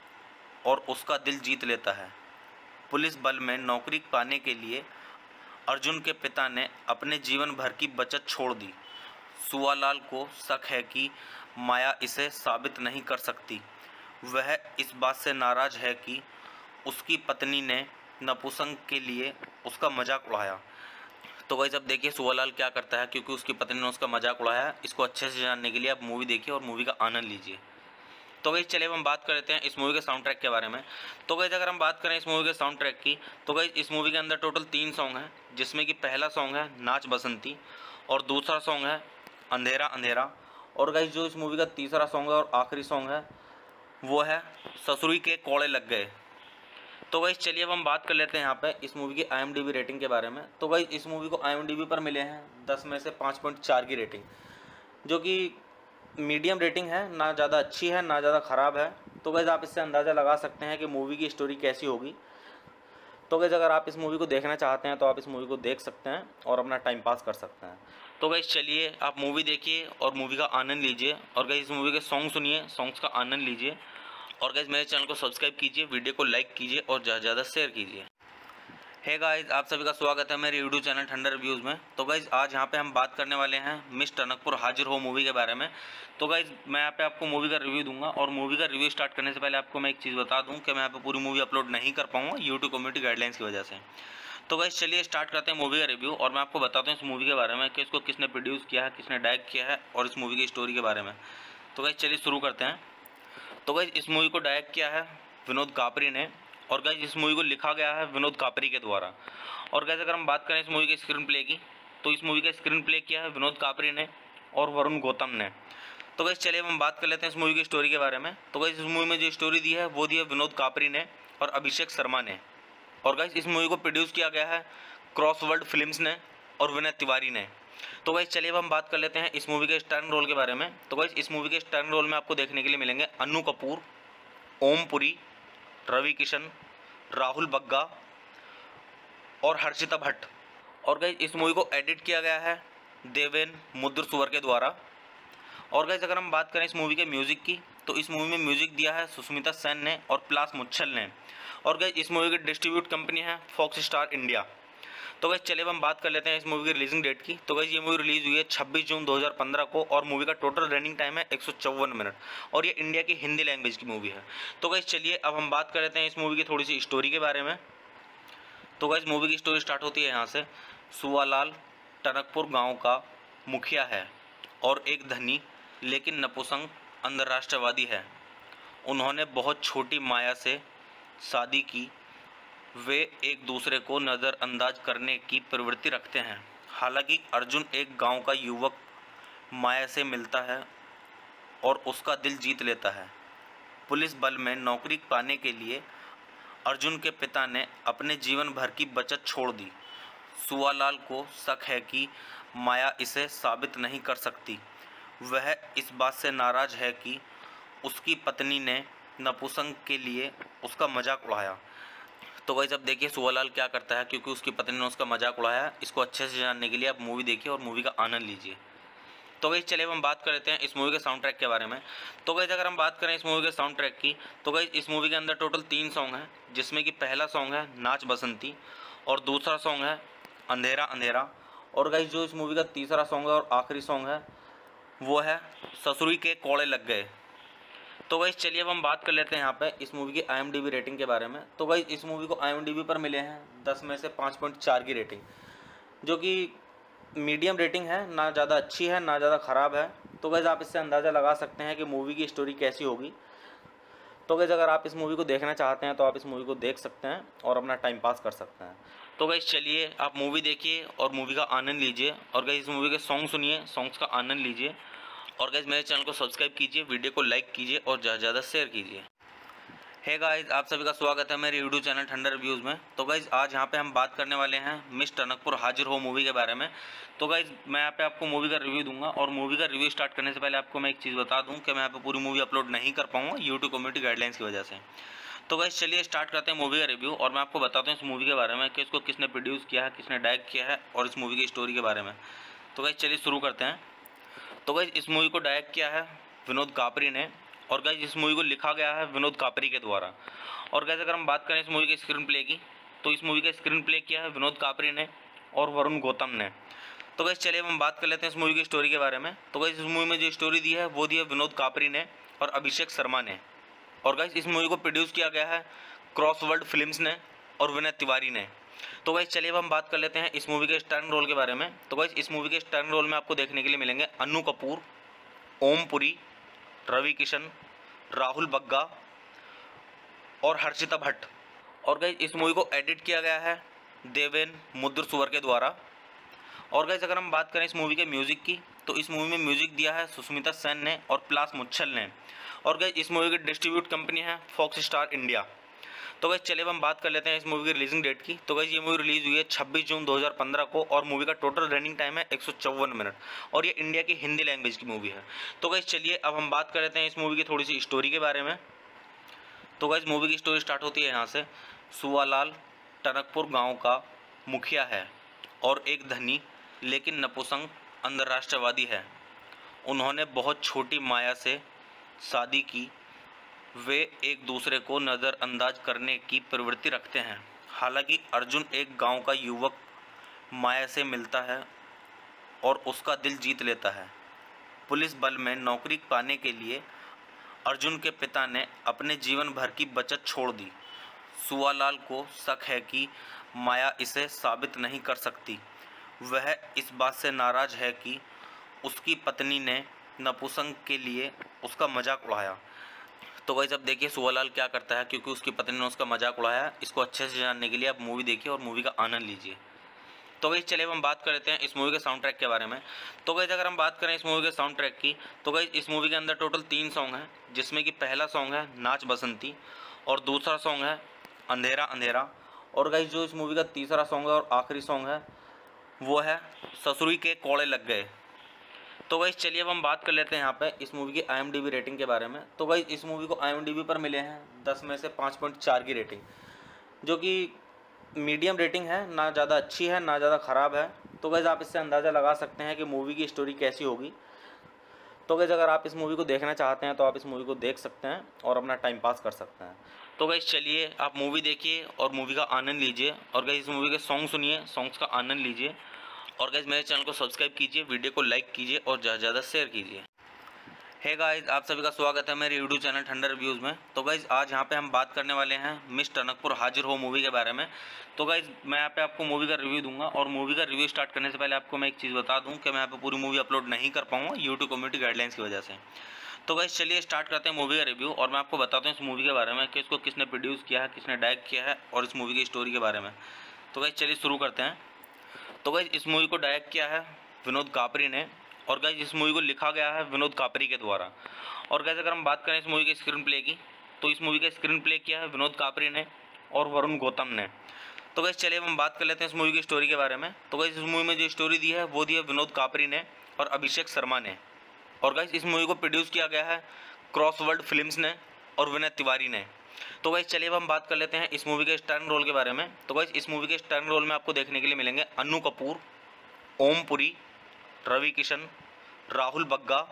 और उसका दिल जीत लेता है। पुलिस बल में नौकरी पाने के लिए अर्जुन के पिता ने अपने जीवन भर की बचत छोड़ दी। सुवालाल को शक है कि माया इसे साबित नहीं कर सकती। वह इस बात से नाराज़ है कि उसकी पत्नी ने नपुंसक के लिए उसका मजाक उड़ाया। तो गाइस अब देखिए सुवालाल क्या करता है, क्योंकि उसकी पत्नी ने उसका मजाक उड़ाया। इसको अच्छे से जानने के लिए आप मूवी देखिए और मूवी का आनंद लीजिए। तो गाइस चलिए अब हम बात कर लेते हैं इस मूवी के साउंड ट्रैक के बारे में। तो गाइस अगर हम बात करें इस मूवी के साउंड ट्रैक की, तो गाइस इस मूवी के अंदर टोटल तीन सॉन्ग हैं, जिसमें कि पहला सॉन्ग है नाच बसंती, और दूसरा सॉन्ग है अंधेरा अंधेरा, और गाइस जो इस मूवी का तीसरा सॉन्ग है और आखिरी सॉन्ग है वो है ससुरी के कोड़े लग गए। तो गाइस चलिए अब हम बात कर लेते हैं यहाँ पे इस मूवी की I M D B rating के बारे में। तो गाइस इस मूवी को आई एम डी बी पर मिले हैं दस में से पाँच पॉइंट चार की रेटिंग, जो कि मीडियम रेटिंग है, ना ज़्यादा अच्छी है ना ज़्यादा ख़राब है। तो गाइस आप इससे अंदाज़ा लगा सकते हैं कि मूवी की स्टोरी कैसी होगी। तो गाइस अगर आप इस मूवी को देखना चाहते हैं तो आप इस मूवी को देख सकते हैं और अपना टाइम पास कर सकते हैं। तो गाइस चलिए आप मूवी देखिए और मूवी का आनंद लीजिए, और गाइस इस मूवी के सॉन्ग सुनिए, सॉन्ग्स का आनंद लीजिए, और गाइस मेरे चैनल को सब्सक्राइब कीजिए, वीडियो को लाइक कीजिए और ज़्यादा से ज़्यादा शेयर कीजिए। हे गाइस आप सभी का स्वागत है मेरे यूट्यूब चैनल ठंडर रिव्यूज़ में। तो गाइस आज यहाँ पे हम बात करने वाले हैं मिस टनकपुर हाजिर हो मूवी के बारे में। तो गाइस मैं यहाँ पे आपको मूवी का रिव्यू दूंगा, और मूवी का रिव्यू स्टार्ट करने से पहले आपको मैं एक चीज़ बता दूं कि मैं यहाँ पे पूरी मूवी अपलोड नहीं कर पाऊँगा यूट्यूब कम्युनिटी गाइडलाइंस की वजह से। तो गाइस चलिए स्टार्ट करते हैं मूवी का रिव्यू, और मैं आपको बताता हूँ इस मूवी के बारे में कि इसको किसने प्रोड्यूस किया है, किसने डायरेक्ट किया है, और इस मूवी की स्टोरी के बारे में। तो गाइस चलिए शुरू करते हैं। तो गाइस इस मूवी को डायरेक्ट किया है विनोद कापरी ने, और गाइस इस मूवी को लिखा गया है विनोद कापरी के द्वारा। और गाइस अगर हम बात करें इस मूवी के स्क्रीन प्ले की, तो इस मूवी का स्क्रीन प्ले किया है विनोद कापरी ने और वरुण गौतम ने। तो गाइस चलिए हम बात कर लेते हैं इस मूवी की स्टोरी के बारे में। तो गाइस इस मूवी में जो स्टोरी दी है वो दी है विनोद कापरी ने और अभिषेक शर्मा ने। और गाइस इस मूवी को प्रोड्यूस किया गया है क्रॉसवर्ड फिल्म्स ने और विनय तिवारी ने। तो गाइस चलिए अब हम बात कर लेते हैं इस मूवी के स्टारर रोल के बारे में। तो गाइस इस मूवी के स्टारर रोल में आपको देखने के लिए मिलेंगे अन्नू कपूर, ओम पुरी, रवि किशन, राहुल बग्गा और हर्षिता भट्ट। और गाइस इस मूवी को एडिट किया गया है देवेन मुद्र सुवर के द्वारा। और गाइस अगर हम बात करें इस मूवी के म्यूज़िक की, तो इस मूवी में म्यूज़िक दिया है सुष्मिता सेन ने और प्लास मुच्छल ने। और गाइस इस मूवी की डिस्ट्रीब्यूट कंपनी है फॉक्स स्टार इंडिया। तो गाइस चलिए अब हम बात कर लेते हैं इस मूवी की रिलीजिंग डेट की। तो गाइस ये मूवी रिलीज हुई है छब्बीस जून दो हज़ार पंद्रह को और मूवी का टोटल रनिंग टाइम है एक सौ चौवन मिनट और ये इंडिया की हिंदी लैंग्वेज की मूवी है। तो गाइस चलिए अब हम बात कर लेते हैं इस मूवी की थोड़ी सी स्टोरी के बारे में। तो गाइस मूवी की स्टोरी स्टार्ट होती है यहाँ से। सुवालाल टनकपुर गाँव का मुखिया है और एक धनी लेकिन नपुंसक अंतर्राष्ट्रवादी है। उन्होंने बहुत छोटी माया से शादी की। वे एक दूसरे को नज़रअंदाज करने की प्रवृत्ति रखते हैं। हालांकि अर्जुन एक गांव का युवक माया से मिलता है और उसका दिल जीत लेता है। पुलिस बल में नौकरी पाने के लिए अर्जुन के पिता ने अपने जीवन भर की बचत छोड़ दी। सुवालाल को शक है कि माया इसे साबित नहीं कर सकती। वह इस बात से नाराज है कि उसकी पत्नी ने नपुंसक के लिए उसका मजाक उड़ाया। तो गाइस अब देखिए सुवालाल क्या करता है, क्योंकि उसकी पत्नी ने उसका मजाक उड़ाया। इसको अच्छे से जानने के लिए आप मूवी देखिए और मूवी का आनंद लीजिए। तो गाइस चलिए हम बात कर लेते हैं इस मूवी के साउंड ट्रैक के बारे में। तो गाइस अगर हम बात करें इस मूवी के साउंड ट्रैक की, तो गाइस इस मूवी के अंदर टोटल तीन सॉन्ग हैं, जिसमें कि पहला सॉन्ग है नाच बसंती और दूसरा सॉन्ग है अंधेरा अंधेरा और गाइस जो इस मूवी का तीसरा सॉन्ग है और आखिरी सॉन्ग है वो है ससुरी के कोड़े लग गए। तो गाइस चलिए अब हम बात कर लेते हैं यहाँ पे इस मूवी की I M D B rating के बारे में। तो गाइस इस मूवी को आई एम डी बी पर मिले हैं दस में से पाँच पॉइंट चार की रेटिंग, जो कि मीडियम रेटिंग है, ना ज़्यादा अच्छी है ना ज़्यादा ख़राब है। तो गाइस आप इससे अंदाज़ा लगा सकते हैं कि मूवी की स्टोरी कैसी होगी। तो गाइस अगर आप इस मूवी को देखना चाहते हैं तो आप इस मूवी को देख सकते हैं और अपना टाइम पास कर सकते हैं। तो गाइस चलिए आप मूवी देखिए और मूवी का आनंद लीजिए और गाइस इस मूवी के सॉन्ग सुनिए, सॉन्ग्स का आनंद लीजिए और गाइस मेरे चैनल को सब्सक्राइब कीजिए, वीडियो को लाइक कीजिए और ज़्यादा से ज़्यादा शेयर कीजिए। हे गाइस आप सभी का स्वागत है मेरे यूट्यूब चैनल ठंडर रिव्यूज़ में। तो गाइस आज यहाँ पे हम बात करने वाले हैं मिस टनकपुर हाजिर हो मूवी के बारे में। तो गाइस मैं यहाँ पे आपको मूवी का रिव्यू दूंगा और मूवी का रिव्यू स्टार्ट करने से पहले आपको मैं एक चीज़ बता दूँ कि मैं यहाँ पे पूरी मूवी अपलोड नहीं कर पाऊँगा यूट्यूब कम्युनिटी गाइडलाइंस की वजह से। तो गाइस चलिए स्टार्ट करते हैं मूवी का रिव्यू और मैं आपको बताता हूँ इस मूवी के बारे में कि इसको किसने प्रोड्यूस किया है, किसने डायरेक्ट किया है और इस मूवी की स्टोरी के बारे में। तो गाइस चलिए शुरू करते हैं। तो गाइस इस मूवी को डायरेक्ट किया है विनोद कापरी ने और गाइस इस मूवी को लिखा गया है विनोद कापरी के द्वारा। और गाइस अगर हम बात करें इस मूवी के स्क्रीन प्ले की, तो इस मूवी का स्क्रीन प्ले किया है विनोद कापरी ने और वरुण गौतम ने। तो गाइस चलिए हम बात कर लेते हैं इस मूवी की स्टोरी के बारे में। तो गाइस इस मूवी में जो स्टोरी दी है वो दी है विनोद कापरी ने और अभिषेक शर्मा ने। और गाइस इस मूवी को प्रोड्यूस किया गया है क्रॉसवर्ड फिल्म्स ने और विनय तिवारी ने। तो गाइस चलिए अब हम बात कर लेते हैं इस मूवी के स्टारिंग रोल के बारे में। तो गाइस इस मूवी के स्टारिंग रोल में आपको देखने के लिए मिलेंगे अन्नू कपूर, ओम पुरी, रवि किशन, राहुल बग्गा और हर्षिता भट्ट। और गाइस इस मूवी को एडिट किया गया है देवेन मुद्र सुवर के द्वारा। और गाइस अगर हम बात करें इस मूवी के म्यूज़िक की, तो इस मूवी में म्यूज़िक दिया है सुष्मिता सेन ने और प्लास मुच्छल ने। और गाइस इस मूवी की डिस्ट्रीब्यूट कंपनी है फॉक्स स्टार इंडिया। तो गाइस चलिए अब हम बात कर लेते हैं इस मूवी की रिलीजिंग डेट की। तो गाइस ये मूवी रिलीज हुई है छब्बीस जून दो हज़ार पंद्रह को और मूवी का टोटल रनिंग टाइम है एक सौ चौवन मिनट और ये इंडिया की हिंदी लैंग्वेज की मूवी है। तो गाइस चलिए अब हम बात कर लेते हैं इस मूवी की थोड़ी सी स्टोरी के बारे में। तो गाइस मूवी की स्टोरी स्टार्ट होती है यहाँ से। सुवालाल टनकपुर गाँव का मुखिया है और एक धनी लेकिन नपुंसक अंतर्राष्ट्रवादी है। उन्होंने बहुत छोटी माया से शादी की। वे एक दूसरे को नज़रअंदाज करने की प्रवृत्ति रखते हैं। हालांकि अर्जुन एक गांव का युवक माया से मिलता है और उसका दिल जीत लेता है। पुलिस बल में नौकरी पाने के लिए अर्जुन के पिता ने अपने जीवन भर की बचत छोड़ दी। सुवालाल को शक है कि माया इसे साबित नहीं कर सकती। वह इस बात से नाराज है कि उसकी पत्नी ने नपुंसक के लिए उसका मजाक उड़ाया। तो गाइस अब देखिए सुवालाल क्या करता है, क्योंकि उसकी पत्नी ने उसका मजाक उड़ाया। इसको अच्छे से जानने के लिए आप मूवी देखिए और मूवी का आनंद लीजिए। तो गाइस चलिए हम बात कर लेते हैं इस मूवी के साउंड ट्रैक के बारे में। तो गाइस अगर हम बात करें इस मूवी के साउंड ट्रैक की, तो गाइस इस मूवी के अंदर टोटल तीन सॉन्ग हैं, जिसमें कि पहला सॉन्ग है नाच बसंती और दूसरा सॉन्ग है अंधेरा अंधेरा और गाइस जो इस मूवी का तीसरा सॉन्ग है और आखिरी सॉन्ग है वो है ससुरी के कोड़े लग गए। तो गाइस चलिए अब हम बात कर लेते हैं यहाँ पे इस मूवी की I M D B rating के बारे में। तो गाइस इस मूवी को आई एम डी बी पर मिले हैं दस में से पाँच पॉइंट चार की रेटिंग, जो कि मीडियम रेटिंग है, ना ज़्यादा अच्छी है ना ज़्यादा ख़राब है। तो गाइस आप इससे अंदाज़ा लगा सकते हैं कि मूवी की स्टोरी कैसी होगी। तो गाइस अगर आप इस मूवी को देखना चाहते हैं तो आप इस मूवी को देख सकते हैं और अपना टाइम पास कर सकते हैं। तो गाइस चलिए आप मूवी देखिए और मूवी का आनंद लीजिए, और गाइस इस मूवी के सॉन्ग सुनिए, सॉन्ग्स का आनंद लीजिए, और गाइस मेरे चैनल को सब्सक्राइब कीजिए, वीडियो को लाइक कीजिए और ज़्यादा से ज़्यादा शेयर कीजिए। हे गाइस, आप सभी का स्वागत है मेरे यूट्यूब चैनल ठंडर रिव्यूज़ में। तो गाइस आज यहाँ पे हम बात करने वाले हैं मिस टनकपुर हाजिर हो मूवी के बारे में। तो गाइस मैं यहाँ पे आपको मूवी का रिव्यू दूंगा, और मूवी का रिव्यू स्टार्ट करने से पहले आपको मैं एक चीज़ बता दूं कि मैं यहाँ पे पूरी मूवी अपलोड नहीं कर पाऊँगा यूट्यूब कम्युनिटी गाइडलाइंस की वजह से। तो गाइस चलिए स्टार्ट करते हैं मूवी का रिव्यू, और मैं आपको बताता हूँ इस मूवी के बारे में कि इसको किसने प्रोड्यूस किया है, किसने डायरेक्ट किया है, और इस मूवी की स्टोरी के बारे में। तो गाइस चलिए शुरू करते हैं। तो गाइस इस मूवी को डायरेक्ट किया है विनोद कापरी ने, और गाइस इस मूवी को लिखा गया है विनोद कापरी के द्वारा। और गाइस अगर हम बात करें इस मूवी के स्क्रीन प्ले की, तो इस मूवी का स्क्रीन प्ले किया है विनोद कापरी ने और वरुण गौतम ने। तो गाइस चलिए हम बात कर लेते हैं इस मूवी की स्टोरी के बारे में। तो गाइस इस मूवी में जो स्टोरी दी है वो दी है विनोद कापरी ने और अभिषेक शर्मा ने। और गाइस इस मूवी को प्रोड्यूस किया गया है क्रॉसवर्ड फिल्म्स ने और विनय तिवारी ने। तो गाइस चलिए अब हम बात कर लेते हैं इस मूवी के स्टार रोल के बारे में। तो गाइस इस मूवी के स्टार रोल में आपको देखने के लिए मिलेंगे अन्नू कपूर, ओम पुरी, रवि किशन, राहुल बग्गा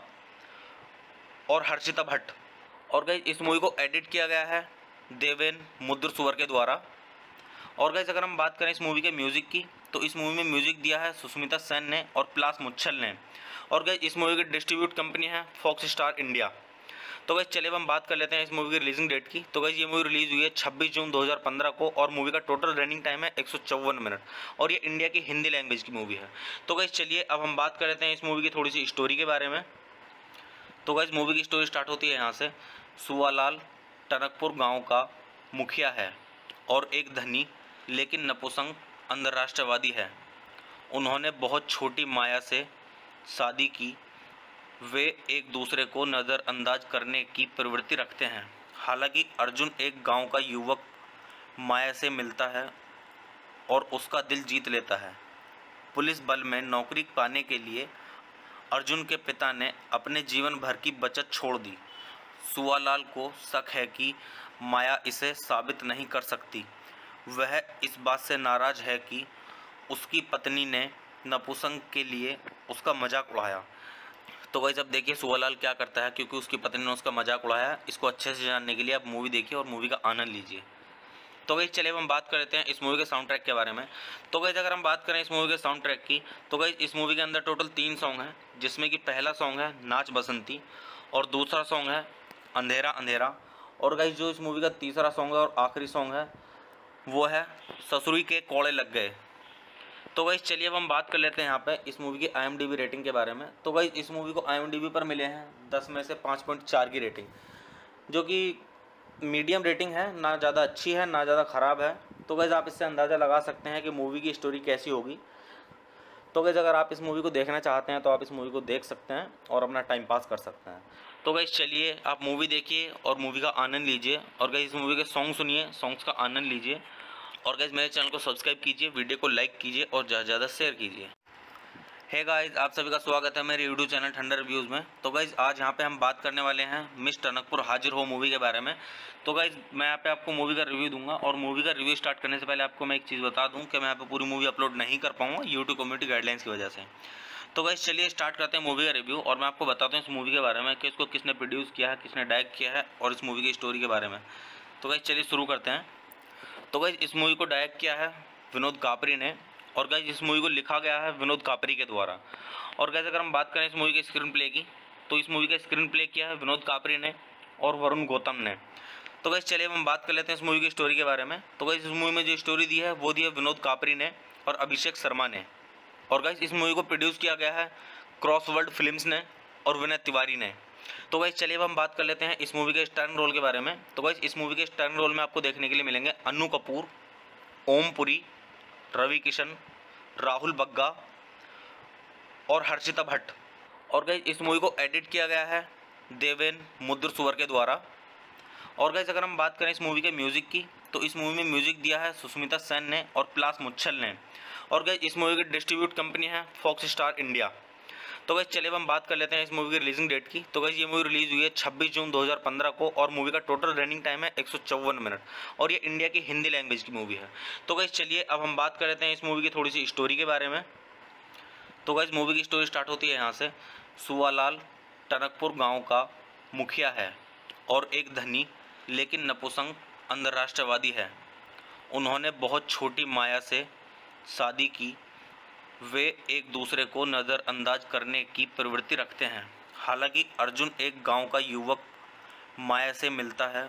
और हर्षिता भट्ट। और गाइस इस मूवी को एडिट किया गया है देवेन मुद्र सुवर के द्वारा। और गाइस अगर हम बात करें इस मूवी के म्यूज़िक की, तो इस मूवी में म्यूज़िक दिया है सुष्मिता सेन ने और प्लास मुच्छल ने। और गाइस इस मूवी की डिस्ट्रीब्यूट कंपनी है फॉक्स स्टार इंडिया। तो गाइस चलिए हम बात कर लेते हैं इस मूवी की रिलीजिंग डेट की। तो गाइस ये मूवी रिलीज हुई है छब्बीस जून दो हज़ार पंद्रह को, और मूवी का टोटल रनिंग टाइम है एक सौ चौवन मिनट, और ये इंडिया की हिंदी लैंग्वेज की मूवी है। तो गाइस चलिए अब हम बात कर लेते हैं इस मूवी की थोड़ी सी स्टोरी के बारे में। तो गाइस मूवी की स्टोरी स्टार्ट होती है यहाँ से। सुवालाल टनकपुर गाँव का मुखिया है और एक धनी लेकिन नपुंसक अंतर्राष्ट्रवादी है। उन्होंने बहुत छोटी माया से शादी की। वे एक दूसरे को नज़रअंदाज करने की प्रवृत्ति रखते हैं। हालांकि अर्जुन एक गांव का युवक माया से मिलता है और उसका दिल जीत लेता है। पुलिस बल में नौकरी पाने के लिए अर्जुन के पिता ने अपने जीवन भर की बचत छोड़ दी। सुवालाल को शक है कि माया इसे साबित नहीं कर सकती। वह इस बात से नाराज़ है कि उसकी पत्नी ने नपुंसक के लिए उसका मजाक उड़ाया। तो गाइस अब देखिए सुवालाल क्या करता है, क्योंकि उसकी पत्नी ने उसका मजाक उड़ाया। इसको अच्छे से जानने के लिए आप मूवी देखिए और मूवी का आनंद लीजिए। तो गाइस चलिए हम बात कर लेते हैं इस मूवी के साउंड ट्रैक के बारे में। तो गाइस अगर हम बात करें इस मूवी के साउंड ट्रैक की, तो गाइस इस मूवी के अंदर टोटल तीन सॉन्ग हैं, जिसमें कि पहला सॉन्ग है नाच बसंती, और दूसरा सॉन्ग है अंधेरा अंधेरा, और गाइस जो इस मूवी का तीसरा सॉन्ग है और आखिरी सॉन्ग है वो है ससुरी के कोड़े लग गए। तो गाइस चलिए अब हम बात कर लेते हैं यहाँ पे इस मूवी की I M D B rating के बारे में। तो गाइस इस मूवी को आई एम डी बी पर मिले हैं दस में से पाँच पॉइंट चार की रेटिंग, जो कि मीडियम रेटिंग है, ना ज़्यादा अच्छी है ना ज़्यादा ख़राब है। तो गाइस आप इससे अंदाज़ा लगा सकते हैं कि मूवी की स्टोरी कैसी होगी। तो गाइस अगर आप इस मूवी को देखना चाहते हैं तो आप इस मूवी को देख सकते हैं और अपना टाइम पास कर सकते हैं। तो गाइस चलिए आप मूवी देखिए और मूवी का आनंद लीजिए, और गाइस इस मूवी के सॉन्ग सुनिए, सॉन्ग्स का आनंद लीजिए, और गाइस मेरे चैनल को सब्सक्राइब कीजिए, वीडियो को लाइक कीजिए और ज़्यादा से ज़्यादा शेयर कीजिए। हे गाइस, आप सभी का स्वागत है मेरे यूट्यूब चैनल ठंडर रिव्यूज़ में। तो गाइस आज यहाँ पे हम बात करने वाले हैं मिस टनकपुर हाजिर हो मूवी के बारे में। तो गाइस मैं यहाँ पे आपको मूवी का रिव्यू दूंगा, और मूवी का रिव्यू स्टार्ट करने से पहले आपको मैं एक चीज़ बता दूं कि मैं यहाँ पे पूरी मूवी अपलोड नहीं कर पाऊँगा यूट्यूब कम्युनिटी गाइडलाइंस की वजह से। तो गाइस चलिए स्टार्ट करते हैं मूवी का रिव्यू, और मैं आपको बताता हूँ इस मूवी के बारे में कि इसको किसने प्रोड्यूस किया है, किसने डायरेक्ट किया है, और इस मूवी की स्टोरी के बारे में। तो गाइस चलिए शुरू करते हैं। तो गाइस इस मूवी को डायरेक्ट किया है विनोद कापरी ने, और गाइस इस मूवी को लिखा गया है विनोद कापरी के द्वारा। और गाइस अगर हम बात करें इस मूवी के स्क्रीन प्ले की, तो इस मूवी का स्क्रीन प्ले किया है विनोद कापरी ने और वरुण गौतम ने। तो गाइस चलिए हम बात कर लेते हैं इस मूवी की स्टोरी के बारे में। तो गाइस इस मूवी में जो स्टोरी दी है वो दी है विनोद कापरी ने और अभिषेक शर्मा ने। और गाइस इस मूवी को प्रोड्यूस किया गया है क्रॉसवर्ड फिल्म्स ने और विनय तिवारी ने। तो गाइस चलिए अब हम बात कर लेते हैं इस मूवी के स्टार रोल के बारे में। तो गाइस इस मूवी के स्टार रोल में आपको देखने के लिए मिलेंगे अन्नू कपूर, ओम पुरी, रवि किशन, राहुल बग्गा और हर्षिता भट्ट। और गाइस इस मूवी को एडिट किया गया है देवेन मुद्र सुवर के द्वारा। और गाइस अगर हम बात करें इस मूवी के म्यूज़िक की, तो इस मूवी में म्यूज़िक दिया है सुष्मिता सेन ने और प्लास मुच्छल ने। और गाइस इस मूवी की डिस्ट्रीब्यूट कंपनी है फॉक्स स्टार इंडिया। तो गाइस चलिए हम बात कर लेते हैं इस मूवी की रिलीजिंग डेट की। तो गाइस ये मूवी रिलीज हुई है छब्बीस जून दो हज़ार पंद्रह को, और मूवी का टोटल रनिंग टाइम है एक सौ चौवन मिनट, और ये इंडिया की हिंदी लैंग्वेज की मूवी है। तो गाइस चलिए अब हम बात कर लेते हैं इस मूवी की थोड़ी सी स्टोरी के बारे में। तो गाइस मूवी की स्टोरी स्टार्ट होती है यहाँ से। सुवालाल टनकपुर गाँव का मुखिया है और एक धनी लेकिन नपुंसक अंतर्राष्ट्रवादी है। उन्होंने बहुत छोटी माया से शादी की। वे एक दूसरे को नज़रअंदाज करने की प्रवृत्ति रखते हैं। हालांकि अर्जुन एक गांव का युवक माया से मिलता है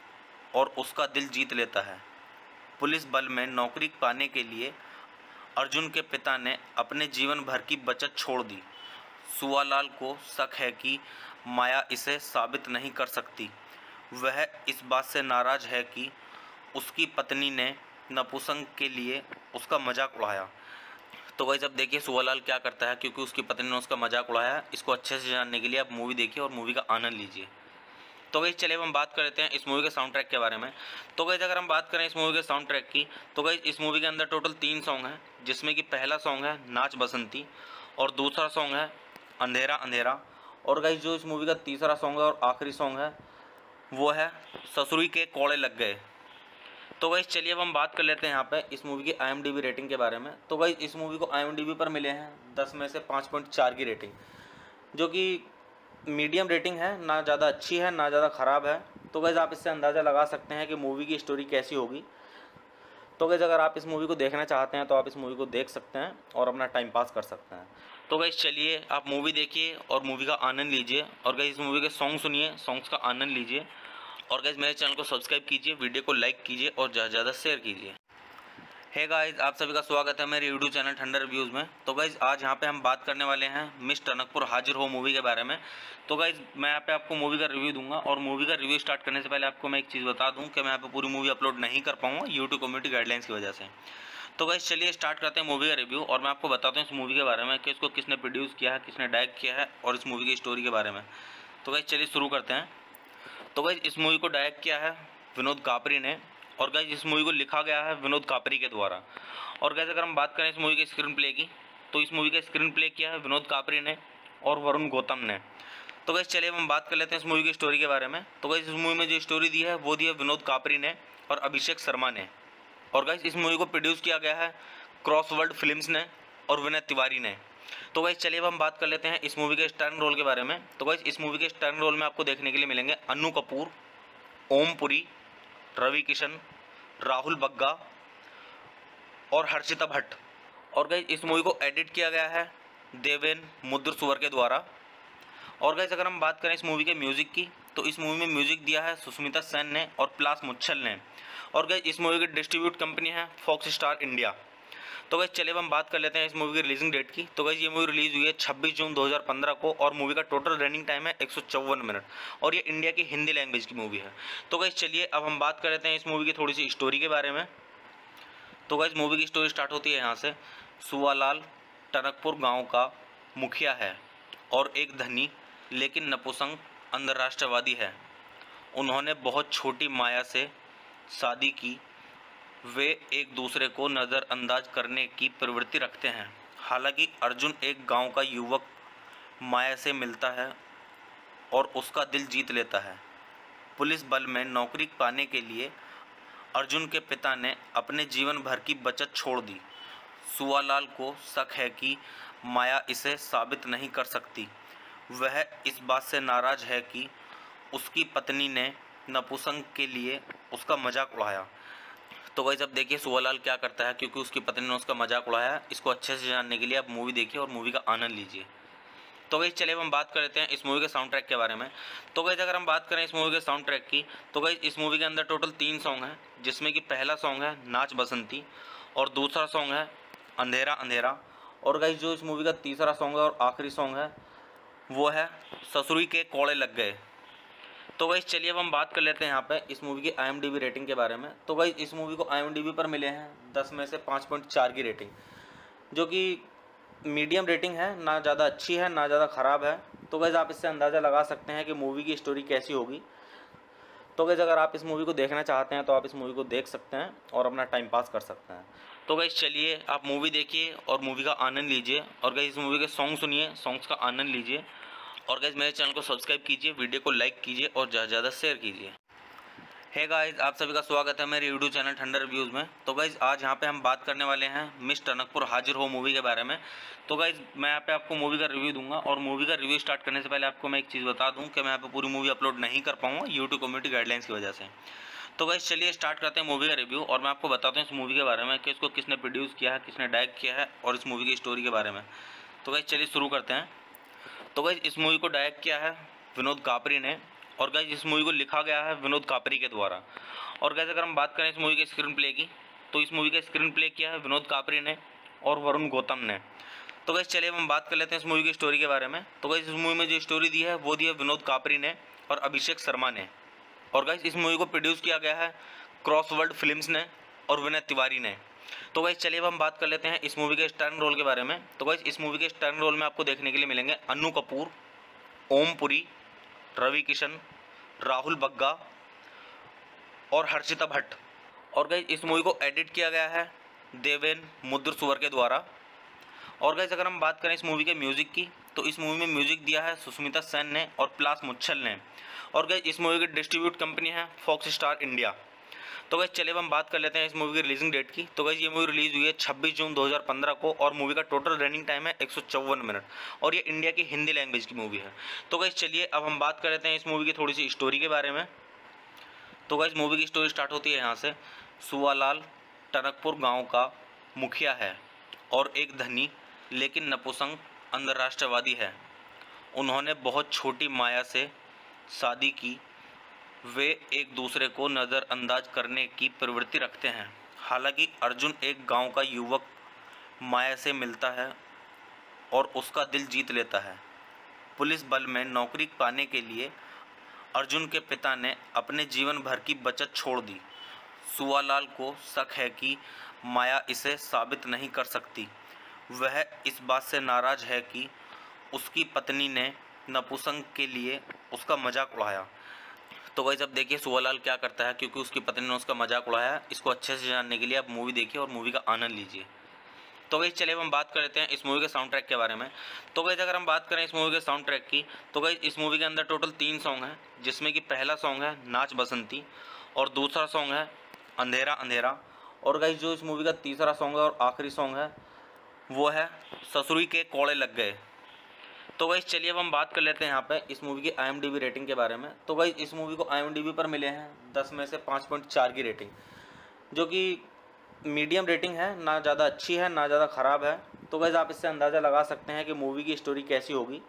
और उसका दिल जीत लेता है। पुलिस बल में नौकरी पाने के लिए अर्जुन के पिता ने अपने जीवन भर की बचत छोड़ दी। सुवालाल को शक है कि माया इसे साबित नहीं कर सकती। वह इस बात से नाराज़ है कि उसकी पत्नी ने नपुंसक के लिए उसका मजाक उड़ाया। तो गाइस अब देखिए सुवालाल क्या करता है, क्योंकि उसकी पत्नी ने उसका मजाक उड़ाया। इसको अच्छे से जानने के लिए आप मूवी देखिए और मूवी का आनंद लीजिए। तो गाइस चलिए हम बात कर लेते हैं इस मूवी के साउंड ट्रैक के बारे में। तो गाइस अगर हम बात करें इस मूवी के साउंड ट्रैक की, तो गाइस इस मूवी के अंदर टोटल तीन सॉन्ग हैं, जिसमें कि पहला सॉन्ग है नाच बसंती और दूसरा सॉन्ग है अंधेरा अंधेरा, और गाइस जो इस मूवी का तीसरा सॉन्ग है और आखिरी सॉन्ग है वो है ससुरी के कोड़े लग गए। तो गाइस चलिए अब हम बात कर लेते हैं यहाँ पे इस मूवी की I M D B rating के बारे में। तो गाइस इस मूवी को आई एम डी बी पर मिले हैं दस में से पाँच पॉइंट चार की रेटिंग, जो कि मीडियम रेटिंग है, ना ज़्यादा अच्छी है ना ज़्यादा ख़राब है। तो गाइस आप इससे अंदाज़ा लगा सकते हैं कि मूवी की स्टोरी कैसी होगी। तो गाइस अगर आप इस मूवी को देखना चाहते हैं तो आप इस मूवी को देख सकते हैं और अपना टाइम पास कर सकते हैं। तो गाइस चलिए आप मूवी देखिए और मूवी का आनंद लीजिए, और गाइस इस मूवी के सॉन्ग सुनिए, सॉन्ग्स का आनंद लीजिए, और गाइस मेरे चैनल को सब्सक्राइब कीजिए, वीडियो को लाइक कीजिए और ज़्यादा से ज़्यादा शेयर कीजिए। हे गाइस आप सभी का स्वागत है मेरे यूट्यूब चैनल ठंडर रिव्यूज़ में। तो गाइस आज यहाँ पे हम बात करने वाले हैं मिस टनकपुर हाजिर हो मूवी के बारे में। तो गाइस मैं यहाँ पे आपको मूवी का रिव्यू दूंगा, और मूवी का रिव्यू स्टार्ट करने से पहले आपको मैं एक चीज़ बता दूं कि मैं यहाँ पे पूरी मूवी अपलोड नहीं कर पाऊँगा यूट्यूब कम्युनिटी गाइडलाइंस की वजह से। तो गाइस चलिए स्टार्ट करते हैं मूवी का रिव्यू, और मैं आपको बताता हूँ इस मूवी के बारे में कि इसको किसने प्रोड्यूस किया है, किसने डायरेक्ट किया है, और इस मूवी की स्टोरी के बारे में। तो गाइस चलिए शुरू करते हैं। तो गाइस इस मूवी को डायरेक्ट किया है विनोद कापरी ने, और गाइस इस मूवी को लिखा गया है विनोद कापरी के द्वारा। और गाइस अगर हम बात करें इस मूवी के स्क्रीन प्ले की, तो इस मूवी का स्क्रीन प्ले किया है विनोद कापरी ने और वरुण गौतम ने। तो गाइस चलिए हम बात कर लेते हैं इस मूवी की स्टोरी के बारे में। तो गाइस इस मूवी में जो स्टोरी दी है वो दी है विनोद कापरी ने और अभिषेक शर्मा ने। और गाइस इस मूवी को प्रोड्यूस किया गया है क्रॉसवर्ल्ड फिल्म्स ने और विनय तिवारी ने। तो गाइस चलिए अब हम बात कर लेते हैं इस मूवी के स्टारर रोल के बारे में। तो गाइस इस मूवी के स्टारर रोल में आपको देखने के लिए मिलेंगे अन्नू कपूर, ओम पुरी, रवि किशन, राहुल बग्गा और हर्षिता भट्ट। और गाइस इस मूवी को एडिट किया गया है देवेन मुद्रसुवर के द्वारा। और गाइस अगर हम बात करें इस मूवी के म्यूज़िक की, तो इस मूवी में म्यूज़िक दिया है सुष्मिता सेन ने और प्लास मुच्छल ने। और गाइस इस मूवी की डिस्ट्रीब्यूट कंपनी है फॉक्स स्टार इंडिया। तो गाइस चलिए अब हम बात कर लेते हैं इस मूवी की रिलीजिंग डेट की। तो गाइस ये मूवी रिलीज़ हुई है छब्बीस जून दो हज़ार पंद्रह को, और मूवी का टोटल रनिंग टाइम है एक सौ चौवन मिनट, और ये इंडिया की हिंदी लैंग्वेज की मूवी है। तो गाइस चलिए अब हम बात कर लेते हैं इस मूवी की थोड़ी सी स्टोरी के बारे में। तो गाइस मूवी की स्टोरी स्टार्ट होती है यहाँ से। सुवालाल टनकपुर गाँव का मुखिया है और एक धनी लेकिन नपुंसक अंतर्राष्ट्रवादी है। उन्होंने बहुत छोटी माया से शादी की। वे एक दूसरे को नज़रअंदाज करने की प्रवृत्ति रखते हैं। हालांकि अर्जुन एक गांव का युवक माया से मिलता है और उसका दिल जीत लेता है। पुलिस बल में नौकरी पाने के लिए अर्जुन के पिता ने अपने जीवन भर की बचत छोड़ दी। सुवालाल को शक है कि माया इसे साबित नहीं कर सकती। वह इस बात से नाराज़ है कि उसकी पत्नी ने नपुंसक के लिए उसका मजाक उड़ाया। तो गाइस अब देखिए सुवालाल क्या करता है, क्योंकि उसकी पत्नी ने उसका मजाक उड़ाया। इसको अच्छे से जानने के लिए आप मूवी देखिए और मूवी का आनंद लीजिए। तो गाइस चलिए हम बात कर लेते हैं इस मूवी के साउंड ट्रैक के बारे में। तो गाइस अगर हम बात करें इस मूवी के साउंड ट्रैक की, तो गाइस इस मूवी के अंदर टोटल तीन सॉन्ग हैं, जिसमें कि पहला सॉन्ग है नाच बसंती और दूसरा सॉन्ग है अंधेरा अंधेरा, और गाइस जो इस मूवी का तीसरा सॉन्ग है और आखिरी सॉन्ग है वो है ससुरी के कोड़े लग गए। तो गाइस चलिए अब हम बात कर लेते हैं यहाँ पे इस मूवी की I M D B rating के बारे में। तो गाइस इस मूवी को आई एम डी बी पर मिले हैं दस में से पाँच पॉइंट चार की रेटिंग, जो कि मीडियम रेटिंग है, ना ज़्यादा अच्छी है ना ज़्यादा ख़राब है। तो गाइस आप इससे अंदाज़ा लगा सकते हैं कि मूवी की स्टोरी कैसी होगी। तो गाइस अगर आप इस मूवी को देखना चाहते हैं तो आप इस मूवी को देख सकते हैं और अपना टाइम पास कर सकते हैं। तो गाइस चलिए आप मूवी देखिए और मूवी का आनंद लीजिए, और गाइस इस मूवी के सॉन्ग सुनिए, सॉन्ग्स का आनंद लीजिए, और गाइस मेरे चैनल को सब्सक्राइब कीजिए, वीडियो को लाइक कीजिए और ज़्यादा से ज़्यादा शेयर कीजिए। हे गाइस आप सभी का स्वागत है मेरे यूट्यूब चैनल ठंडर रिव्यूज़ में। तो गाइस आज यहाँ पे हम बात करने वाले हैं मिस टनकपुर हाजिर हो मूवी के बारे में। तो गाइस मैं यहाँ पे आपको मूवी का रिव्यू दूंगा, और मूवी का रिव्यू स्टार्ट करने से पहले आपको मैं एक चीज़ बता दूं कि मैं यहाँ पे पूरी मूवी अपलोड नहीं कर पाऊँगा यूट्यूब कम्युनिटी गाइडलाइंस की वजह से। तो गाइस चलिए स्टार्ट करते हैं मूवी का रिव्यू और मैं आपको बताता हूँ इस मूवी के बारे में कि इसको किसने प्रोड्यूस किया है, किसने डायरेक्ट किया है और इस मूवी की स्टोरी के बारे में। तो गाइस चलिए शुरू करते हैं। तो गाइस इस मूवी को डायरेक्ट किया है विनोद कापरी ने और गाइस इस मूवी को लिखा गया है विनोद कापरी के द्वारा। और गाइस अगर हम बात करें इस मूवी के स्क्रीन प्ले की, तो इस मूवी का स्क्रीन प्ले किया है विनोद कापरी ने और वरुण गौतम ने। तो गाइस चलिए हम बात कर लेते हैं इस मूवी की स्टोरी के बारे में। तो गाइस इस मूवी में जो स्टोरी दी है वो दी है विनोद कापरी ने और अभिषेक शर्मा ने। और गाइस इस मूवी को प्रोड्यूस किया गया है क्रॉसवर्ल्ड फिल्म्स ने और विनय तिवारी ने। तो गाइस चलिए अब हम बात कर लेते हैं इस मूवी के स्टारर रोल के बारे में। तो गाइस इस मूवी के स्टारर रोल में आपको देखने के लिए मिलेंगे अन्नू कपूर, ओम पुरी, रवि किशन, राहुल बग्गा और हर्षिता भट्ट। और गाइस इस मूवी को एडिट किया गया है देवेन मुद्रसुवर के द्वारा। और गाइस अगर हम बात करें इस मूवी के म्यूज़िक की, तो इस मूवी में म्यूज़िक दिया है सुष्मिता सेन ने और प्लास मुच्छल ने। और गाइस इस मूवी की डिस्ट्रीब्यूट कंपनी है फॉक्स स्टार इंडिया। तो गाइस चलिए अब हम बात कर लेते हैं इस मूवी की रिलीजिंग डेट की। तो गाइस ये मूवी रिलीज़ हुई है छब्बीस जून दो हज़ार पंद्रह को और मूवी का टोटल रनिंग टाइम है एक सौ चौवन मिनट और ये इंडिया की हिंदी लैंग्वेज की मूवी है। तो गाइस चलिए अब हम बात कर लेते हैं इस मूवी की थोड़ी सी स्टोरी के बारे में। तो गाइस मूवी की स्टोरी स्टार्ट होती है यहाँ से। सुवालाल टनकपुर गाँव का मुखिया है और एक धनी लेकिन नपुंसक अंतर्राष्ट्रवादी है। उन्होंने बहुत छोटी माया से शादी की। वे एक दूसरे को नज़रअंदाज करने की प्रवृत्ति रखते हैं। हालांकि अर्जुन एक गांव का युवक माया से मिलता है और उसका दिल जीत लेता है। पुलिस बल में नौकरी पाने के लिए अर्जुन के पिता ने अपने जीवन भर की बचत छोड़ दी। सुवालाल को शक है कि माया इसे साबित नहीं कर सकती। वह इस बात से नाराज़ है कि उसकी पत्नी ने नपुंसक के लिए उसका मजाक उड़ाया। तो गाइस अब देखिए सुवालाल क्या करता है, क्योंकि उसकी पत्नी ने उसका मजाक उड़ाया। इसको अच्छे से जानने के लिए आप मूवी देखिए और मूवी का आनंद लीजिए। तो गाइस चलिए हम बात कर लेते हैं इस मूवी के साउंड ट्रैक के बारे में। तो गाइस अगर हम बात करें इस मूवी के साउंड ट्रैक की, तो गाइस इस मूवी के अंदर टोटल तीन सॉन्ग हैं, जिसमें कि पहला सॉन्ग है नाच बसंती और दूसरा सॉन्ग है अंधेरा अंधेरा। और गाइस जो इस मूवी का तीसरा सॉन्ग है और आखिरी सॉन्ग है वो है ससुरी के कोड़े लग गए। तो गाइस चलिए अब हम बात कर लेते हैं यहाँ पे इस मूवी की I M D B rating के बारे में। तो गाइस इस मूवी को आई एम डी बी पर मिले हैं दस में से पाँच पॉइंट चार की रेटिंग, जो कि मीडियम रेटिंग है, ना ज़्यादा अच्छी है ना ज़्यादा ख़राब है। तो गाइस आप इससे अंदाज़ा लगा सकते हैं कि मूवी की स्टोरी कैसी होगी।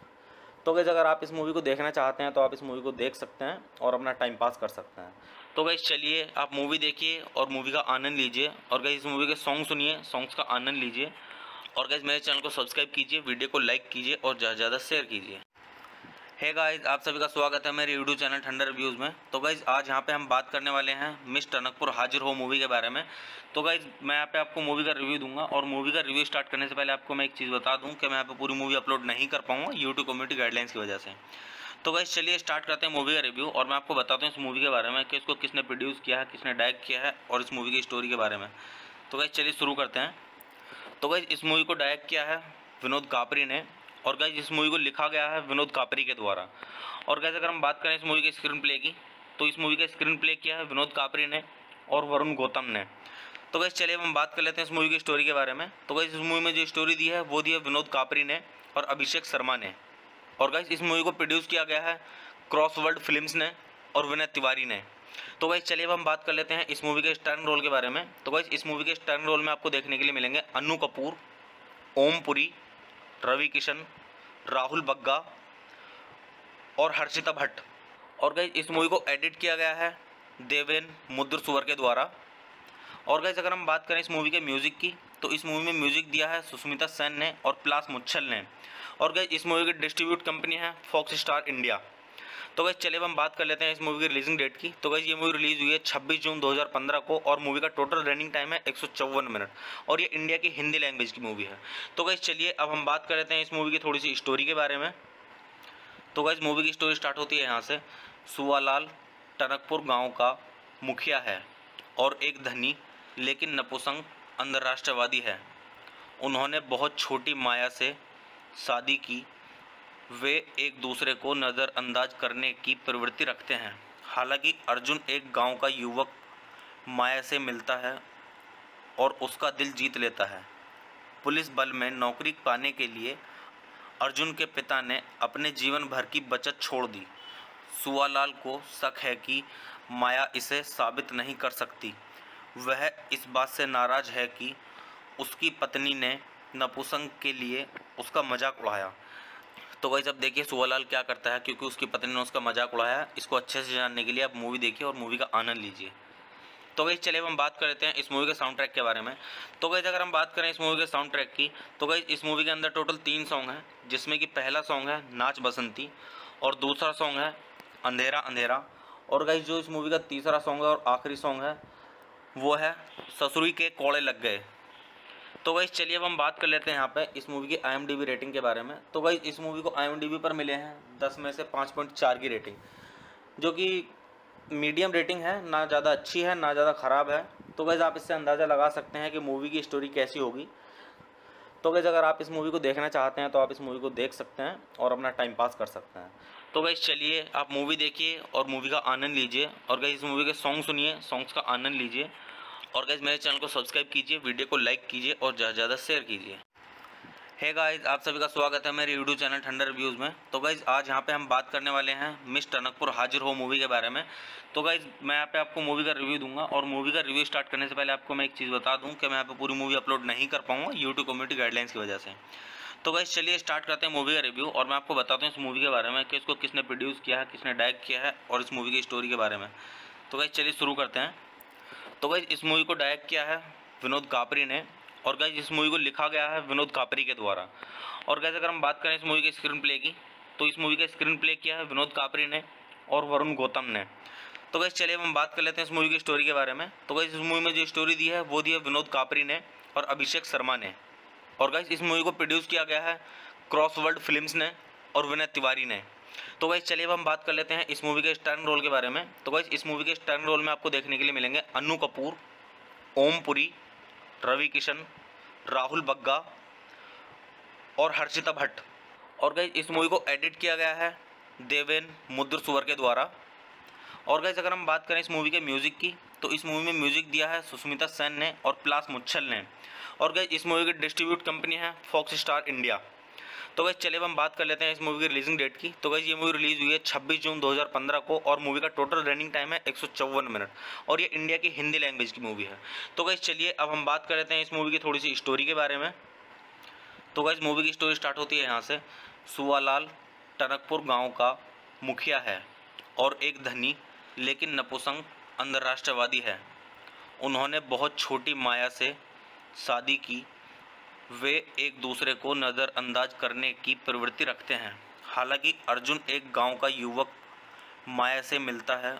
तो गाइस अगर आप इस मूवी को देखना चाहते हैं तो आप इस मूवी को देख सकते हैं और अपना टाइम पास कर सकते हैं। तो गाइस चलिए आप मूवी देखिए और मूवी का आनंद लीजिए और गाइस इस मूवी के सॉन्ग सुनिए, सॉन्ग्स का आनंद लीजिए। और गाइस मेरे चैनल को सब्सक्राइब कीजिए, वीडियो को लाइक कीजिए और ज़्यादा से ज़्यादा शेयर कीजिए। हे गाइस आप सभी का स्वागत है मेरे यूट्यूब चैनल ठंडर रिव्यूज़ में। तो गाइस आज यहाँ पे हम बात करने वाले हैं मिस टनकपुर हाजिर हो मूवी के बारे में। तो गाइस मैं यहाँ पे आपको मूवी का रिव्यू दूंगा और मूवी का रिव्यू स्टार्ट करने से पहले आपको मैं एक चीज़ बता दूँ कि मैं यहाँ पे पूरी मूवी अपलोड नहीं कर पाऊँगा यूट्यूब कम्युनिटी गाइडलाइंस की वजह से। तो गाइस चलिए स्टार्ट करते हैं मूवी का रिव्यू और मैं आपको बताता हूँ इस मूवी के बारे में कि इसको किसने प्रोड्यूस किया है, किसने डायरेक्ट किया है और इस मूवी की स्टोरी के बारे में। तो गाइस चलिए शुरू करते हैं। तो गाइस इस मूवी को डायरेक्ट किया है विनोद कापरी ने और गाइस इस मूवी को लिखा गया है विनोद कापरी के द्वारा। और गाइस अगर हम बात करें इस मूवी के स्क्रीन प्ले की, तो इस मूवी का स्क्रीन प्ले किया है विनोद कापरी ने और वरुण गौतम ने। तो गाइस चलिए हम बात कर लेते हैं इस मूवी की स्टोरी के बारे में। तो गाइस इस मूवी में जो स्टोरी दी है वो दी है विनोद कापरी ने और अभिषेक शर्मा ने। और गाइस इस मूवी को प्रोड्यूस किया गया है क्रॉसवर्ल्ड फिल्म्स ने और विनय तिवारी ने। तो गाइस चलिए अब हम बात कर लेते हैं इस मूवी के स्टारर रोल के बारे में। तो गाइस इस मूवी के स्टारर रोल में आपको देखने के लिए मिलेंगे अन्नू कपूर, ओम पुरी, रवि किशन, राहुल बग्गा और हर्षिता भट्ट। और गाइस इस मूवी को एडिट किया गया है देवेन मुद्रसुवर के द्वारा। और गाइस अगर हम बात करें इस मूवी के म्यूज़िक की, तो इस मूवी में म्यूज़िक दिया है सुष्मिता सेन ने और प्लास मुच्छल ने। और गाइस इस मूवी की डिस्ट्रीब्यूट कंपनी है फॉक्स स्टार इंडिया। तो गाइस चलिए हम बात कर लेते हैं इस मूवी की रिलीजिंग डेट की। तो गाइस ये मूवी रिलीज़ हुई है छब्बीस जून दो हज़ार पंद्रह को और मूवी का टोटल रनिंग टाइम है एक सौ चौवन मिनट और ये इंडिया की हिंदी लैंग्वेज की मूवी है। तो गाइस चलिए अब हम बात कर लेते हैं इस मूवी की थोड़ी सी स्टोरी के बारे में। तो गाइस मूवी की स्टोरी स्टार्ट होती है यहाँ से। सुवालाल टनकपुर गाँव का मुखिया है और एक धनी लेकिन नपुंसक अंतर्राष्ट्रवादी है। उन्होंने बहुत छोटी माया से शादी की। वे एक दूसरे को नज़रअंदाज करने की प्रवृत्ति रखते हैं। हालांकि अर्जुन एक गांव का युवक माया से मिलता है और उसका दिल जीत लेता है। पुलिस बल में नौकरी पाने के लिए अर्जुन के पिता ने अपने जीवन भर की बचत छोड़ दी। सुवालाल को शक है कि माया इसे साबित नहीं कर सकती। वह इस बात से नाराज़ है कि उसकी पत्नी ने नपुंसक के लिए उसका मजाक उड़ाया। तो गाइस अब देखिए सुवालाल क्या करता है, क्योंकि उसकी पत्नी ने उसका मजाक उड़ाया। इसको अच्छे से जानने के लिए आप मूवी देखिए और मूवी का आनंद लीजिए। तो गाइस चलिए अब हम बात कर लेते हैं इस मूवी के साउंड ट्रैक के बारे में। तो गाइस अगर हम बात करें इस मूवी के साउंड ट्रैक की, तो गाइस इस मूवी के अंदर टोटल तीन सॉन्ग हैं, जिसमें कि पहला सॉन्ग है नाच बसंती और दूसरा सॉन्ग है अंधेरा अंधेरा, और गाइस जो इस मूवी का तीसरा सॉन्ग है और आखिरी सॉन्ग है वो है ससुरी के कोड़े लग गए। तो गाइस चलिए अब हम बात कर लेते हैं यहाँ पे इस मूवी की I M D B rating के बारे में। तो गाइस इस मूवी को आई एम डी बी पर मिले हैं दस में से पाँच पॉइंट चार की रेटिंग, जो कि मीडियम रेटिंग है, ना ज़्यादा अच्छी है ना ज़्यादा ख़राब है। तो गाइस आप इससे अंदाज़ा लगा सकते हैं कि मूवी की स्टोरी कैसी होगी। तो गाइस अगर आप इस मूवी को देखना चाहते हैं तो आप इस मूवी को देख सकते हैं और अपना टाइम पास कर सकते हैं। तो गाइस चलिए आप मूवी देखिए और मूवी का आनंद लीजिए, और गाइस इस मूवी के सॉन्ग सुनिए, सॉन्ग्स का आनंद लीजिए, और गाइस मेरे चैनल को सब्सक्राइब कीजिए, वीडियो को लाइक कीजिए और ज़्यादा से ज़्यादा शेयर कीजिए। हे गाइस आप सभी का स्वागत है मेरे यूट्यूब चैनल ठंडर रिव्यूज़ में। तो गाइस आज यहाँ पे हम बात करने वाले हैं मिस टनकपुर हाजिर हो मूवी के बारे में। तो गाइस मैं यहाँ पे आपको मूवी का रिव्यू दूंगा, और मूवी का रिव्यू स्टार्ट करने से पहले आपको मैं एक चीज़ बता दूं कि मैं यहाँ पे पूरी मूवी अपलोड नहीं कर पाऊँगा यूट्यूब कम्युनिटी गाइडलाइंस की वजह से। तो गाइस चलिए स्टार्ट करते हैं मूवी का रिव्यू, और मैं आपको बताता हूँ इस मूवी के बारे में कि इसको किसने प्रोड्यूस किया है, किसने डायरेक्ट किया है, और इस मूवी की स्टोरी के बारे में। तो गाइस चलिए शुरू करते हैं। तो गाइस इस मूवी को डायरेक्ट किया है विनोद कापरी ने, और गाइस इस मूवी को लिखा गया है विनोद कापरी के द्वारा। और गाइस अगर हम बात करें इस मूवी के स्क्रीन प्ले की, तो इस मूवी का स्क्रीन प्ले किया है विनोद कापरी ने और वरुण गौतम ने। तो गाइस चलिए हम बात कर लेते हैं इस मूवी की स्टोरी के बारे में। तो गाइस इस मूवी में जो स्टोरी दी है वो दी है विनोद कापरी ने और अभिषेक शर्मा ने, और गाइस इस मूवी को प्रोड्यूस किया गया है क्रॉसवर्ड फिल्म्स ने और विनय तिवारी ने। तो गाइस चलिए अब हम बात कर लेते हैं इस मूवी के स्टार रोल के बारे में। तो गाइस इस मूवी के स्टार रोल में आपको देखने के लिए मिलेंगे अन्नू कपूर, ओम पुरी, रवि किशन, राहुल बग्गा और हर्षिता भट्ट। और गाइस इस मूवी को एडिट किया गया है देवेन मुद्र सुवर के द्वारा। और गाइस अगर हम बात करें इस मूवी के म्यूज़िक की, तो इस मूवी में म्यूज़िक दिया है सुष्मिता सेन ने और प्लास मुच्छल ने। और गाइस इस मूवी की डिस्ट्रीब्यूट कंपनी है फॉक्स स्टार इंडिया। तो गाइस चलिए अब हम बात कर लेते हैं इस मूवी की रिलीजिंग डेट की। तो गाइस ये मूवी रिलीज़ हुई है छब्बीस जून दो हज़ार पंद्रह को, और मूवी का टोटल रनिंग टाइम है एक सौ चौवन मिनट, और ये इंडिया की हिंदी लैंग्वेज की मूवी है। तो गाइस चलिए अब हम बात कर लेते हैं इस मूवी की थोड़ी सी स्टोरी के बारे में। तो गाइस मूवी की स्टोरी स्टार्ट होती है यहाँ से। सुवालाल टनकपुर गांव का मुखिया है और एक धनी लेकिन नपुंसक अंतर्राष्ट्रवादी है। उन्होंने बहुत छोटी माया से शादी की। वे एक दूसरे को नज़रअंदाज करने की प्रवृत्ति रखते हैं। हालांकि अर्जुन एक गांव का युवक माया से मिलता है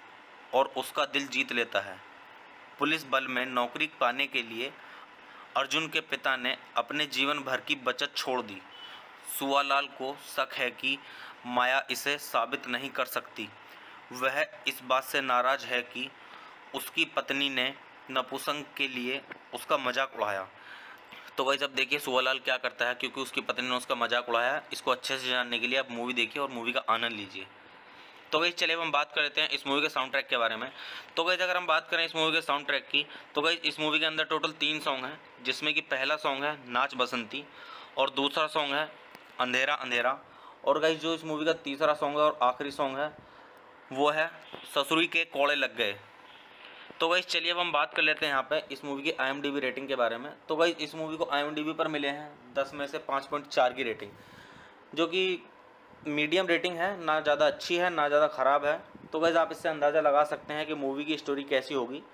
और उसका दिल जीत लेता है। पुलिस बल में नौकरी पाने के लिए अर्जुन के पिता ने अपने जीवन भर की बचत छोड़ दी। सुवालाल को शक है कि माया इसे साबित नहीं कर सकती। वह इस बात से नाराज़ है कि उसकी पत्नी ने नपुंसक के लिए उसका मजाक उड़ाया। तो गाइस अब देखिए सुवालाल क्या करता है, क्योंकि उसकी पत्नी ने उसका मजाक उड़ाया। इसको अच्छे से जानने के लिए आप मूवी देखिए और मूवी का आनंद लीजिए। तो गाइस चलिए हम बात कर लेते हैं इस मूवी के साउंड ट्रैक के बारे में। तो गाइस अगर हम बात करें इस मूवी के साउंड ट्रैक की, तो गाइस इस मूवी के अंदर टोटल तीन सॉन्ग हैं, जिसमें कि पहला सॉन्ग है नाच बसंती और दूसरा सॉन्ग है अंधेरा अंधेरा, और गाइस जो इस मूवी का तीसरा सॉन्ग है और आखिरी सॉन्ग है वो है ससुरी के कोड़े लग गए। तो गाइस चलिए अब हम बात कर लेते हैं यहाँ पे इस मूवी की I M D B rating के बारे में। तो गाइस इस मूवी को आई एम डी बी पर मिले हैं दस में से पाँच पॉइंट चार की रेटिंग, जो कि मीडियम रेटिंग है, ना ज़्यादा अच्छी है ना ज़्यादा ख़राब है। तो गाइस आप इससे अंदाज़ा लगा सकते हैं कि मूवी की स्टोरी कैसी होगी।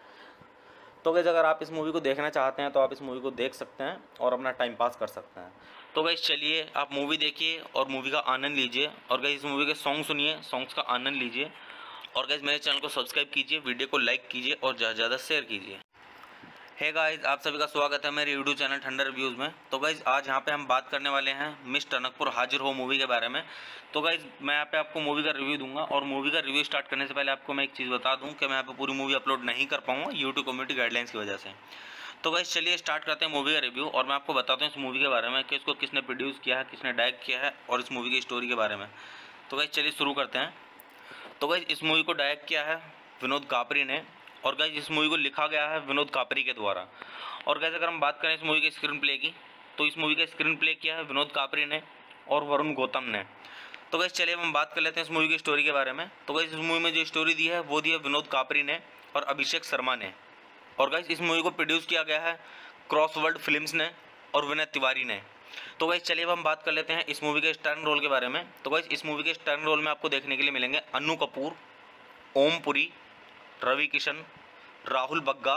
तो गाइस अगर आप इस मूवी को देखना चाहते हैं तो आप इस मूवी को देख सकते हैं और अपना टाइम पास कर सकते हैं। तो गाइस चलिए आप मूवी देखिए और मूवी का आनंद लीजिए, और गाइस इस मूवी के सॉन्ग सुनिए, सॉन्ग्स का आनंद लीजिए, और गाइस मेरे चैनल को सब्सक्राइब कीजिए, वीडियो को लाइक कीजिए और ज़्यादा से ज़्यादा शेयर कीजिए। हे गाइस आप सभी का स्वागत है मेरे यूट्यूब चैनल ठंडर रिव्यूज़ में। तो गाइस आज यहाँ पे हम बात करने वाले हैं मिस टनकपुर हाजिर हो मूवी के बारे में। तो गाइस मैं यहाँ पे आपको मूवी का रिव्यू दूंगा, और मूवी का रिव्यू स्टार्ट करने से पहले आपको मैं एक चीज़ बता दूं कि मैं यहाँ पे पूरी मूवी अपलोड नहीं कर पाऊँगा यूट्यूब कम्युनिटी गाइडलाइंस की वजह से। तो गाइस चलिए स्टार्ट करते हैं मूवी का रिव्यू, और मैं आपको बताता हूँ इस मूवी के बारे में कि इसको किसने प्रोड्यूस किया है, किसने डायरेक्ट किया है, और इस मूवी की स्टोरी के बारे में। तो गाइस चलिए शुरू करते हैं। तो गाइस इस मूवी को डायरेक्ट किया है विनोद कापरी ने, और गाइस इस मूवी को लिखा गया है विनोद कापरी के द्वारा। और गाइस अगर हम बात करें इस मूवी के स्क्रीन प्ले की, तो इस मूवी का स्क्रीन प्ले किया है विनोद कापरी ने और वरुण गौतम ने। तो गाइस चलिए हम बात कर लेते हैं इस मूवी की स्टोरी के बारे में। तो गाइस इस मूवी में जो स्टोरी दी है वो दी है विनोद कापरी ने और अभिषेक शर्मा ने। और गाइस इस मूवी को प्रोड्यूस किया गया है क्रॉसवर्ल्ड फिल्म्स ने और विनय तिवारी ने। तो गाइस चलिए अब हम बात कर लेते हैं इस मूवी के स्टारर रोल के बारे में। तो गाइस इस मूवी के स्टारर रोल में आपको देखने के लिए मिलेंगे अन्नू कपूर, ओम पुरी, रवि किशन, राहुल बग्गा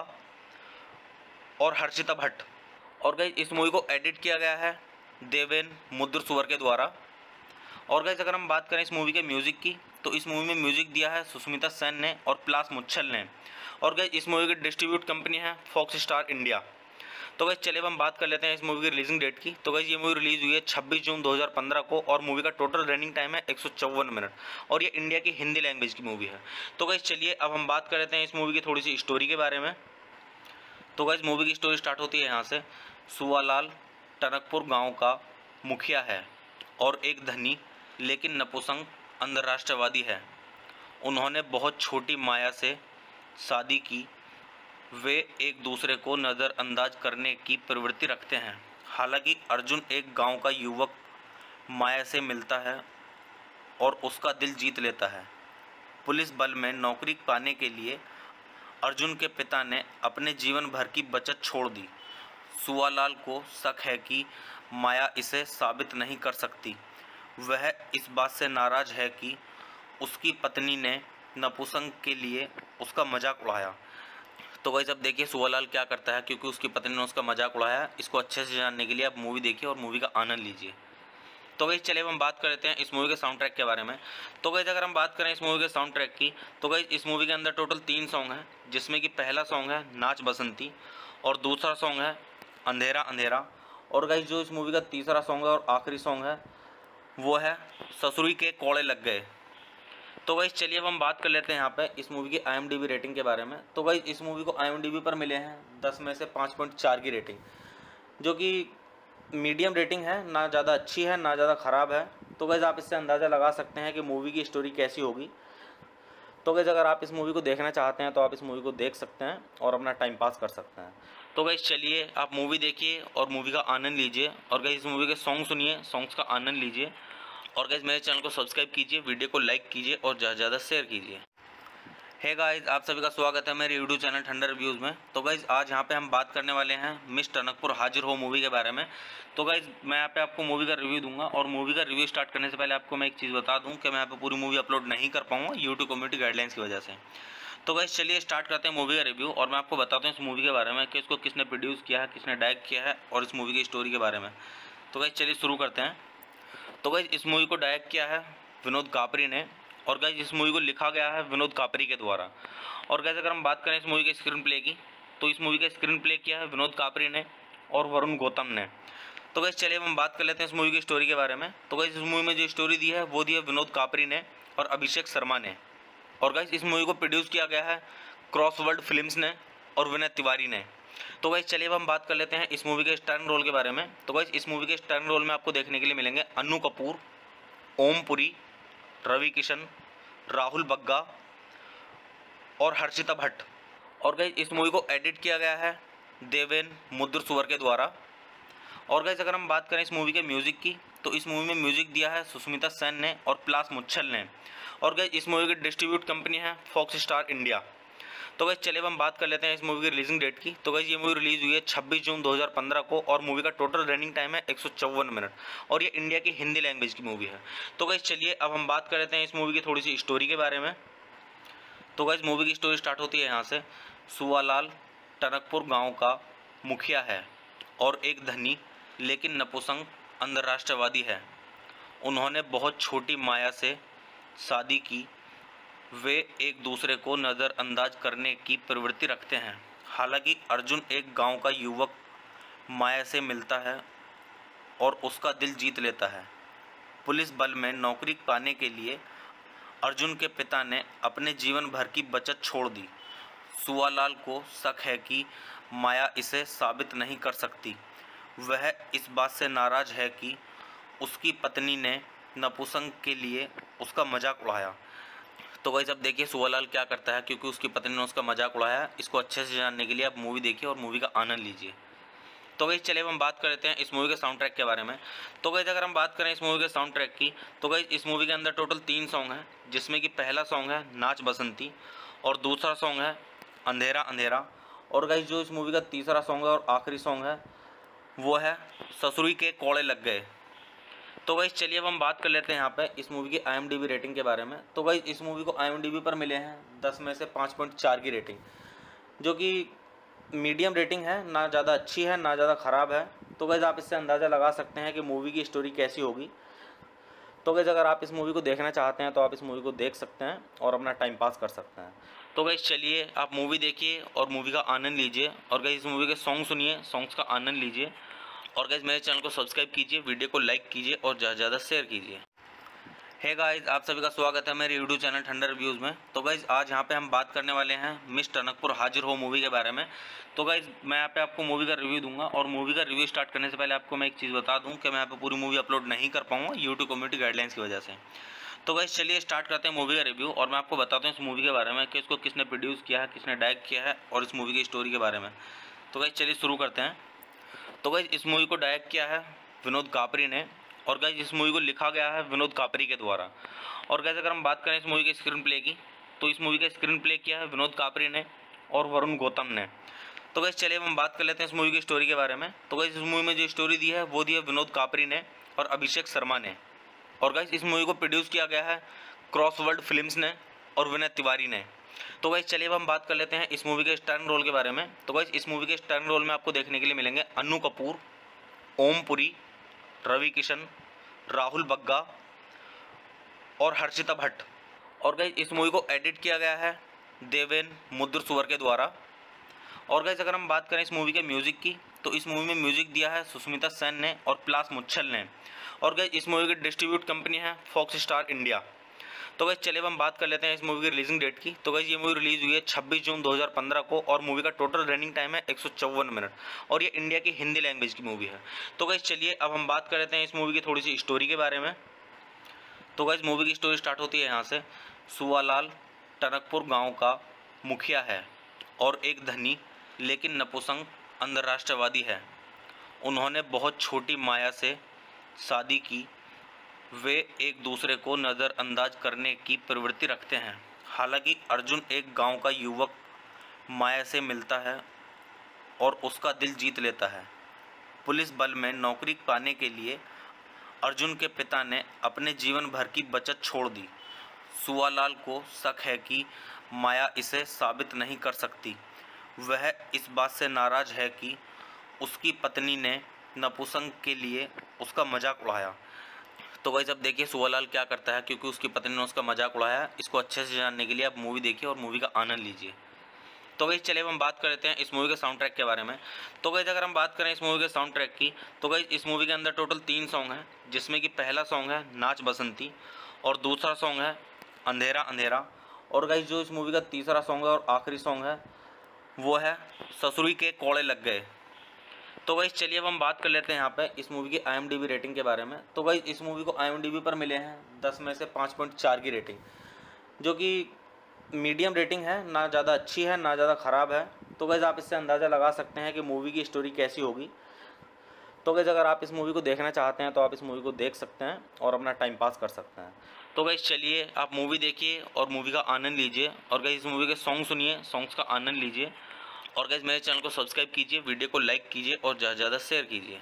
और हर्षिता भट्ट। और गाइस इस मूवी को एडिट किया गया है देवेन मुद्र सुवर के द्वारा। और गाइस अगर हम बात करें इस मूवी के म्यूज़िक की, तो इस मूवी में म्यूज़िक दिया है सुष्मिता सेन ने और प्लास मुच्छल ने। और गाइस इस मूवी की डिस्ट्रीब्यूट कंपनी है फॉक्स स्टार इंडिया। तो गाइस चलिए अब हम बात कर लेते हैं इस मूवी की रिलीजिंग डेट की। तो गाइस ये मूवी रिलीज़ हुई है छब्बीस जून दो हज़ार पंद्रह को और मूवी का टोटल रनिंग टाइम है एक सौ चौवन मिनट और ये इंडिया की हिंदी लैंग्वेज की मूवी है। तो गाइस चलिए अब हम बात कर लेते हैं इस मूवी की थोड़ी सी स्टोरी के बारे में। तो गाइस मूवी की स्टोरी स्टार्ट होती है यहाँ से। सुवालाल टनकपुर गाँव का मुखिया है और एक धनी लेकिन नपुंसक अंतर्राष्ट्रवादी है। उन्होंने बहुत छोटी माया से शादी की। वे एक दूसरे को नज़रअंदाज करने की प्रवृत्ति रखते हैं। हालांकि अर्जुन एक गांव का युवक माया से मिलता है और उसका दिल जीत लेता है। पुलिस बल में नौकरी पाने के लिए अर्जुन के पिता ने अपने जीवन भर की बचत छोड़ दी। सुवालाल को शक है कि माया इसे साबित नहीं कर सकती। वह इस बात से नाराज़ है कि उसकी पत्नी ने नपुंसक के लिए उसका मजाक उड़ाया। तो गाइस अब देखिए सुवालाल क्या करता है, क्योंकि उसकी पत्नी ने उसका मजाक उड़ाया। इसको अच्छे से जानने के लिए आप मूवी देखिए और मूवी का आनंद लीजिए। तो गाइस चलिए हम बात कर लेते हैं इस मूवी के साउंड ट्रैक के बारे में। तो गाइस अगर हम बात करें इस मूवी के साउंड ट्रैक की, तो गाइस इस मूवी के अंदर टोटल तीन सॉन्ग हैं, जिसमें कि पहला सॉन्ग है नाच बसंती और दूसरा सॉन्ग है अंधेरा अंधेरा। और गाइस जो इस मूवी का तीसरा सॉन्ग है और आखिरी सॉन्ग है वो है ससुरी के कोड़े लग गए। तो गाइस चलिए अब हम बात कर लेते हैं यहाँ पे इस मूवी की I M D B rating के बारे में। तो गाइस इस मूवी को आई एम डी बी पर मिले हैं दस में से पाँच पॉइंट चार की रेटिंग, जो कि मीडियम रेटिंग है, ना ज़्यादा अच्छी है ना ज़्यादा ख़राब है। तो गाइस आप इससे अंदाज़ा लगा सकते हैं कि मूवी की स्टोरी कैसी होगी। तो गाइस अगर आप इस मूवी को देखना चाहते हैं तो आप इस मूवी को देख सकते हैं और अपना टाइम पास कर सकते हैं। तो गाइस चलिए आप मूवी देखिए और मूवी का आनंद लीजिए। और गाइस इस मूवी के सॉन्ग सुनिए, सॉन्ग्स का आनंद लीजिए। और गाइस मेरे चैनल को सब्सक्राइब कीजिए, वीडियो को लाइक कीजिए और ज़्यादा से ज़्यादा शेयर कीजिए। हे गाइस आप सभी का स्वागत है मेरे यूट्यूब चैनल ठंडर रिव्यूज़ में। तो गाइस आज यहाँ पे हम बात करने वाले हैं मिस टनकपुर हाजिर हो मूवी के बारे में। तो गाइस मैं यहाँ पे आपको मूवी का रिव्यू दूंगा और मूवी का रिव्यू स्टार्ट करने से पहले आपको मैं एक चीज़ बता दूँ कि मैं यहाँ पे पूरी मूवी अपलोड नहीं कर पाऊँगा यूट्यूब कम्युनिटी गाइडलाइंस की वजह से। तो गाइस चलिए स्टार्ट करते हैं मूवी का रिव्यू और मैं आपको बताता हूँ इस मूवी के बारे में कि इसको किसने प्रोड्यूस किया है, किसने डायरेक्ट किया है और इस मूवी की स्टोरी के बारे में। तो गाइस चलिए शुरू करते हैं। तो गाइस इस मूवी को डायरेक्ट किया है विनोद कापरी ने और गाइस इस मूवी को लिखा गया है विनोद कापरी के द्वारा। और गाइस अगर हम बात करें इस मूवी के स्क्रीन प्ले की, तो इस मूवी का स्क्रीन प्ले किया है विनोद कापरी ने और वरुण गौतम ने। तो गाइस चलिए हम बात कर लेते हैं इस मूवी की स्टोरी के बारे में। तो गाइस इस मूवी में जो स्टोरी दी है वो दी है विनोद कापरी ने और अभिषेक शर्मा ने। और गाइस इस मूवी को प्रोड्यूस किया गया है क्रॉसवर्ल्ड फिल्म्स ने और विनय तिवारी ने। तो गाइस चलिए अब हम बात कर लेते हैं इस मूवी के स्टारर रोल के बारे में। तो गाइस इस मूवी के स्टारर रोल में आपको देखने के लिए मिलेंगे अन्नू कपूर, ओम पुरी, रवि किशन, राहुल बग्गा और हर्षिता भट्ट। और गाइस इस मूवी को एडिट किया गया है देवेन मुद्र सुवर के द्वारा। और गाइस अगर हम बात करें इस मूवी के म्यूज़िक की, तो इस मूवी में म्यूज़िक दिया है सुष्मिता सेन ने और प्लास मुच्छल ने। और गाइस इस मूवी की डिस्ट्रीब्यूट कंपनी है फॉक्स स्टार इंडिया। तो गाइस चलिए अब हम बात कर लेते हैं इस मूवी की रिलीजिंग डेट की। तो गाइस ये मूवी रिलीज़ हुई है छब्बीस जून दो हज़ार पंद्रह को और मूवी का टोटल रनिंग टाइम है एक सौ चौवन मिनट और ये इंडिया की हिंदी लैंग्वेज की मूवी है। तो गाइस चलिए अब हम बात कर लेते हैं इस मूवी की थोड़ी सी स्टोरी के बारे में। तो गाइस मूवी की स्टोरी स्टार्ट होती है यहाँ से। सुवालाल टनकपुर गाँव का मुखिया है और एक धनी लेकिन नपुंसक अंतर्राष्ट्रवादी है। उन्होंने बहुत छोटी माया से शादी की। वे एक दूसरे को नज़रअंदाज करने की प्रवृत्ति रखते हैं। हालांकि अर्जुन एक गांव का युवक माया से मिलता है और उसका दिल जीत लेता है। पुलिस बल में नौकरी पाने के लिए अर्जुन के पिता ने अपने जीवन भर की बचत छोड़ दी। सुवालाल को शक है कि माया इसे साबित नहीं कर सकती। वह इस बात से नाराज़ है कि उसकी पत्नी ने नपुंसक के लिए उसका मजाक उड़ाया। तो गाइस अब देखिए सुवालाल क्या करता है, क्योंकि उसकी पत्नी ने उसका मजाक उड़ाया। इसको अच्छे से जानने के लिए आप मूवी देखिए और मूवी का आनंद लीजिए। तो गाइस चलिए अब हम बात कर लेते हैं इस मूवी के साउंड ट्रैक के बारे में। तो गाइस अगर हम बात करें इस मूवी के साउंड ट्रैक की, तो गाइस इस मूवी के अंदर टोटल तीन सॉन्ग हैं, जिसमें कि पहला सॉन्ग है नाच बसंती और दूसरा सॉन्ग है अंधेरा अंधेरा, और गाइस जो इस मूवी का तीसरा सॉन्ग है और आखिरी सॉन्ग है वो है ससुरी के कोड़े लग गए। तो गाइस चलिए अब हम बात कर लेते हैं यहाँ पे इस मूवी की I M D B rating के बारे में। तो गाइस इस मूवी को आई एम डी बी पर मिले हैं दस में से पाँच पॉइंट चार की रेटिंग, जो कि मीडियम रेटिंग है, ना ज़्यादा अच्छी है ना ज़्यादा ख़राब है। तो गाइस आप इससे अंदाज़ा लगा सकते हैं कि मूवी की स्टोरी कैसी होगी। तो गाइस अगर आप इस मूवी को देखना चाहते हैं तो आप इस मूवी को देख सकते हैं और अपना टाइम पास कर सकते हैं। तो गाइस चलिए आप मूवी देखिए और मूवी का आनंद लीजिए, और गाइस इस मूवी के सॉन्ग सुनिए, सॉन्ग्स का आनंद लीजिए, और गाइस मेरे चैनल को सब्सक्राइब कीजिए, वीडियो को लाइक कीजिए और ज़्यादा से ज़्यादा शेयर कीजिए। हे गाइस आप सभी का स्वागत है मेरे यूट्यूब चैनल ठंडर रिव्यूज़ में। तो गाइस आज यहाँ पे हम बात करने वाले हैं मिस टनकपुर हाजिर हो मूवी के बारे में। तो गाइस मैं यहाँ पे आपको मूवी का रिव्यू दूंगा, और मूवी का रिव्यू स्टार्ट करने से पहले आपको मैं एक चीज़ बता दूं कि मैं यहाँ पे पूरी मूवी अपलोड नहीं कर पाऊँगा यूट्यूब कम्युनिटी गाइडलाइंस की वजह से। तो गाइस चलिए स्टार्ट करते हैं मूवी का रिव्यू, और मैं आपको बताता हूँ इस मूवी के बारे में कि इसको किसने प्रोड्यूस किया है, किसने डायरेक्ट किया है, और इस मूवी की स्टोरी के बारे में। तो गाइस चलिए शुरू करते हैं। तो गाइस इस मूवी को डायरेक्ट किया है विनोद कापरी ने, और गाइस इस मूवी को लिखा गया है विनोद कापरी के द्वारा। और गाइस अगर हम बात करें इस मूवी के स्क्रीन प्ले की, तो इस मूवी का स्क्रीन प्ले किया है विनोद कापरी ने और वरुण गौतम ने। तो गाइस चलिए हम बात कर लेते हैं इस मूवी की स्टोरी के बारे में। तो गाइस इस मूवी में जो स्टोरी दी है वो दी है विनोद कापरी ने और अभिषेक शर्मा ने, और गाइस इस मूवी को प्रोड्यूस किया गया है क्रॉसवर्ल्ड फिल्म्स ने और विनय तिवारी ने। तो गाइस चलिए अब हम बात कर लेते हैं इस मूवी के स्टारर रोल के बारे में। तो गाइस इस मूवी के स्टारर रोल में आपको देखने के लिए मिलेंगे अन्नू कपूर, ओम पुरी, रवि किशन, राहुल बग्गा और हर्षिता भट्ट। और गाइस इस मूवी को एडिट किया गया है देवेन मुद्र सुवर के द्वारा। और गाइस अगर हम बात करें इस मूवी के म्यूज़िक की, तो इस मूवी में म्यूज़िक दिया है सुष्मिता सेन ने और प्लास मुच्छल ने। और गाइस इस मूवी की डिस्ट्रीब्यूट कंपनी है फॉक्स स्टार इंडिया। तो गाइस चलिए अब हम बात कर लेते हैं इस मूवी की रिलीजिंग डेट की। तो गाइस ये मूवी रिलीज़ हुई है छब्बीस जून दो हज़ार पंद्रह को, और मूवी का टोटल रनिंग टाइम है एक सौ चौवन मिनट, और ये इंडिया की हिंदी लैंग्वेज की मूवी है। तो गाइस चलिए अब हम बात कर लेते हैं इस मूवी की थोड़ी सी स्टोरी के बारे में। तो गाइस मूवी की स्टोरी स्टार्ट होती है यहाँ से। सुवालाल टनकपुर गाँव का मुखिया है और एक धनी लेकिन नपुंसक अंतर्राष्ट्रवादी है। उन्होंने बहुत छोटी माया से शादी की। वे एक दूसरे को नज़रअंदाज करने की प्रवृत्ति रखते हैं। हालांकि अर्जुन एक गांव का युवक माया से मिलता है और उसका दिल जीत लेता है। पुलिस बल में नौकरी पाने के लिए अर्जुन के पिता ने अपने जीवन भर की बचत छोड़ दी। सुवालाल को शक है कि माया इसे साबित नहीं कर सकती। वह इस बात से नाराज़ है कि उसकी पत्नी ने नपुंसक के लिए उसका मजाक उड़ाया। तो गाइस अब देखिए सुवालाल क्या करता है, क्योंकि उसकी पत्नी ने उसका मजाक उड़ाया। इसको अच्छे से जानने के लिए आप मूवी देखिए और मूवी का आनंद लीजिए। तो गाइस चलिए अब हम बात कर लेते हैं इस मूवी के साउंड ट्रैक के बारे में। तो गाइस अगर हम बात करें इस मूवी के साउंड ट्रैक की, तो गाइस इस मूवी के अंदर टोटल तीन सॉन्ग हैं, जिसमें कि पहला सॉन्ग है नाच बसंती और दूसरा सॉन्ग है अंधेरा अंधेरा, और गाइस जो इस मूवी का तीसरा सॉन्ग है और आखिरी सॉन्ग है वो है ससुरी के कोड़े लग गए। तो गाइस चलिए अब हम बात कर लेते हैं यहाँ पे इस मूवी की I M D B rating के बारे में। तो गाइस इस मूवी को आई एम डी बी पर मिले हैं दस में से पाँच पॉइंट चार की रेटिंग, जो कि मीडियम रेटिंग है, ना ज़्यादा अच्छी है ना ज़्यादा ख़राब है। तो गाइस आप इससे अंदाज़ा लगा सकते हैं कि मूवी की स्टोरी कैसी होगी। तो गाइस अगर आप इस मूवी को देखना चाहते हैं तो आप इस मूवी को देख सकते हैं और अपना टाइम पास कर सकते हैं। तो गाइस चलिए आप मूवी देखिए और मूवी का आनंद लीजिए, और गाइस इस मूवी के सॉन्ग सुनिए, सॉन्ग्स का आनंद लीजिए, और गाइस मेरे चैनल को सब्सक्राइब कीजिए, वीडियो को लाइक कीजिए और ज़्यादा से ज़्यादा शेयर कीजिए।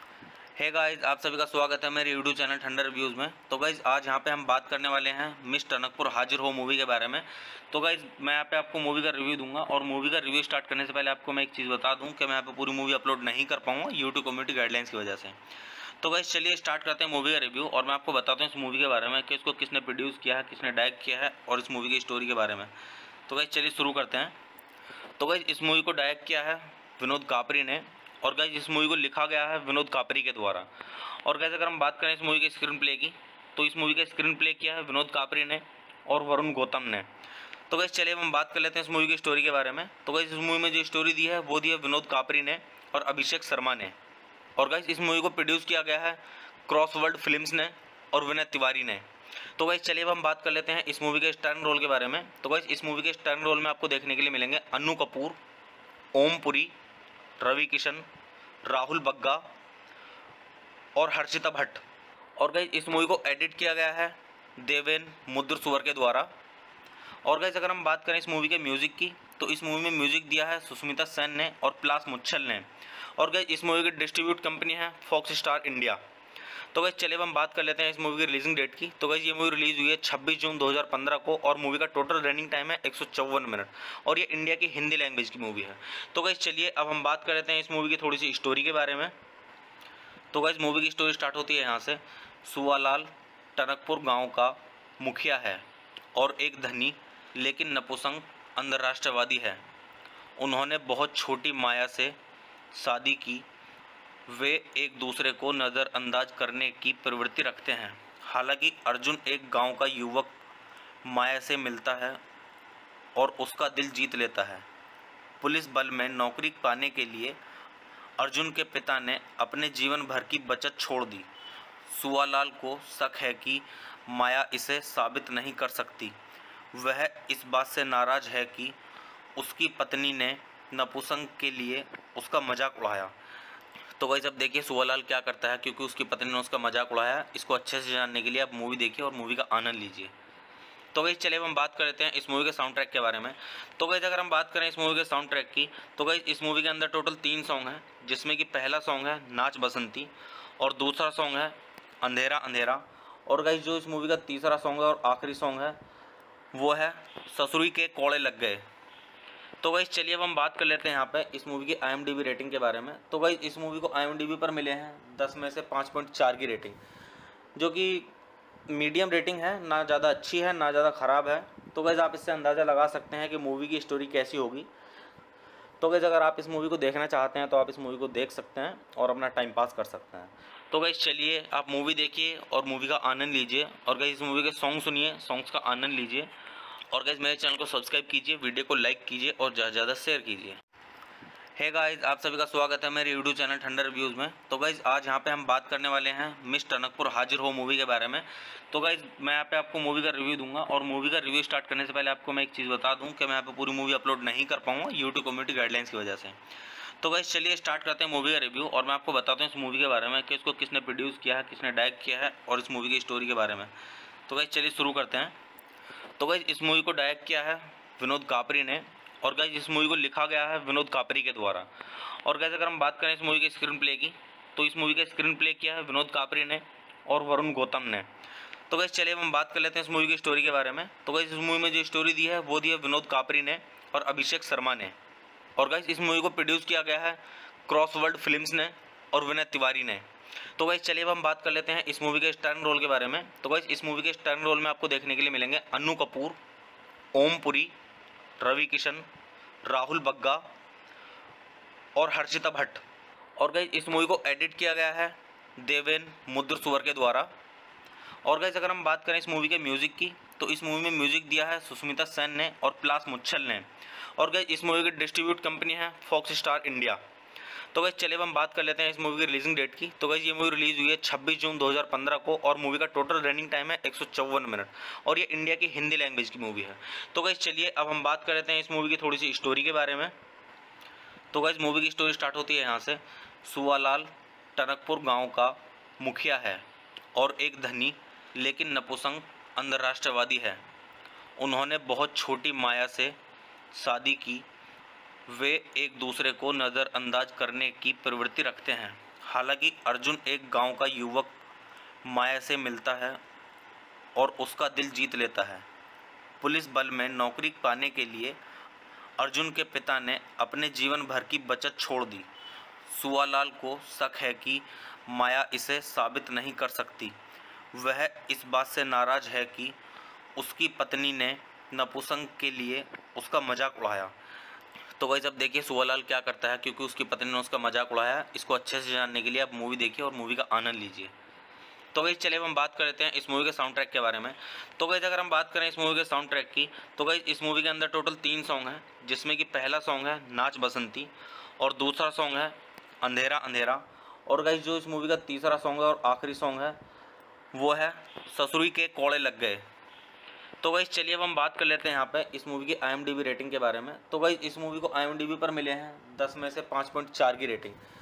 हे गाइस आप सभी का स्वागत है मेरे यूट्यूब चैनल ठंडर रिव्यूज़ में। तो गाइस आज यहाँ पे हम बात करने वाले हैं मिस टनकपुर हाजिर हो मूवी के बारे में। तो गाइस मैं यहाँ पे आपको मूवी का रिव्यू दूंगा, और मूवी का रिव्यू स्टार्ट करने से पहले आपको मैं एक चीज़ बता दूं कि मैं यहाँ पे पूरी मूवी अपलोड नहीं कर पाऊँगा यूट्यूब कम्युनिटी गाइडलाइंस की वजह से। तो गाइस चलिए स्टार्ट करते हैं मूवी का रिव्यू, और मैं आपको बताता हूँ इस मूवी के बारे में कि इसको किसने प्रोड्यूस किया है, किसने डायरेक्ट किया है, और इस मूवी की स्टोरी के बारे में। तो गाइस चलिए शुरू करते हैं। तो गाइस इस मूवी को डायरेक्ट किया है विनोद कापरी ने, और गाइस इस मूवी को लिखा गया है विनोद कापरी के द्वारा। और गाइस अगर हम बात करें इस मूवी के स्क्रीन प्ले की, तो इस मूवी का स्क्रीन प्ले किया है विनोद कापरी ने और वरुण गौतम ने। तो गाइस चलिए हम बात कर लेते हैं इस मूवी की स्टोरी के बारे में। तो गाइस इस मूवी में जो स्टोरी दी है वो दी है विनोद कापरी ने और अभिषेक शर्मा ने, और गाइस इस मूवी को प्रोड्यूस किया गया है क्रॉसवर्ल्ड फिल्म्स ने और विनय तिवारी ने। तो गाइस चलिए अब हम बात कर लेते हैं इस मूवी के स्टारर रोल के बारे में। तो गाइस इस मूवी के स्टारर रोल में आपको देखने के लिए मिलेंगे अन्नू कपूर, ओम पुरी, रवि किशन, राहुल बग्गा और हर्षिता भट्ट। और गाइस इस मूवी को एडिट किया गया है देवेन मुद्रसुवर के द्वारा। और गाइस अगर हम बात करें इस मूवी के म्यूज़िक की, तो इस मूवी में म्यूज़िक दिया है सुष्मिता सेन ने और प्लास मुच्छल ने। और गाइस इस मूवी की डिस्ट्रीब्यूट कंपनी है फॉक्स स्टार इंडिया। तो गाइस चलिए अब हम बात कर लेते हैं इस मूवी की रिलीजिंग डेट की। तो गाइस ये मूवी रिलीज़ हुई है छब्बीस जून दो हज़ार पंद्रह को और मूवी का टोटल रनिंग टाइम है एक सौ चौवन मिनट और ये इंडिया की हिंदी लैंग्वेज की मूवी है। तो गाइस चलिए अब हम बात कर लेते हैं इस मूवी की थोड़ी सी स्टोरी के बारे में। तो गाइस मूवी की स्टोरी स्टार्ट होती है यहाँ से। सुवालाल टनकपुर गांव का मुखिया है और एक धनी लेकिन नपुंसक अंतर्राष्ट्रवादी है। उन्होंने बहुत छोटी माया से शादी की। वे एक दूसरे को नज़रअंदाज करने की प्रवृत्ति रखते हैं। हालांकि अर्जुन एक गांव का युवक माया से मिलता है और उसका दिल जीत लेता है। पुलिस बल में नौकरी पाने के लिए अर्जुन के पिता ने अपने जीवन भर की बचत छोड़ दी। सुवालाल को शक है कि माया इसे साबित नहीं कर सकती। वह इस बात से नाराज है कि उसकी पत्नी ने नपुंसक के लिए उसका मजाक उड़ाया। तो गाइस अब देखिए सुवालाल क्या करता है, क्योंकि उसकी पत्नी ने उसका मजाक उड़ाया। इसको अच्छे से जानने के लिए आप मूवी देखिए और मूवी का आनंद लीजिए। तो गाइस चलिए हम बात कर लेते हैं इस मूवी के साउंड ट्रैक के बारे में। तो गाइस अगर हम बात करें इस मूवी के साउंड ट्रैक की, तो गाइस इस मूवी के अंदर टोटल तीन सॉन्ग हैं, जिसमें कि पहला सॉन्ग है नाच बसंती और दूसरा सॉन्ग है अंधेरा अंधेरा। और गाइस जो इस मूवी का तीसरा सॉन्ग है और आखिरी सॉन्ग है वो है ससुरी के कोड़े लग गए। तो गाइस चलिए अब हम बात कर लेते हैं यहाँ पे इस मूवी की I M D B rating के बारे में। तो गाइस इस मूवी को आई एम डी बी पर मिले हैं दस में से पाँच पॉइंट चार की रेटिंग, जो कि मीडियम रेटिंग है, ना ज़्यादा अच्छी है ना ज़्यादा ख़राब है। तो गाइस आप इससे अंदाज़ा लगा सकते हैं कि मूवी की स्टोरी कैसी होगी। तो गाइस अगर आप इस मूवी को देखना चाहते हैं तो आप इस मूवी को देख सकते हैं और अपना टाइम पास कर सकते हैं। तो गाइस चलिए आप मूवी देखिए और मूवी का आनंद लीजिए। और गाइस इस मूवी के सॉन्ग सुनिए, सॉन्ग्स का आनंद लीजिए। और गाइस मेरे चैनल को सब्सक्राइब कीजिए, वीडियो को लाइक कीजिए और ज़्यादा से ज़्यादा शेयर कीजिए। हे गाइस आप सभी का स्वागत है मेरे यूट्यूब चैनल ठंडर रिव्यूज़ में। तो गाइस आज यहाँ पे हम बात करने वाले हैं मिस टनकपुर हाजिर हो मूवी के बारे में। तो गाइस मैं यहाँ पे आपको मूवी का रिव्यू दूंगा और मूवी का रिव्यू स्टार्ट करने से पहले आपको मैं एक चीज़ बता दूं कि मैं यहाँ पे पूरी मूवी अपलोड नहीं कर पाऊँगा यूट्यूब कम्युनिटी गाइडलाइंस की वजह से। तो गाइस चलिए स्टार्ट करते हैं मूवी का रिव्यू और मैं आपको बताता हूँ इस मूवी के बारे में कि इसको किसने प्रोड्यूस किया है, किसने डायरेक्ट किया है और इस मूवी की स्टोरी के बारे में। तो गाइस चलिए शुरू करते हैं। तो गाइस इस मूवी को डायरेक्ट किया है विनोद कापरी ने और गाइस इस मूवी को लिखा गया है विनोद कापरी के द्वारा। और गाइस अगर हम बात करें इस मूवी के स्क्रीन प्ले की, तो इस मूवी का स्क्रीन प्ले किया है विनोद कापरी ने और वरुण गौतम ने। तो गाइस चलिए हम बात कर लेते हैं इस मूवी की स्टोरी के बारे में। तो गाइस इस मूवी में जो स्टोरी दी है वो दी है विनोद कापरी ने और अभिषेक शर्मा ने। और गाइस इस मूवी को प्रोड्यूस किया गया है क्रॉसवर्ड फिल्म्स ने और विनय तिवारी ने। तो गाइस चलिए अब हम बात कर लेते हैं इस मूवी के स्टारर रोल के बारे में। तो गाइस इस मूवी के स्टारर रोल में आपको देखने के लिए मिलेंगे अन्नू कपूर, ओम पुरी, रवि किशन, राहुल बग्गा और हर्षिता भट्ट। और गाइस इस मूवी को एडिट किया गया है देवेन मुद्रसुवर के द्वारा। और गाइस अगर हम बात करें इस मूवी के म्यूज़िक की, तो इस मूवी में म्यूज़िक दिया है सुष्मिता सेन ने और प्लास मुच्छल ने। और गाइस इस मूवी की डिस्ट्रीब्यूट कंपनी है फॉक्स स्टार इंडिया। तो गाइस चलिए अब हम बात कर लेते हैं इस मूवी की रिलीजिंग डेट की। तो गाइस ये मूवी रिलीज़ हुई है छब्बीस जून दो हज़ार पंद्रह को और मूवी का टोटल रनिंग टाइम है एक सौ चौवन मिनट और ये इंडिया की हिंदी लैंग्वेज की मूवी है। तो गाइस चलिए अब हम बात कर लेते हैं इस मूवी की थोड़ी सी स्टोरी के बारे में। तो गाइस मूवी की स्टोरी स्टार्ट होती है यहाँ से। सुवालाल टनकपुर गांव का मुखिया है और एक धनी लेकिन नपुंसक अंतर्राष्ट्रवादी है। उन्होंने बहुत छोटी माया से शादी की। वे एक दूसरे को नज़रअंदाज करने की प्रवृत्ति रखते हैं। हालांकि अर्जुन एक गांव का युवक माया से मिलता है और उसका दिल जीत लेता है। पुलिस बल में नौकरी पाने के लिए अर्जुन के पिता ने अपने जीवन भर की बचत छोड़ दी। सुवालाल को शक है कि माया इसे साबित नहीं कर सकती। वह इस बात से नाराज है कि उसकी पत्नी ने नपुंसक के लिए उसका मजाक उड़ाया। तो गाइस अब देखिए सुवालाल क्या करता है, क्योंकि उसकी पत्नी ने उसका मजाक उड़ाया। इसको अच्छे से जानने के लिए आप मूवी देखिए और मूवी का आनंद लीजिए। तो गाइस चलिए हम बात कर लेते हैं इस मूवी के साउंड ट्रैक के बारे में। तो गाइस अगर हम बात करें इस मूवी के साउंड ट्रैक की, तो गाइस इस मूवी के अंदर टोटल तीन सॉन्ग हैं, जिसमें कि पहला सॉन्ग है नाच बसंती और दूसरा सॉन्ग है अंधेरा अंधेरा। और गाइस जो इस मूवी का तीसरा सॉन्ग है और आखिरी सॉन्ग है वो है ससुरी के कोड़े लग गए। तो गाइस चलिए अब हम बात कर लेते हैं यहाँ पे इस मूवी की I M D B rating के बारे में। तो गाइस इस मूवी को आई एम डी बी पर मिले हैं दस में से पाँच पॉइंट चार की रेटिंग,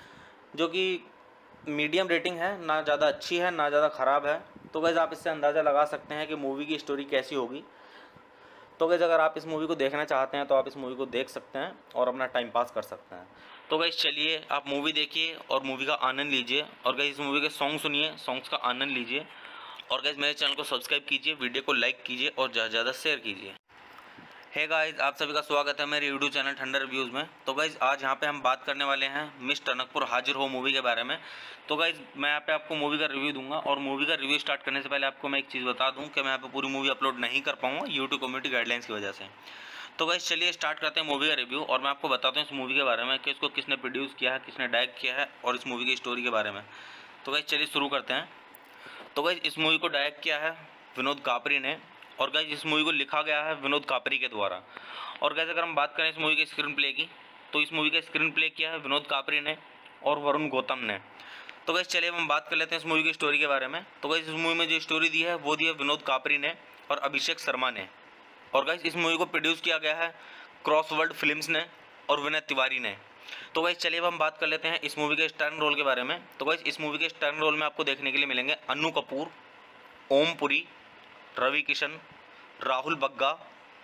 जो कि मीडियम रेटिंग है, ना ज़्यादा अच्छी है ना ज़्यादा ख़राब है। तो गाइज़ आप इससे अंदाज़ा लगा सकते हैं कि मूवी की स्टोरी कैसी होगी। तो गाइज़ अगर आप इस मूवी को देखना चाहते हैं तो आप इस मूवी को देख सकते हैं और अपना टाइम पास कर सकते हैं। तो गाइज़ चलिए आप मूवी देखिए और मूवी का आनंद लीजिए, और गाइज़ इस मूवी के सॉन्ग सुनिए, सॉन्ग्स का आनंद लीजिए, और गाइज़ मेरे चैनल को सब्सक्राइब कीजिए, वीडियो को लाइक कीजिए और ज़्यादा से ज़्यादा शेयर कीजिए। हे गाइज़ आप सभी का स्वागत है मेरे यूट्यूब चैनल ठंडर रिव्यूज़ में। तो गाइज़ आज यहाँ पे हम बात करने वाले हैं मिस टनकपुर हाजिर हो मूवी के बारे में। तो गाइज़ मैं यहाँ पे आपको मूवी का रिव्यू दूंगा, और मूवी का रिव्यू स्टार्ट करने से पहले आपको मैं एक चीज़ बता दूं कि मैं यहाँ पे पूरी मूवी अपलोड नहीं कर पाऊँगा यूट्यूब कम्युनिटी गाइडलाइंस की वजह से। तो गाइज़ चलिए स्टार्ट करते हैं मूवी का रिव्यू, और मैं आपको बताता हूँ इस मूवी के बारे में कि इसको किसने प्रोड्यूस किया है, किसने डायरेक्ट किया है, और इस मूवी की स्टोरी के बारे में। तो गाइज़ चलिए शुरू करते हैं। तो गाइज़ इस मूवी को डायरेक्ट किया है विनोद कापरी ने, और गाइज़ इस मूवी को लिखा गया है विनोद कापरी के द्वारा। और गाइज़ अगर हम बात करें इस मूवी के स्क्रीन प्ले की, तो इस मूवी का स्क्रीन प्ले किया है विनोद कापरी ने और वरुण गौतम ने। तो गाइज़ चलिए हम बात कर लेते हैं इस मूवी की स्टोरी के बारे में। तो गाइज़ इस मूवी में जो स्टोरी दी है वो दी है विनोद कापरी ने और अभिषेक शर्मा ने। और गाइज़ इस मूवी को प्रोड्यूस किया गया है क्रॉसवर्ड फिल्म्स ने और विनय तिवारी ने। तो गाइज़ चलिए अब हम बात कर लेते हैं इस मूवी के स्टार रोल के बारे में। तो गाइज़ इस मूवी के स्टार रोल में आपको देखने के लिए मिलेंगे अन्नू कपूर, ओम पुरी, रवि किशन, राहुल बग्गा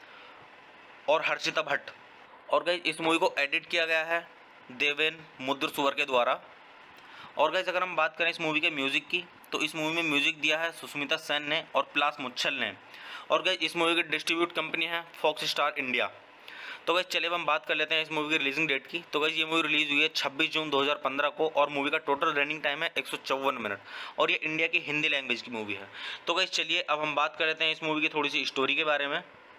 और हर्षिता भट्ट। और गाइज़ इस मूवी को एडिट किया गया है देवेन मुद्रसुवर के द्वारा। और गाइज़ अगर हम बात करें इस मूवी के म्यूज़िक की, तो इस मूवी में म्यूज़िक दिया है सुष्मिता सेन ने और प्लास मुच्छल ने। और गाइज़ इस मूवी की डिस्ट्रीब्यूट कंपनी है फॉक्स स्टार इंडिया। तो गाइज़ चलिए अब हम बात कर लेते हैं इस मूवी की रिलीजिंग डेट की। तो गाइज़ ये मूवी रिलीज़ हुई है छब्बीस जून दो हज़ार पंद्रह को, और मूवी का टोटल रनिंग टाइम है एक सौ चौवन मिनट, और ये इंडिया की हिंदी लैंग्वेज की मूवी है। तो गाइज़ चलिए अब हम बात कर लेते हैं इस मूवी की थोड़ी सी स्टोरी के बारे में।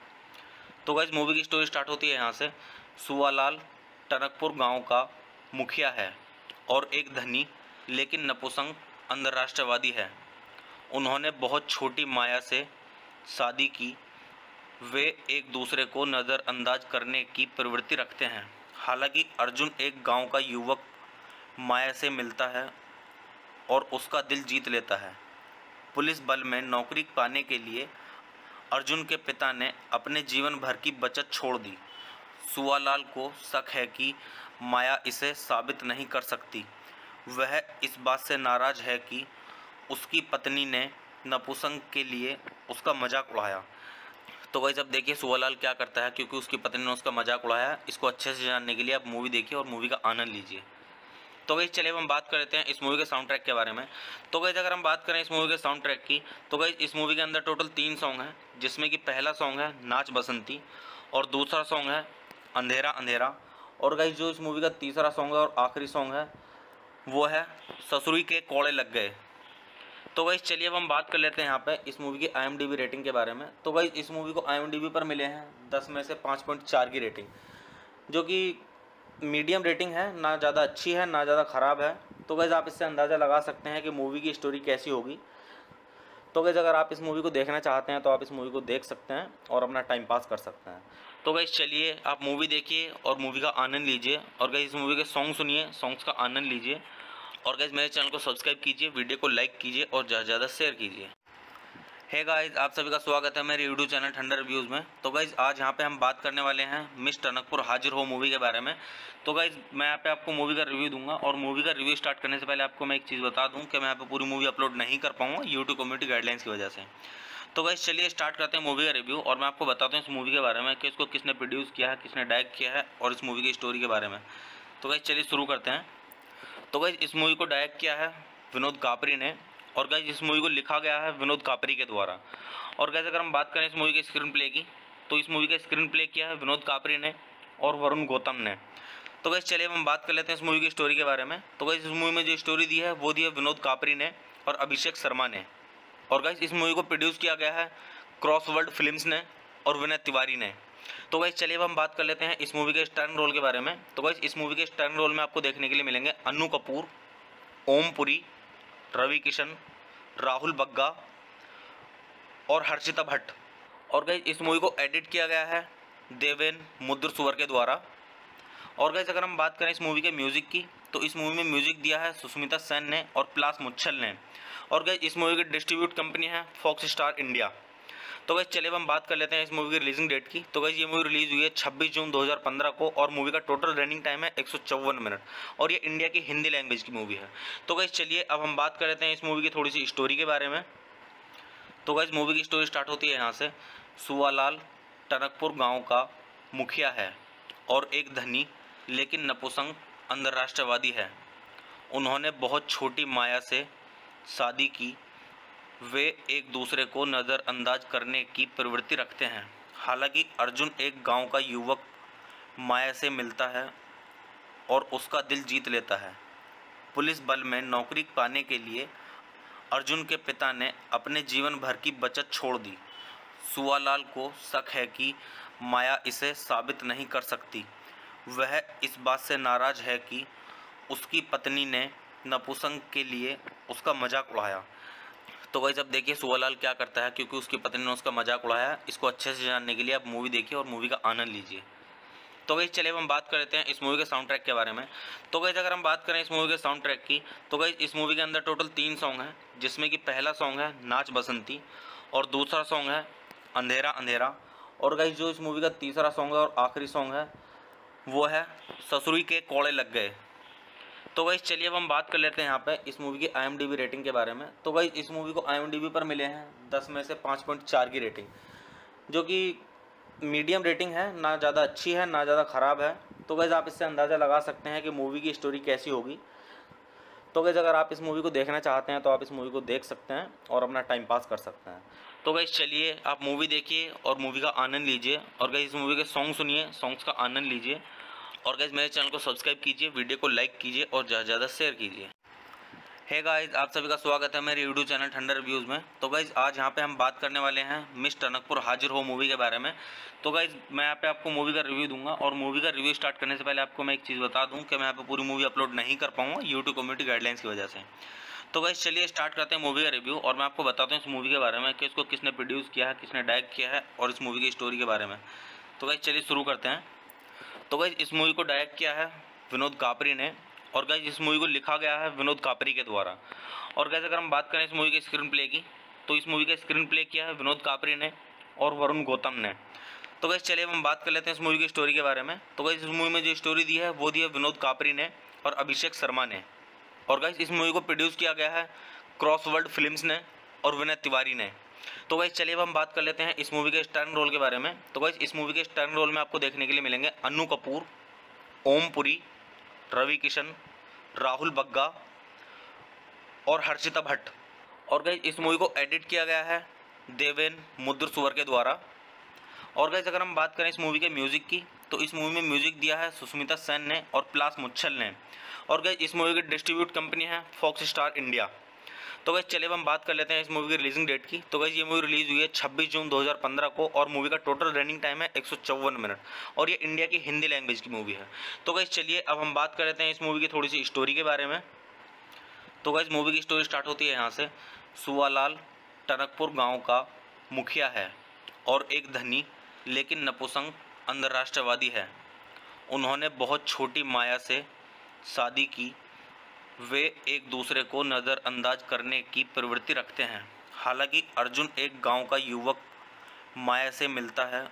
तो गाइज़ मूवी की स्टोरी स्टार्ट होती है यहाँ से। सुवालाल टनकपुर गांव का मुखिया है और एक धनी लेकिन नपुंसक अंतर्राष्ट्रवादी है। उन्होंने बहुत छोटी माया से शादी की। वे एक दूसरे को नज़रअंदाज करने की प्रवृत्ति रखते हैं। हालांकि अर्जुन एक गांव का युवक माया से मिलता है और उसका दिल जीत लेता है। पुलिस बल में नौकरी पाने के लिए अर्जुन के पिता ने अपने जीवन भर की बचत छोड़ दी। सुवालाल को शक है कि माया इसे साबित नहीं कर सकती। वह इस बात से नाराज़ है कि उसकी पत्नी ने नपुंसक के लिए उसका मजाक उड़ाया। तो गाइस अब देखिए सुवालाल क्या करता है, क्योंकि उसकी पत्नी ने उसका मजाक उड़ाया। इसको अच्छे से जानने के लिए आप मूवी देखिए और मूवी का आनंद लीजिए। तो गाइस चलिए हम बात कर लेते हैं इस मूवी के साउंड ट्रैक के बारे में। तो गाइस अगर हम बात करें इस मूवी के साउंड ट्रैक की, तो गाइस इस मूवी के अंदर टोटल तीन सॉन्ग हैं, जिसमें कि पहला सॉन्ग है नाच बसंती, और दूसरा सॉन्ग है अंधेरा अंधेरा, और गाइस जो इस मूवी का तीसरा सॉन्ग है और आखिरी सॉन्ग है वो है ससुरी के कोड़े लग गए। तो गाइस चलिए अब हम बात कर लेते हैं यहाँ पे इस मूवी की I M D B rating के बारे में। तो गाइस इस मूवी को आई एम डी बी पर मिले हैं दस में से पाँच पॉइंट चार की रेटिंग, जो कि मीडियम रेटिंग है, ना ज़्यादा अच्छी है ना ज़्यादा ख़राब है। तो गाइस आप इससे अंदाज़ा लगा सकते हैं कि मूवी की स्टोरी कैसी होगी। तो गाइस अगर आप इस मूवी को देखना चाहते हैं तो आप इस मूवी को देख सकते हैं और अपना टाइम पास कर सकते हैं। तो गाइस चलिए आप मूवी देखिए और मूवी का आनंद लीजिए, और गाइस इस मूवी के सॉन्ग सुनिए, सॉन्ग्स का आनंद लीजिए, और गाइस मेरे चैनल को सब्सक्राइब कीजिए, वीडियो को लाइक कीजिए और ज़्यादा से ज़्यादा शेयर कीजिए। हे गाइस आप सभी का स्वागत है मेरे यूट्यूब चैनल ठंडर रिव्यूज़ में। तो गाइस आज यहाँ पे हम बात करने वाले हैं मिस टनकपुर हाजिर हो मूवी के बारे में। तो गाइस मैं यहाँ पे आपको मूवी का रिव्यू दूंगा, और मूवी का रिव्यू स्टार्ट करने से पहले आपको मैं एक चीज़ बता दूं कि मैं यहाँ पे पूरी मूवी अपलोड नहीं कर पाऊँगा यूट्यूब कम्युनिटी गाइडलाइंस की वजह से। तो गाइस चलिए स्टार्ट करते हैं मूवी का रिव्यू, और मैं आपको बताता हूँ इस मूवी के बारे में कि इसको किसने प्रोड्यूस किया है, किसने डायरेक्ट किया है, और इस मूवी की स्टोरी के बारे में। तो गाइस चलिए शुरू करते हैं। तो गाइस इस मूवी को डायरेक्ट किया है विनोद कापरी ने, और गाइस इस मूवी को लिखा गया है विनोद कापरी के द्वारा। और गाइस अगर हम बात करें इस मूवी के स्क्रीन प्ले की, तो इस मूवी का स्क्रीन प्ले किया है विनोद कापरी ने और वरुण गौतम ने। तो गाइस चलिए हम बात कर लेते हैं इस मूवी की स्टोरी के बारे में। तो गाइस इस मूवी में जो स्टोरी दी है वो दी है विनोद कापरी ने और अभिषेक शर्मा ने। और गाइस इस मूवी को प्रोड्यूस किया गया है क्रॉसवर्ड फिल्म्स ने और विनय तिवारी ने। तो गाइस चलिए अब हम बात कर लेते हैं इस मूवी के स्टार रोल के बारे में। तो गाइस इस मूवी के स्टार रोल में आपको देखने के लिए मिलेंगे अन्नू कपूर, ओम पुरी, रवि किशन, राहुल बग्गा और हर्षिता भट्ट। और गाइस इस मूवी को एडिट किया गया है देवेन मुद्रसुवर के द्वारा। और गाइस अगर हम बात करें इस मूवी के म्यूज़िक की, तो इस मूवी में म्यूज़िक दिया है सुष्मिता सेन ने और प्लास मुच्छल ने। और गाइस इस मूवी की डिस्ट्रीब्यूट कंपनी है फॉक्स स्टार इंडिया। तो गाइस चलिए अब हम बात कर लेते हैं इस मूवी की रिलीजिंग डेट की। तो गाइस ये मूवी रिलीज हुई है छब्बीस जून दो हज़ार पंद्रह को और मूवी का टोटल रनिंग टाइम है एक सौ चौवन मिनट और ये इंडिया की हिंदी लैंग्वेज की मूवी है। तो गाइस चलिए अब हम बात कर लेते हैं इस मूवी की थोड़ी सी स्टोरी के बारे में। तो गाइस मूवी की स्टोरी स्टार्ट होती है यहाँ से। सुवालाल टनकपुर गाँव का मुखिया है और एक धनी लेकिन नपुंसक अंतर्राष्ट्रवादी है। उन्होंने बहुत छोटी माया से शादी की। वे एक दूसरे को नज़रअंदाज करने की प्रवृत्ति रखते हैं। हालांकि अर्जुन एक गांव का युवक माया से मिलता है और उसका दिल जीत लेता है। पुलिस बल में नौकरी पाने के लिए अर्जुन के पिता ने अपने जीवन भर की बचत छोड़ दी। सुवालाल को शक है कि माया इसे साबित नहीं कर सकती। वह इस बात से नाराज़ है कि उसकी पत्नी ने नपुंसक के लिए उसका मजाक उड़ाया। तो गाइस अब देखिए सुवालाल क्या करता है, क्योंकि उसकी पत्नी ने उसका मजाक उड़ाया। इसको अच्छे से जानने के लिए आप मूवी देखिए और मूवी का आनंद लीजिए। तो गाइस चलिए हम बात कर लेते हैं इस मूवी के साउंड ट्रैक के बारे में। तो गाइस अगर हम बात करें इस मूवी के साउंड ट्रैक की, तो गाइस इस मूवी के अंदर टोटल तीन सॉन्ग हैं, जिसमें कि पहला सॉन्ग है नाच बसंती और दूसरा सॉन्ग है अंधेरा अंधेरा और गाइस जो इस मूवी का तीसरा सॉन्ग है और आखिरी सॉन्ग है वो है ससुरी के कोड़े लग गए। तो गाइस चलिए अब हम बात कर लेते हैं यहाँ पे इस मूवी की I M D B rating के बारे में। तो गाइस इस मूवी को आई एम डी बी पर मिले हैं दस में से पाँच पॉइंट चार की रेटिंग, जो कि मीडियम रेटिंग है, ना ज़्यादा अच्छी है ना ज़्यादा ख़राब है। तो गाइस आप इससे अंदाज़ा लगा सकते हैं कि मूवी की स्टोरी कैसी होगी। तो गाइस अगर आप इस मूवी को देखना चाहते हैं तो आप इस मूवी को देख सकते हैं और अपना टाइम पास कर सकते हैं। तो गाइस चलिए आप मूवी देखिए और मूवी का आनंद लीजिए और गाइस इस मूवी के सॉन्ग सुनिए, सॉन्ग्स का आनंद लीजिए और गाइस मेरे चैनल को सब्सक्राइब कीजिए, वीडियो को लाइक कीजिए और ज़्यादा से ज़्यादा शेयर कीजिए। हे गाइस आप सभी का स्वागत है मेरे यूट्यूब चैनल ठंडर रिव्यूज़ में। तो गाइस आज यहाँ पे हम बात करने वाले हैं मिस टनकपुर हाजिर हो मूवी के बारे में। तो गाइस मैं यहाँ पे आपको मूवी का रिव्यू दूंगा और मूवी का रिव्यू स्टार्ट करने से पहले आपको मैं एक चीज़ बता दूँ कि मैं यहाँ पे पूरी मूवी अपलोड नहीं कर पाऊँगा यूट्यूब कम्युनिटी गाइडलाइंस की वजह से। तो गाइस चलिए स्टार्ट करते हैं मूवी का रिव्यू और मैं आपको बताता हूँ इस मूवी के बारे में कि इसको किसने प्रोड्यूस किया है, किसने डायरेक्ट किया है और इस मूवी की स्टोरी के बारे में। तो गाइस चलिए शुरू करते हैं। तो गाइस इस मूवी को डायरेक्ट किया है विनोद कापरी ने और गाइस इस मूवी को लिखा गया है विनोद कापरी के द्वारा। और गाइस अगर हम बात करें इस मूवी के स्क्रीन प्ले की, तो इस मूवी का स्क्रीन प्ले किया है विनोद कापरी ने और वरुण गौतम ने। तो गाइस चलिए हम बात कर लेते हैं इस मूवी की स्टोरी के बारे में। तो गाइस इस मूवी में जो स्टोरी दी है वो दी है विनोद कापरी ने और अभिषेक शर्मा ने। और गाइस इस मूवी को प्रोड्यूस किया गया है क्रॉसवर्ल्ड फिल्म्स ने और विनय तिवारी ने। तो गाइस चलिए अब हम बात कर लेते हैं इस मूवी के स्टारर रोल के बारे में। तो गाइस इस मूवी के स्टारर रोल में आपको देखने के लिए मिलेंगे अन्नू कपूर, ओम पुरी, रवि किशन, राहुल बग्गा और हर्षिता भट्ट। और गाइस इस मूवी को एडिट किया गया है देवेन मुद्रसुवर के द्वारा। और गाइस अगर हम बात करें इस मूवी के म्यूज़िक की, तो इस मूवी में म्यूज़िक दिया है सुष्मिता सेन ने और प्लास मुच्छल ने। और गाइस इस मूवी की डिस्ट्रीब्यूट कंपनी है फॉक्स स्टार इंडिया। तो गाइस चलिए अब हम बात कर लेते हैं इस मूवी की रिलीजिंग डेट की। तो गाइस ये मूवी रिलीज हुई है छब्बीस जून दो हज़ार पंद्रह को और मूवी का टोटल रनिंग टाइम है एक सौ चौवन मिनट और ये इंडिया की हिंदी लैंग्वेज की मूवी है। तो गाइस चलिए अब हम बात कर लेते हैं इस मूवी की थोड़ी सी स्टोरी के बारे में। तो गाइस मूवी की स्टोरी स्टार्ट होती है यहाँ से। सुवालाल टनकपुर गाँव का मुखिया है और एक धनी लेकिन नपुंसक अंतर्राष्ट्रवादी है। उन्होंने बहुत छोटी माया से शादी की। वे एक दूसरे को नज़रअंदाज करने की प्रवृत्ति रखते हैं। हालांकि अर्जुन एक गांव का युवक माया से मिलता है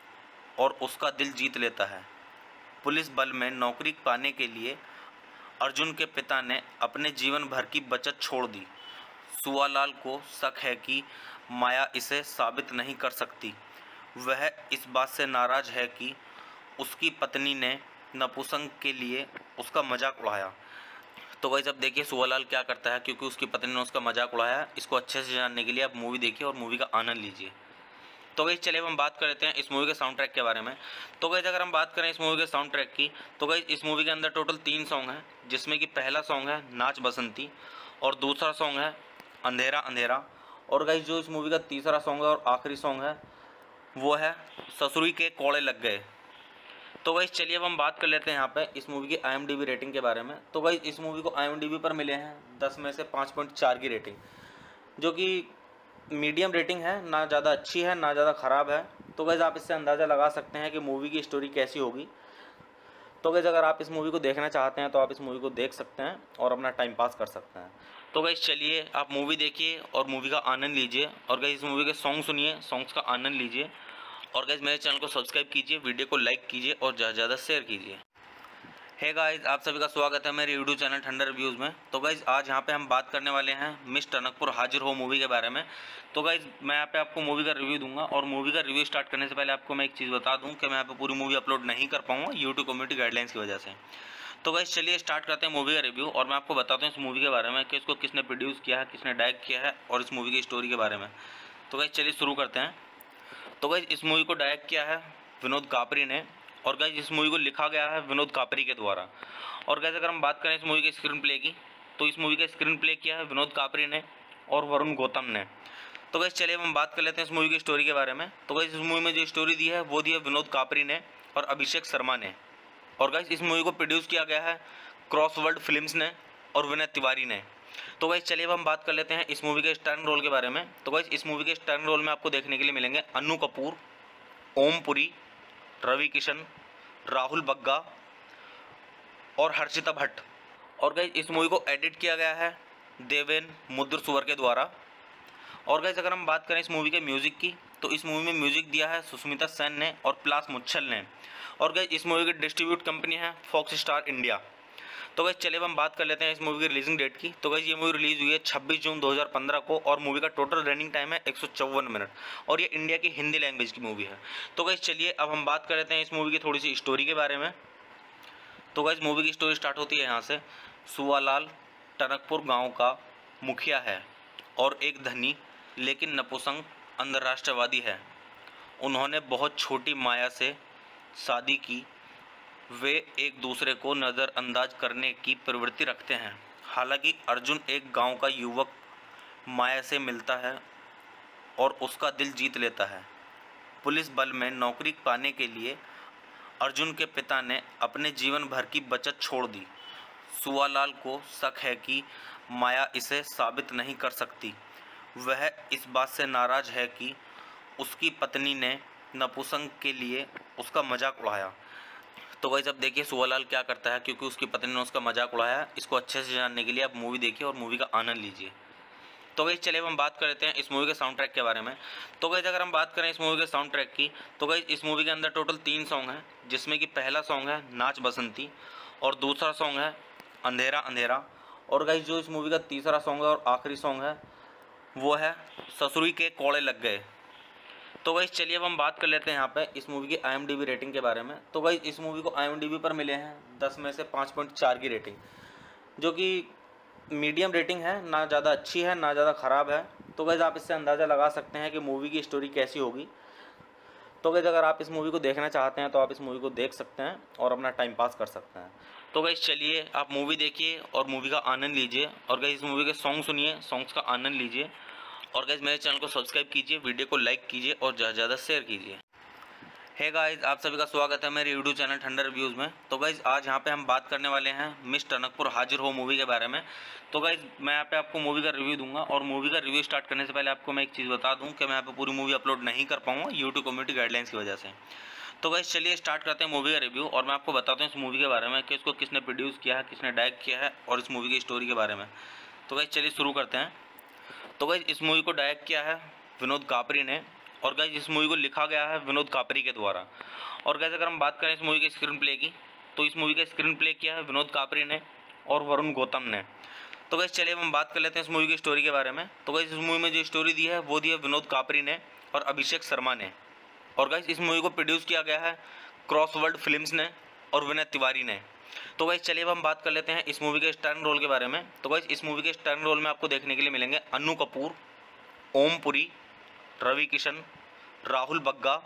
और उसका दिल जीत लेता है। पुलिस बल में नौकरी पाने के लिए अर्जुन के पिता ने अपने जीवन भर की बचत छोड़ दी। सुवालाल को शक है कि माया इसे साबित नहीं कर सकती। वह इस बात से नाराज़ है कि उसकी पत्नी ने नपुंसक के लिए उसका मजाक उड़ाया। तो गाइस अब देखिए सुवालाल क्या करता है, क्योंकि उसकी पत्नी ने उसका मजाक उड़ाया। इसको अच्छे से जानने के लिए आप मूवी देखिए और मूवी का आनंद लीजिए। तो गाइस चलिए हम बात कर लेते हैं इस मूवी के साउंड ट्रैक के बारे में। तो गाइस अगर हम बात करें इस मूवी के साउंड ट्रैक की, तो गाइस इस मूवी के अंदर टोटल तीन सॉन्ग हैं, जिसमें कि पहला सॉन्ग है नाच बसंती और दूसरा सॉन्ग है अंधेरा अंधेरा और गाइस जो इस मूवी का तीसरा सॉन्ग है और आखिरी सॉन्ग है वो है ससुरी के कोड़े लग गए। तो गाइस चलिए अब हम बात कर लेते हैं यहाँ पे इस मूवी की I M D B rating के बारे में। तो गाइस इस मूवी को आई एम डी बी पर मिले हैं दस में से पाँच पॉइंट चार की रेटिंग, जो कि मीडियम रेटिंग है, ना ज़्यादा अच्छी है ना ज़्यादा ख़राब है। तो गाइस आप इससे अंदाज़ा लगा सकते हैं कि मूवी की स्टोरी कैसी होगी। तो गाइस अगर आप इस मूवी को देखना चाहते हैं तो आप इस मूवी को देख सकते हैं और अपना टाइम पास कर सकते हैं। तो गाइस चलिए आप मूवी देखिए और मूवी का आनंद लीजिए और गाइस इस मूवी के सॉन्ग सुनिए, सॉन्ग्स का आनंद लीजिए और गाइस मेरे चैनल को सब्सक्राइब कीजिए, वीडियो को लाइक कीजिए और ज़्यादा से ज़्यादा शेयर कीजिए। हे गाइस, आप सभी का स्वागत है मेरे यूट्यूब चैनल ठंडर रिव्यूज़ में। तो गाइस आज यहाँ पे हम बात करने वाले हैं मिस टनकपुर हाजिर हो मूवी के बारे में। तो गाइस मैं यहाँ पे आपको मूवी का रिव्यू दूंगा और मूवी का रिव्यू स्टार्ट करने से पहले आपको मैं एक चीज़ बता दूं कि मैं यहाँ पे पूरी मूवी अपलोड नहीं कर पाऊंगा यूट्यूब कम्युनिटी गाइडलाइंस की वजह से। तो गाइस चलिए स्टार्ट करते हैं मूवी का रिव्यू और मैं आपको बताता हूँ इस मूवी के बारे में कि इसको किसने प्रोड्यूस किया है, किसने डायरेक्ट किया है और इस मूवी की स्टोरी के बारे में। तो गाइस चलिए शुरू करते हैं। तो गाइस इस मूवी को डायरेक्ट किया है विनोद कापरी ने और गाइस इस मूवी को लिखा गया है विनोद कापरी के द्वारा। और गाइस अगर हम बात करें इस मूवी के स्क्रीन प्ले की, तो इस मूवी का स्क्रीन प्ले किया है विनोद कापरी ने और वरुण गौतम ने। तो गाइस चलिए हम बात कर लेते हैं इस मूवी की स्टोरी के बारे में। तो गाइस इस मूवी में जो स्टोरी दी है वो दी है विनोद कापरी ने और अभिषेक शर्मा ने। और गाइस इस मूवी को प्रोड्यूस किया गया है क्रॉसवर्ल्ड फिल्म्स ने और विनय तिवारी ने। तो गाइस चलिए अब हम बात कर लेते हैं इस मूवी के स्टार रोल के बारे में। तो गाइस इस मूवी के स्टार रोल में आपको देखने के लिए मिलेंगे अन्नू कपूर, ओम पुरी, रवि किशन, राहुल बग्गा और हर्षिता भट्ट। और गाइस इस मूवी को एडिट किया गया है देवेन मुद्रसुवर के द्वारा। और गाइस अगर हम बात करें इस मूवी के म्यूज़िक की, तो इस मूवी में म्यूज़िक दिया है सुष्मिता सेन ने और प्लास मुच्छल ने। और गाइस इस मूवी की डिस्ट्रीब्यूट कंपनी है फॉक्स स्टार इंडिया। तो गाइस चलिए हम बात कर लेते हैं इस मूवी की रिलीजिंग डेट की। तो गाइस ये मूवी रिलीज़ हुई है छब्बीस जून दो हज़ार पंद्रह को और मूवी का टोटल रनिंग टाइम है एक सौ चौवन मिनट और ये इंडिया की हिंदी लैंग्वेज की मूवी है। तो गाइस चलिए अब हम बात कर लेते हैं इस मूवी की थोड़ी सी स्टोरी के बारे में। तो गाइस मूवी की स्टोरी स्टार्ट होती है यहाँ से। सुवालाल टनकपुर गाँव का मुखिया है और एक धनी लेकिन नपुंसक अंतर्राष्ट्रवादी है। उन्होंने बहुत छोटी माया से शादी की। वे एक दूसरे को नज़रअंदाज करने की प्रवृत्ति रखते हैं। हालांकि अर्जुन एक गांव का युवक माया से मिलता है और उसका दिल जीत लेता है। पुलिस बल में नौकरी पाने के लिए अर्जुन के पिता ने अपने जीवन भर की बचत छोड़ दी। सुवालाल को शक है कि माया इसे साबित नहीं कर सकती। वह इस बात से नाराज़ है कि उसकी पत्नी ने नपुंसक के लिए उसका मजाक उड़ाया। तो गाइस अब देखिए सुवालाल क्या करता है, क्योंकि उसकी पत्नी ने उसका मजाक उड़ाया। इसको अच्छे से जानने के लिए आप मूवी देखिए और मूवी का आनंद लीजिए। तो गाइस चलिए हम बात कर लेते हैं इस मूवी के साउंड ट्रैक के बारे में। तो गाइस अगर हम बात करें इस मूवी के साउंड ट्रैक की, तो गाइस इस मूवी के अंदर टोटल तीन सॉन्ग हैं, जिसमें कि पहला सॉन्ग है नाच बसंती और दूसरा सॉन्ग है अंधेरा अंधेरा। और गाइस जो इस मूवी का तीसरा सॉन्ग है और आखिरी सॉन्ग है वो है ससुरी के कोड़े लग गए। तो गाइस चलिए अब हम बात कर लेते हैं यहाँ पे इस मूवी की I M D B rating के बारे में। तो गाइस इस मूवी को आई एम डी बी पर मिले हैं दस में से पाँच पॉइंट चार की रेटिंग, जो कि मीडियम रेटिंग है, ना ज़्यादा अच्छी है ना ज़्यादा ख़राब है। तो गाइस आप इससे अंदाज़ा लगा सकते हैं कि मूवी की स्टोरी कैसी होगी। तो गाइस अगर आप इस मूवी को देखना चाहते हैं तो आप इस मूवी को देख सकते हैं और अपना टाइम पास कर सकते हैं। तो गाइस चलिए आप मूवी देखिए और मूवी का आनंद लीजिए और गाइस इस मूवी के सॉन्ग सुनिए, सॉन्ग्स का आनंद लीजिए और गाइस मेरे चैनल को सब्सक्राइब कीजिए, वीडियो को लाइक कीजिए और ज़्यादा से ज़्यादा शेयर कीजिए। हे गाइस, आप सभी का स्वागत है मेरे यूट्यूब चैनल ठंडर रिव्यूज़ में। तो गाइस आज यहाँ पे हम बात करने वाले हैं मिस टनकपुर हाजिर हो मूवी के बारे में। तो गाइस मैं यहाँ पे आपको मूवी का रिव्यू दूंगा और मूवी का रिव्यू स्टार्ट करने से पहले आपको मैं एक चीज़ बता दूं कि मैं यहाँ पे पूरी मूवी अपलोड नहीं कर पाऊंगा यूट्यूब कम्युनिटी गाइडलाइंस की वजह से। तो गाइस चलिए स्टार्ट करते हैं मूवी का रिव्यू और मैं आपको बताता हूँ इस मूवी के बारे में कि इसको किसने प्रोड्यूस किया है, किसने डायरेक्ट किया है और इस मूवी की स्टोरी के बारे में। तो गाइस चलिए शुरू करते हैं। तो गाइस इस मूवी को डायरेक्ट किया है विनोद कापरी ने और गाइस इस मूवी को लिखा गया है विनोद कापरी के द्वारा। और गाइस अगर हम बात करें इस मूवी के स्क्रीन प्ले की, तो इस मूवी का स्क्रीन प्ले किया है विनोद कापरी ने और वरुण गौतम ने। तो गाइस चलिए हम बात कर लेते हैं इस मूवी की स्टोरी के बारे में। तो गाइस इस मूवी में जो स्टोरी दी है वो दी है विनोद कापरी ने और अभिषेक शर्मा ने। और गाइस इस मूवी को प्रोड्यूस किया गया है क्रॉसवर्ल्ड फिल्म्स ने और विनय तिवारी ने। तो गाइस चलिए अब हम बात कर लेते हैं इस मूवी के स्टार रोल के बारे में। तो गाइस इस मूवी के स्टार रोल में आपको देखने के लिए मिलेंगे अन्नू कपूर, ओम पुरी, रवि किशन, राहुल बग्गा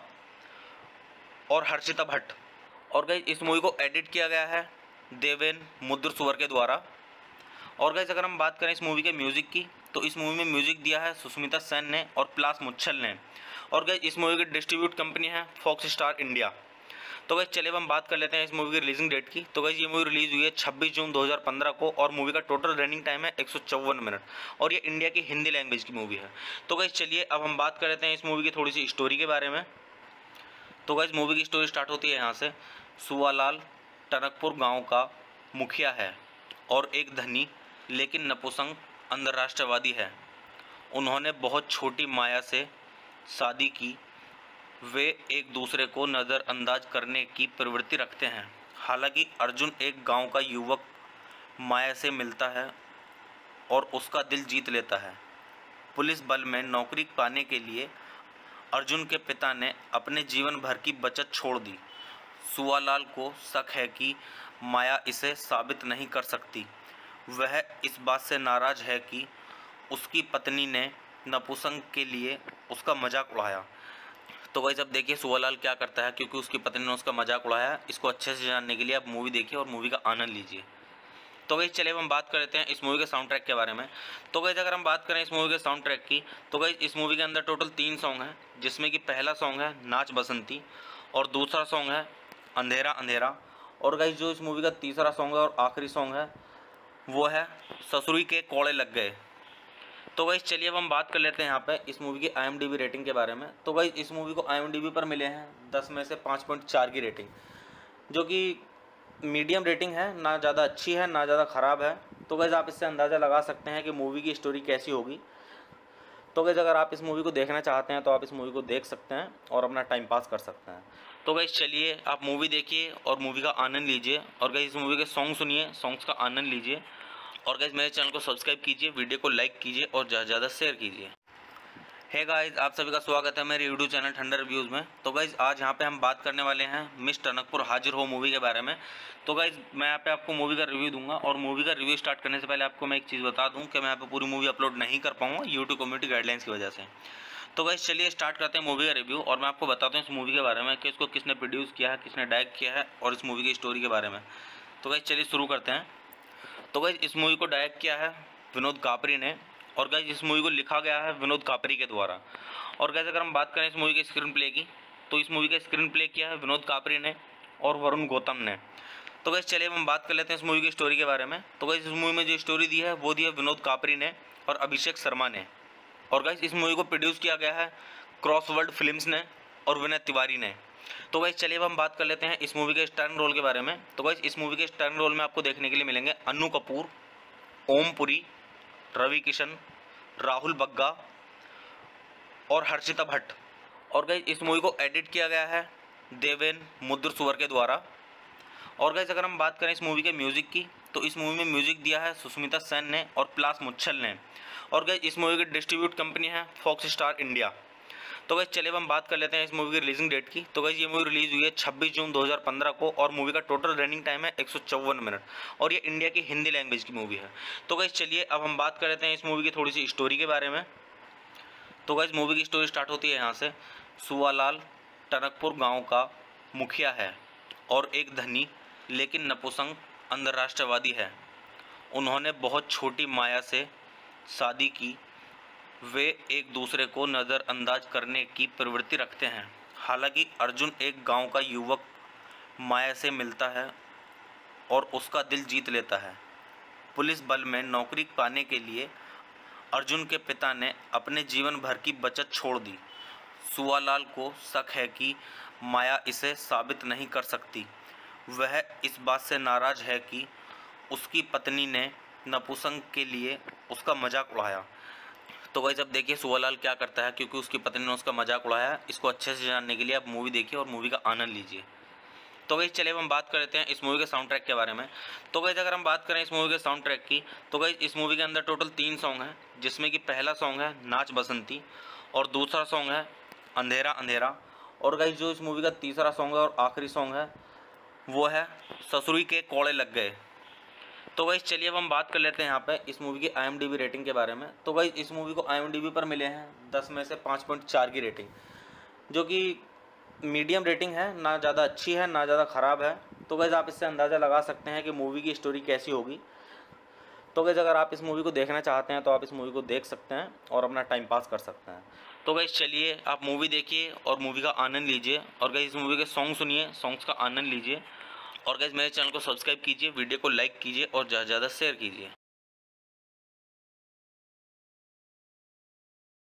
और हर्षिता भट्ट। और गाइस इस मूवी को एडिट किया गया है देवेन मुद्रसुवर के द्वारा। और गाइस अगर हम बात करें इस मूवी के म्यूज़िक की, तो इस मूवी में म्यूज़िक दिया है सुष्मिता सेन ने और प्लास मुच्छल ने। और गाइस इस मूवी की डिस्ट्रीब्यूट कंपनी है फॉक्स स्टार इंडिया। तो गाइस चलिए हम बात कर लेते हैं इस मूवी की रिलीजिंग डेट की। तो गाइस ये मूवी रिलीज़ हुई है छब्बीस जून दो हज़ार पंद्रह को और मूवी का टोटल रनिंग टाइम है एक सौ चौवन मिनट और ये इंडिया की हिंदी लैंग्वेज की मूवी है। तो गाइस चलिए अब हम बात कर लेते हैं इस मूवी की थोड़ी सी स्टोरी के बारे में। तो गाइस मूवी की स्टोरी स्टार्ट होती है यहाँ से। सुवालाल टनकपुर गाँव का मुखिया है और एक धनी लेकिन नपुंसक अंतर्राष्ट्रवादी है। उन्होंने बहुत छोटी माया से शादी की। वे एक दूसरे को नज़रअंदाज करने की प्रवृत्ति रखते हैं। हालांकि अर्जुन एक गांव का युवक माया से मिलता है और उसका दिल जीत लेता है। पुलिस बल में नौकरी पाने के लिए अर्जुन के पिता ने अपने जीवन भर की बचत छोड़ दी। सुवालाल को शक है कि माया इसे साबित नहीं कर सकती। वह इस बात से नाराज़ है कि उसकी पत्नी ने नपुंसक के लिए उसका मजाक उड़ाया। तो भाई जब देखिए सुवालाल क्या करता है, क्योंकि उसकी पत्नी ने उसका मजाक उड़ाया। इसको अच्छे से जानने के लिए आप मूवी देखिए और मूवी का आनंद लीजिए। तो भाई चलिए हम बात कर लेते हैं इस मूवी के साउंड ट्रैक के बारे में। तो भाई अगर हम बात करें इस मूवी के साउंड ट्रैक की, तो भाई इस मूवी के अंदर टोटल तीन सॉन्ग हैं, जिसमें कि पहला सॉन्ग है नाच बसंती और दूसरा सॉन्ग है अंधेरा अंधेरा, और गाइस जो इस मूवी का तीसरा सॉन्ग है और आखिरी सॉन्ग है वो है ससुरी के कोड़े लग गए। तो गाइस चलिए अब हम बात कर लेते हैं यहाँ पे इस मूवी की I M D B rating के बारे में। तो गाइस इस मूवी को आई एम डी बी पर मिले हैं दस में से पाँच पॉइंट चार की रेटिंग, जो कि मीडियम रेटिंग है, ना ज़्यादा अच्छी है ना ज़्यादा ख़राब है। तो गाइस आप इससे अंदाज़ा लगा सकते हैं कि मूवी की स्टोरी कैसी होगी। तो गाइस अगर आप इस मूवी को देखना चाहते हैं तो आप इस मूवी को देख सकते हैं और अपना टाइम पास कर सकते हैं। तो गाइस चलिए आप मूवी देखिए और मूवी का आनंद लीजिए, और गाइस इस मूवी के सॉन्ग सुनिए, सॉन्ग्स का आनंद लीजिए, और गाइस मेरे चैनल को सब्सक्राइब कीजिए, वीडियो को लाइक कीजिए और ज़्यादा से ज़्यादा शेयर कीजिए। हे गाइस आप सभी का स्वागत है मेरे यूट्यूब चैनल ठंडर रिव्यूज़ में। तो गाइस आज यहाँ पे हम बात करने वाले हैं मिस टनकपुर हाजिर हो मूवी के बारे में। तो गाइस मैं यहाँ पे आपको मूवी का रिव्यू दूंगा, और मूवी का रिव्यू स्टार्ट करने से पहले आपको मैं एक चीज़ बता दूं कि मैं यहाँ पे पूरी मूवी अपलोड नहीं कर पाऊँगा यूट्यूब कम्युनिटी गाइडलाइंस की वजह से। तो गाइस चलिए स्टार्ट करते हैं मूवी का रिव्यू, और मैं आपको बताता हूँ इस मूवी के बारे में कि इसको किसने प्रोड्यूस किया है, किसने डायरेक्ट किया है, और इस मूवी की स्टोरी के बारे में। तो गाइस चलिए शुरू करते हैं। तो गाइस इस मूवी को डायरेक्ट किया है विनोद कापरी ने, और गाइस इस मूवी को लिखा गया है विनोद कापरी के द्वारा। और गाइस अगर हम बात करें इस मूवी के स्क्रीन प्ले की, तो इस मूवी का स्क्रीन प्ले किया है विनोद कापरी ने और वरुण गौतम ने। तो गाइस चलिए हम बात कर लेते हैं इस मूवी की स्टोरी के बारे में। तो गाइस इस मूवी में जो स्टोरी दी है वो दी है विनोद कापरी ने और अभिषेक शर्मा ने, और गाइस इस मूवी को प्रोड्यूस किया गया है क्रॉसवर्ड फिल्म्स ने और विनय तिवारी ने। तो गाइस चलिए अब हम बात कर लेते हैं इस मूवी के स्टार रोल के बारे में। तो गाइस इस मूवी के स्टार रोल में आपको देखने के लिए मिलेंगे अन्नू कपूर, ओम पुरी, रवि किशन, राहुल बग्गा और हर्षिता भट्ट। और गाइस इस मूवी को एडिट किया गया है देवेन मुद्रसुवर के द्वारा। और गाइस अगर हम बात करें इस मूवी के म्यूज़िक की, तो इस मूवी में म्यूज़िक दिया है सुष्मिता सेन ने और प्लास मुच्छल ने। और गाइस इस मूवी की डिस्ट्रीब्यूट कंपनी है फॉक्स स्टार इंडिया। तो गाइस चलिए अब हम बात कर लेते हैं इस मूवी की रिलीजिंग डेट की। तो गाइस ये मूवी रिलीज़ हुई है छब्बीस जून दो हज़ार पंद्रह को, और मूवी का टोटल रनिंग टाइम है एक सौ चौवन मिनट, और ये इंडिया की हिंदी लैंग्वेज की मूवी है। तो गाइस चलिए अब हम बात कर लेते हैं इस मूवी की थोड़ी सी स्टोरी के बारे में। तो गाइस मूवी की स्टोरी स्टार्ट होती है यहाँ से। सुवालाल टनकपुर गांव का मुखिया है और एक धनी लेकिन नपुंसक अंतर्राष्ट्रवादी है। उन्होंने बहुत छोटी माया से शादी की। वे एक दूसरे को नज़रअंदाज करने की प्रवृत्ति रखते हैं। हालांकि अर्जुन एक गांव का युवक माया से मिलता है और उसका दिल जीत लेता है। पुलिस बल में नौकरी पाने के लिए अर्जुन के पिता ने अपने जीवन भर की बचत छोड़ दी। सुवालाल को शक है कि माया इसे साबित नहीं कर सकती। वह इस बात से नाराज़ है कि उसकी पत्नी ने नपुंसक के लिए उसका मजाक उड़ाया। तो गाइस अब देखिए सुवालाल क्या करता है, क्योंकि उसकी पत्नी ने उसका मजाक उड़ाया। इसको अच्छे से जानने के लिए आप मूवी देखिए और मूवी का आनंद लीजिए। तो गाइस चलिए हम बात कर लेते हैं इस मूवी के साउंड ट्रैक के बारे में। तो गाइस अगर हम बात करें इस मूवी के साउंड ट्रैक की, तो गाइस इस मूवी के अंदर टोटल तीन सॉन्ग हैं, जिसमें कि पहला सॉन्ग है नाच बसंती और दूसरा सॉन्ग है अंधेरा अंधेरा, और गाइस जो इस मूवी का तीसरा सॉन्ग है और आखिरी सॉन्ग है वो है ससुरी के कोड़े लग गए। तो गाइस चलिए अब हम बात कर लेते हैं यहाँ पे इस मूवी की I M D B rating के बारे में। तो गाइस इस मूवी को आई एम डी बी पर मिले हैं दस में से पाँच पॉइंट चार की रेटिंग, जो कि मीडियम रेटिंग है, ना ज़्यादा अच्छी है ना ज़्यादा ख़राब है। तो गाइस आप इससे अंदाज़ा लगा सकते हैं कि मूवी की स्टोरी कैसी होगी। तो गाइस अगर आप इस मूवी को देखना चाहते हैं तो आप इस मूवी को देख सकते हैं और अपना टाइम पास कर सकते हैं। तो गाइस चलिए आप मूवी देखिए और मूवी का आनंद लीजिए, और गाइस इस मूवी के सॉन्ग सुनिए, सॉन्ग्स का आनंद लीजिए, और गाइस मेरे चैनल को सब्सक्राइब कीजिए, वीडियो को लाइक कीजिए और ज़्यादा से ज़्यादा शेयर कीजिए।